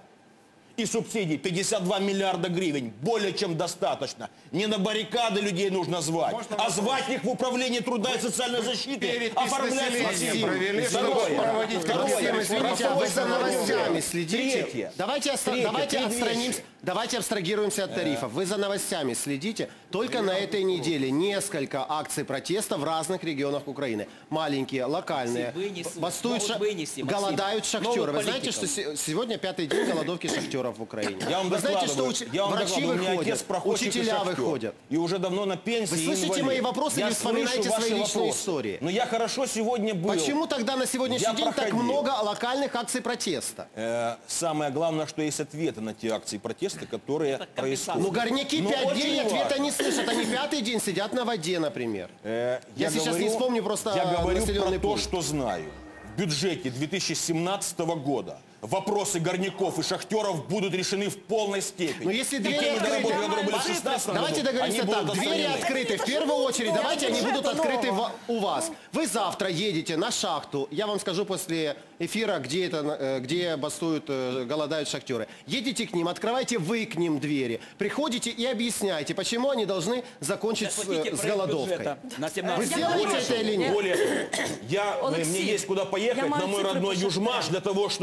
H: и субсидий пятьдесят два миллиарда гривен, более чем достаточно. Не на баррикады людей нужно звать,
N: Можно
H: а звать их в управление труда и социальной защиты, оформлять
N: провели, чтобы проводить
A: Максим, извините, а вы за новостями следите?
H: Третье.
A: Давайте, оста-
H: Третье.
A: давайте,
H: Три
A: отстранимся,
H: вещи.
A: давайте абстрагируемся от тарифов. Вы за новостями следите? Только на этой неделе несколько акций протеста в разных регионах Украины. Маленькие, локальные.
B: Вынесут,
A: Бастуют
B: могут
A: ша-
B: вынести, Максим.
A: голодают шахтеры.
B: Новых
A: Вы знаете, что
B: политиков.
A: се- сегодня пятый день голодовки шахтеров в Украине?
H: Я вам
A: Вы знаете, что
H: докладываю,
A: уч-
H: я вам
A: врачи
H: докладываю, у меня отец
A: выходят,
H: проходчик и
A: учителя
H: шахтер.
A: выходят.
H: И уже давно на пенсии.
A: Вы
H: и
A: слышите
H: инвалид.
A: мои вопросы
H: Я
A: или вспоминаете
H: слышу
A: свои
H: ваши
A: личные
H: вопросы.
A: истории?
H: Но я хорошо сегодня был.
A: Почему тогда на сегодняшний
H: Я
A: день так
H: проходил.
A: много локальных акций протеста?
H: Э, самое главное, что есть ответы на те акции протеста, которые происходят.
A: Ну, горняки
H: Но
A: пять
H: очень
A: дней ответа
H: важно.
A: не слышат. Они пятый день сидят на воде, например.
H: Э,
A: Я сейчас
H: говорю-
A: не вспомню просто
H: Я говорю про
A: населенный
H: то,
A: пункт.
H: что знаю. В бюджете две тысячи семнадцатого года вопросы горняков и шахтеров будут решены в полной степени.
A: Но если
H: И
A: двери
H: те
A: открыты,
H: недоработки, которые были в шестнадцатом
A: давайте
H: году,
A: договоримся
H: они
A: так,
H: будут
A: двери
H: отстранены.
A: открыты. В первую очередь, давайте они будут открыты в- у вас. Вы завтра едете на шахту, я вам скажу после эфира, где, это, э, где бастуют, э, голодают шахтеры. Едете к ним, открывайте вы к ним двери, приходите и объясняйте, почему они должны закончить с,
B: Заплатите
A: э, с
B: проект
A: голодовкой.
B: бюджета на
A: Вы
B: семнадцать.
A: сделаете это или нет?
H: Более того, я,
S: Алексей,
H: мне есть куда поехать
S: я
H: на
S: маю
H: мой
S: цифры
H: родной
S: посчитать.
H: Южмаш для того, чтобы там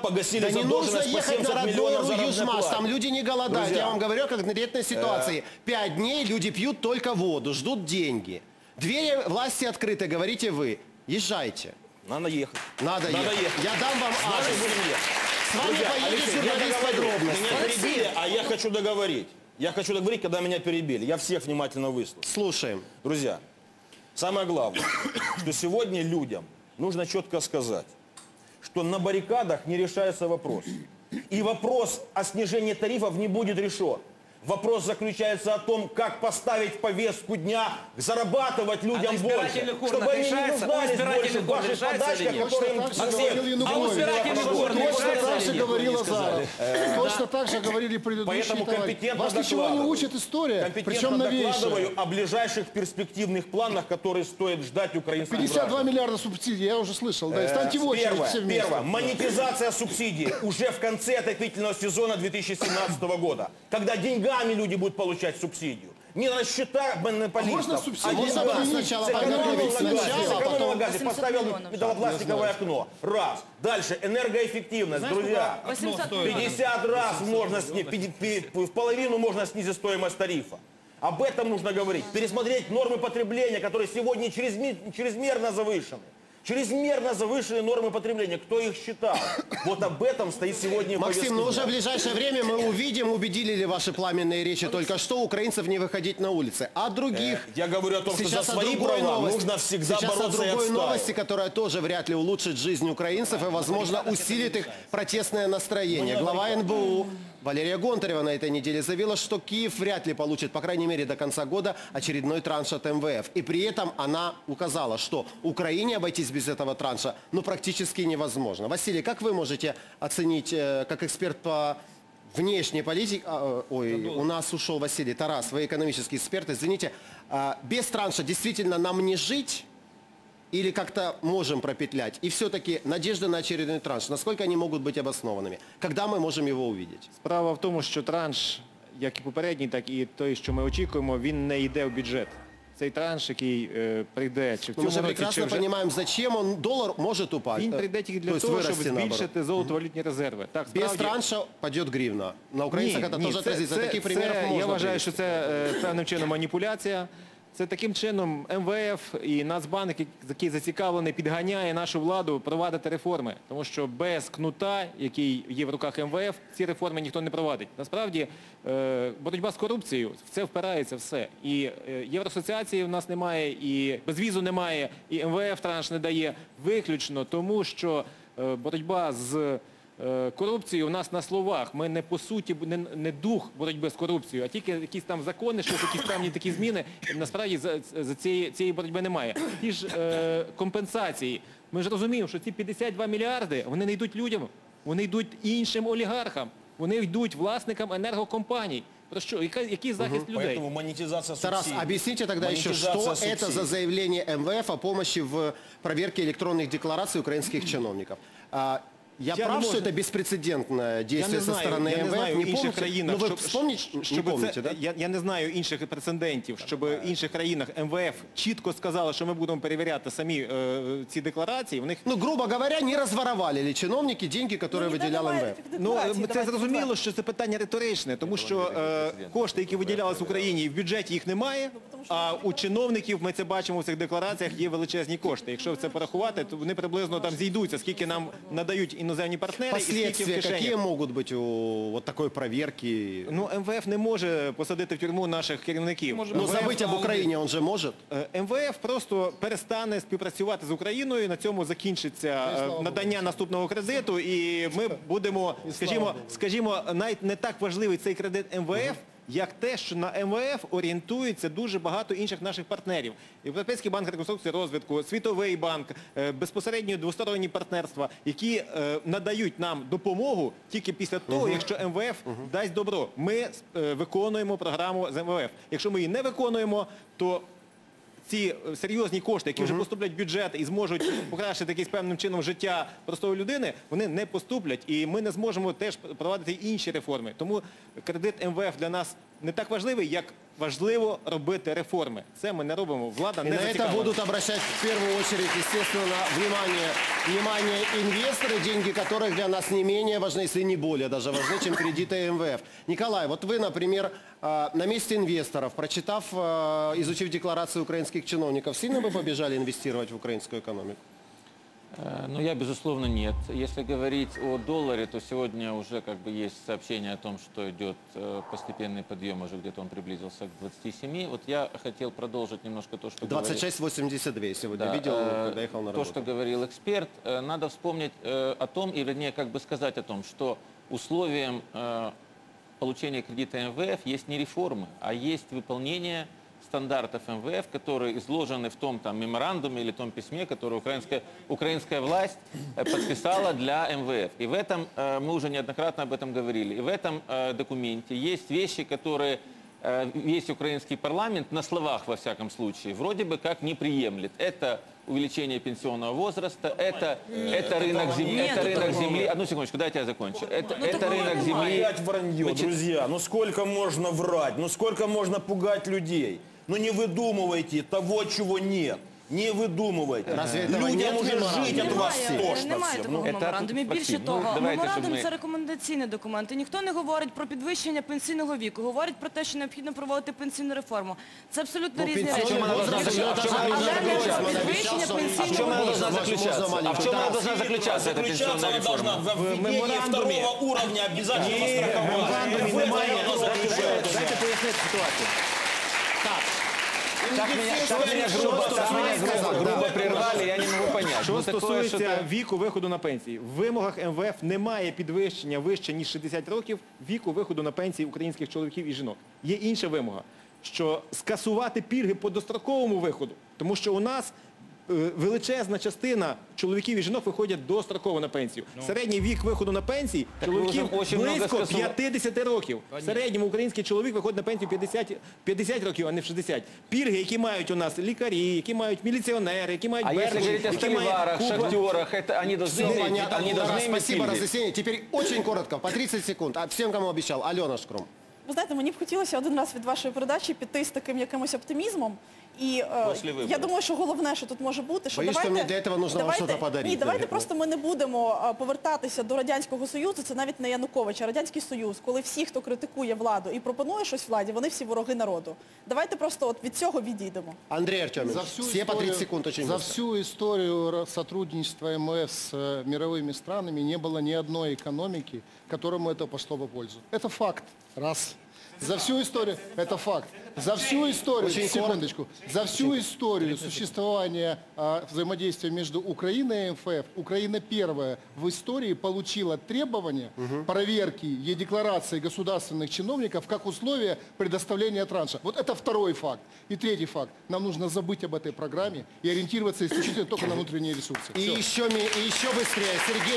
H: погасили
A: Да не нужно
H: задолженность по
A: ехать на
H: семьдесят
A: родной
H: миллионов заработной
A: Южмаш, там
H: платы.
A: люди не голодают.
H: Друзья,
A: Я вам говорю о конкретной ситуации. Пять дней люди пьют только воду, ждут деньги. Двери власти открыты, говорите вы. Езжайте.
H: Надо ехать.
A: Надо,
H: Надо
A: ехать.
H: ехать.
A: Я дам вам
H: Значит,
A: адрес.
H: будем ехать.
A: С вами
H: Друзья,
A: поедет
H: Алексей, я
A: журналист
H: договорю.
A: подробностей.
H: Меня перебили, а я хочу договорить. Я хочу договорить, когда меня перебили. Я всех внимательно выслушал.
A: Слушаем.
H: Друзья, самое главное, что сегодня людям нужно четко сказать, что на баррикадах не решается вопрос. И вопрос о снижении тарифов не будет решен. Вопрос заключается о том, как поставить в повестку дня, зарабатывать людям
B: А на
H: больше,
B: избирательных урнах
H: чтобы они не
B: решается?
H: нуждались
B: У избирательных
H: больше в
B: урн
H: ваших
B: решается
H: подачках,
B: или нет?
H: которые им
G: Точно так же говорил
H: Максим,
B: А у
G: Янукович.
B: избирательных урн
G: Точно
B: решается
G: так
B: или
G: же
B: нет?
G: говорил
B: Вы не сказали.
G: Азаров. Точно так же говорили предыдущие
H: Поэтому
G: товарищи.
H: компетентно
G: Вас ничего не
H: докладываю.
G: учит история, причем
H: Компетентно
G: новейшая.
H: докладываю о ближайших перспективных планах, которые стоит ждать украинским
G: пятьдесят два
H: гражданам.
G: миллиарда субсидий, я уже слышал. Да, и станьте в очередь
H: Первое,
G: все вместе.
H: первое. Монетизация субсидий уже в конце отопительного сезона две тысячи семнадцатого года, когда деньгами люди будут получать субсидию. Не на счетах монополистов,
G: можно субсидии
H: деньгами.
G: объединить?
A: Сначала
H: Сэкономил
A: подготовить
H: на газе,
A: сначала,
H: сэкономил
A: потом
H: на газе,
S: восемьсот
H: поставил
S: миллионов.
H: металлопластиковое окно. Раз. Дальше. Энергоэффективность, друзья.
S: восемьсот миллионов.
H: пятьдесят раз можно снизить, в половину можно снизить стоимость тарифа. Об этом нужно говорить. Пересмотреть нормы потребления, которые сегодня чрезме- чрезмерно завышены. Чрезмерно завышенные нормы потребления. Кто их считал? Вот об этом стоит сегодня повестка
A: Максим, ну уже
H: дня.
A: в ближайшее время мы увидим, убедили ли ваши пламенные речи только что украинцев не выходить на улицы. А других...
H: Э, я говорю о том, что
A: Сейчас
H: за
A: о
H: свои
A: другой
H: права
A: новости.
H: нужно всегда
A: Сейчас
H: бороться
A: о
H: и
A: другой
H: отстаивать.
A: новости, которая тоже вряд ли улучшит жизнь украинцев и, возможно, усилит их протестное настроение. Глава эн бэ у Валерия Гонтарева на этой неделе заявила, что Киев вряд ли получит, по крайней мере, до конца года очередной транш от эм вэ эф. И при этом она указала, что Украине обойтись без этого транша ну, практически невозможно. Василий, как вы можете оценить, э, как эксперт по внешней политике... а, э, ой, у нас ушел Василий Тарас, вы экономический эксперт, извините. А, без транша действительно нам не жить? Или как-то можем пропетлять? И все-таки надежда на очередной транш, насколько они могут быть обоснованными? Когда мы можем его увидеть?
Q: Справа в тому, що транш, як і попередній, так і той, що ми очікуємо, він не йде в бюджет. Цей транш, який е, прийде, чи в
A: Но мы
Q: цьому
A: же
Q: році, чи
A: прекрасно
Q: вже...
A: понимаем, зачем он, доллар может упасть.
Q: Він
A: э,
Q: прийде тільки
A: то
Q: для
A: есть
Q: того, щоб
A: вырасти, наоборот.
Q: збільшити золотовалютні резерви. Так,
A: Без
Q: справді...
A: транша пойдет гривна. На украинцах это тоже
Q: це-
A: отразится.
Q: це-
A: Таких
Q: це-
A: примеров можно
Q: Я вважаю,
A: привести.
Q: що це е, певним чином маніпуляція. Це таким чином ем вэ еф і Нацбанк, який- який зацікавлений, підганяє нашу владу провадити реформи. Тому що без кнута, який є в руках ем вэ еф, ці реформи ніхто не провадить. Насправді, е, боротьба з корупцією, в це впирається все. І е, Євроасоціації в нас немає, і безвізу немає, і ем вэ еф транш не дає виключно тому, що е, боротьба з е, корупцією у нас на словах. Ми не по суті, не, не дух боротьби з корупцією, а тільки якісь там закони, щось, якісь певні такі зміни. Насправді за, за цієї, цієї боротьби немає. Ті ж е, компенсації. Ми ж розуміємо, що ці п'ятдесят два мільярди, вони не йдуть людям, вони йдуть іншим олігархам, вони йдуть власникам енергокомпаній. Про що? Яка, який захист людей?
H: Поэтому монетизация
A: Тарас,
H: субсидий.
A: объясните тогда еще, что
H: Монетизация
A: это за
H: субсидий.
A: заявление эм вэ эф о помощи в проверке электронных деклараций украинских чиновников? А, Я,
Q: Я
A: прав,
Q: не
A: что
Q: можу-
A: это беспрецедентное действие
Q: Я не
A: со
Q: знаю,
A: стороны
Q: я не
A: эм вэ эф?
Q: знаю
A: Не
Q: інших
A: помните?
Q: країнах,
A: Ну, вы
Q: щоб-
A: вспомните, не
Q: щоб
A: помните,
Q: це,
A: да?
Q: я, я не знаю інших прецедентів, щоб в інших країнах ем вэ еф чітко сказали, що ми будемо перевіряти самі е, ці декларації. В них
A: Ну, грубо говоря, не разворовали ли чиновники деньги, которые выделял эм вэ эф?
Q: Ну, це зрозуміло, що це питання риторичне, тому що е, кошти, які виділялись в Україні, в бюджеті їх немає, а у чиновників, ми це бачимо в цих деклараціях, є величезні кошти. Якщо це порахувати, то вони приблизно там зійдуться, скільки нам надають іноземні партнери і скільки в
A: Последствия
Q: кишенях.
A: какие могут быть у вот такой проверки?
Q: Ну, ем вэ еф не може посадити в тюрму наших керівників.
A: Ну,
Q: ем вэ еф
A: забыть об Украине он же может.
Q: Е, ем вэ еф просто перестане співпрацювати з Україною, на цьому закінчиться е, надання наступного кредиту, і ми будемо, скажімо, скажімо, навіть не так важливий цей кредит ем вэ еф, як те, що на ем вэ еф орієнтується дуже багато інших наших партнерів. Європейський банк реконструкції і розвитку, Світовий банк, е, безпосередньо двосторонні партнерства, які е, надають нам допомогу тільки після того, якщо ем вэ еф дасть добро. Ми е, виконуємо програму з ем вэ еф. Якщо ми її не виконуємо, то ці е, серйозні кошти, які вже поступлять в бюджет і зможуть покращити якимось певним чином життя простої людини, вони не поступлять. І ми не зможемо теж провадити інші реформи. Тому кредит ем вэ еф для нас не так важливий, як важливо робити реформи. Це ми не робимо. Влада
A: И
Q: не
A: на это
Q: зацікавлена.
A: будут обращать в первую очередь, естественно, внимание, внимание инвесторы, деньги которых для нас не менее важны, если не более даже важны, чем кредиты эм вэ эф. Николай, вот вы, например, на месте инвесторов, прочитав, изучив декларацию украинских чиновников, сильно бы побежали инвестировать в украинскую экономику?
C: Ну, я, безусловно, нет. Если говорить о долларе, то сегодня уже как бы есть сообщение о том, что идет постепенный подъем, уже где-то он приблизился к двадцати семи. Вот я хотел продолжить немножко то, что
A: двадцать шесть восемьдесят два я сегодня
C: да,
A: видел, когда ехал на работу.
C: То, что говорил эксперт, надо вспомнить о том, и вернее, как бы сказать о том, что условием получения кредита эм вэ эф есть не реформы, а есть выполнение стандартов эм вэ эф, которые изложены в том там, меморандуме или том письме, которое украинская, украинская власть подписала для эм вэ эф. И в этом, мы уже неоднократно об этом говорили, и в этом документе есть вещи, которые весь украинский парламент, на словах во всяком случае, вроде бы как не приемлет. Это увеличение пенсионного возраста, это, это рынок земли,
H: Нет,
C: это рынок
H: такого
C: земли.
H: нет.
C: Одну секундочку, дайте я закончу. Это,
H: Ну,
C: это
H: такого
C: рынок
H: нет.
C: земли.
H: Опять вранье,
C: Значит,
H: друзья. Ну сколько можно врать? Ну сколько можно пугать людей? Ну не выдумывайте того, чего нет. Не выдумывайте.
A: Разве этого
H: Людям
A: нет
H: уже
A: меморандума?
H: жить от вас
S: Немає,
H: тошно
S: немає
H: всем.
S: такого
H: Ну,
S: меморандуму. Більше
C: Максим, ну,
S: того,
C: давайте,
S: меморандум
C: щоб ми-
S: – це рекомендаційний документ. І ніхто не говорить про підвищення пенсійного віку. Говорить про те, що необхідно проводити пенсійну реформу. Це абсолютно
A: Ну,
S: різні
A: пенсионный
S: речі.
A: возраст,
S: Але
A: это же
S: не
A: обязательно.
S: підвищення
A: А в
S: пенсійного
A: чем она
S: віку.
A: должна заключаться? А в чем она должна
C: заключаться, эта пенсионная
H: она должна
C: реформа?
H: в введении второго уровня обязательного страхования.
Q: Меморандумі немає.
H: Это заключается.
Q: Дайте пояснити ситуацію.
C: Так меня, так меня грубо, так меня грубо, грубо прервали, я не могу понять.
Q: Що
C: Ну, такое
Q: стосується
C: что-то-
Q: віку виходу на пенсії, в вимогах ем вэ еф немає підвищення вище, ніж шістдесят років віку виходу на пенсії українських чоловіків і жінок. Є інша вимога, що скасувати пільги по достроковому виходу, тому що у нас е, величезна частина чоловіків і жінок виходять достроково на пенсію. Середній вік виходу на пенсії
C: Так ви
Q: чоловіків
C: вже очень много
Q: близько
C: скасували.
Q: п'ятдесят років. В середньому український чоловік виходить на пенсію п'ятдесят, п'ятдесят років, а не в шістдесят. Пільги, які мають у нас лікарі, які мають міліціонери, які мають
C: А если
Q: беркут,
C: говорить о
Q: які мають
C: столярах,
Q: купа-
C: шахтерах, это они должны
A: Все
C: иметь,
A: понятно.
C: они
A: Ура,
C: должны иметь
A: спасибо,
C: пильги.
A: разъяснение. Теперь очень коротко, по тридцать секунд. А всем, кому обещал. Алена Шкрум.
K: Ви знаєте, мені б хотілося один раз від вашої передачі піти з таким якимось оптимізмом. І е,
A: Після виборів.
K: я думаю, що головне, що тут може бути, що
A: Боюсь, що
K: давайте,
A: мені для цього нужно вам
K: давайте,
A: щось подарити.
K: ні, давайте просто ми не будемо е, повертатися до Радянського Союзу, це навіть не Янукович, а Радянський Союз, коли всі, хто критикує владу і пропонує щось владі, вони всі вороги народу. Давайте просто от від цього відійдемо.
A: Андрей Артемович,
G: За всю
A: все по тридцать
G: историю-
A: секунд очень
G: За
A: быстро.
G: всю историю ра- сотрудничества эм вэ эф с э, мировыми странами не было ни одной экономики, которому это пошло по пользу. Это факт. Раз. За всю историю, это факт. За всю историю,
A: Очень
G: секундочку, за всю историю существования а, взаимодействия между Украиной и эм эф эф, Украина первая в истории получила требования проверки е-декларации государственных чиновников как условие предоставления транша. Вот это второй факт. И третий факт. Нам нужно забыть об этой программе и ориентироваться исключительно только на внутренние ресурсы.
A: И
G: Всё.
A: еще, ми- и еще быстрее. Сергей,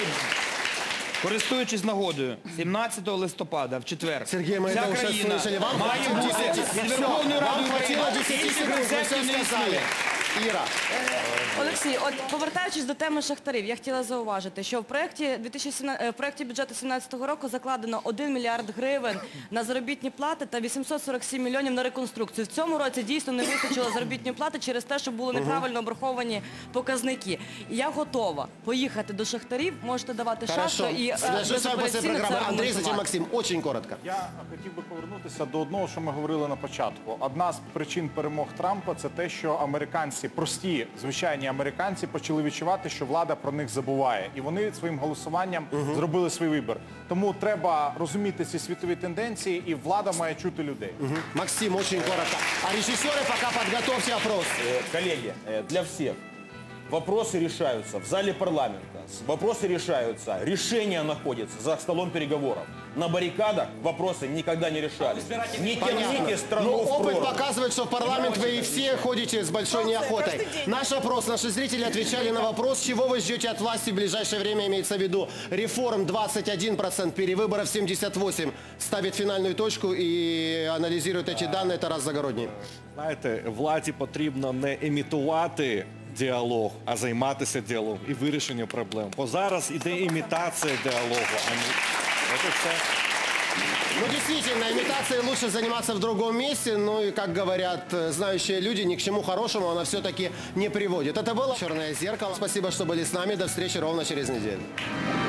J: Користуючись нагодою, сімнадцятого листопада, в четвер,
A: Сергей, мы
J: вся
A: это уже
J: країна
A: слышали. Вам
J: має
A: хватило
J: бути
A: десяти.
J: від
A: Всё,
J: Верховної Ради
A: вам хватило
J: України
A: десяти
J: інших
A: секунд, ви все
J: концептів не
A: сказали.
J: існує.
A: Іра.
S: Олексій, от повертаючись до теми шахтарів, я хотіла зауважити, що в проєкті дві тисячі сімнадцятого, в проєкті бюджету дві тисячі сімнадцятого року закладено один мільярд гривень на заробітні плати та вісімсот сорок сім мільйонів на реконструкцію. В цьому році дійсно не вистачило заробітної плати через те, що були неправильно обраховані показники. І я готова поїхати до шахтарів, можете давати
A: Хорошо.
S: шахту і е,
A: Свяжусь с вами после
S: безапеляційно це
A: программы. Андрей, затем
S: аргументувати.
A: Максим. Очень коротко.
E: Я хотів би повернутися до одного, що ми говорили на початку. Одна з причин перемог Трампа – це те, що американці, прості, звичайні американці, почали відчувати, що влада про них забуває. І вони своїм голосуванням зробили свій вибір. Тому треба розуміти ці світові тенденції, і влада має чути людей.
A: Максим, очень коротко. А режиссеры пока подготовьте опрос.
H: Э, Коллеги, э, для всех вопросы решаются в зале парламента. Вопросы решаются, решение находится за столом переговоров. На баррикадах вопросы никогда не решались. Не тяните страну
A: Но
H: в
A: опыт
H: прорубь.
A: показывает, что в парламент вы и все ходите с большой неохотой. Наш опрос, наши зрители отвечали на вопрос, чего вы ждете от власти в ближайшее время, имеется в виду реформ двадцать один процент, перевыборов семьдесят восемь процентов. Ставит финальную точку и анализирует эти данные Тарас Загородний.
R: Знаєте, владі потрібно не імітувати діалог, а займатися діалогом і вирішенням проблем. Бо зараз іде імітація діалогу, а не... От і все.
A: Ну, действительно, имитацией лучше заниматься в другом месте. Ну и, как говорят э, знающие люди, ни к чему хорошему она все-таки не приводит. Это было «Черное зеркало». Спасибо, что были с нами. До встречи ровно через неделю.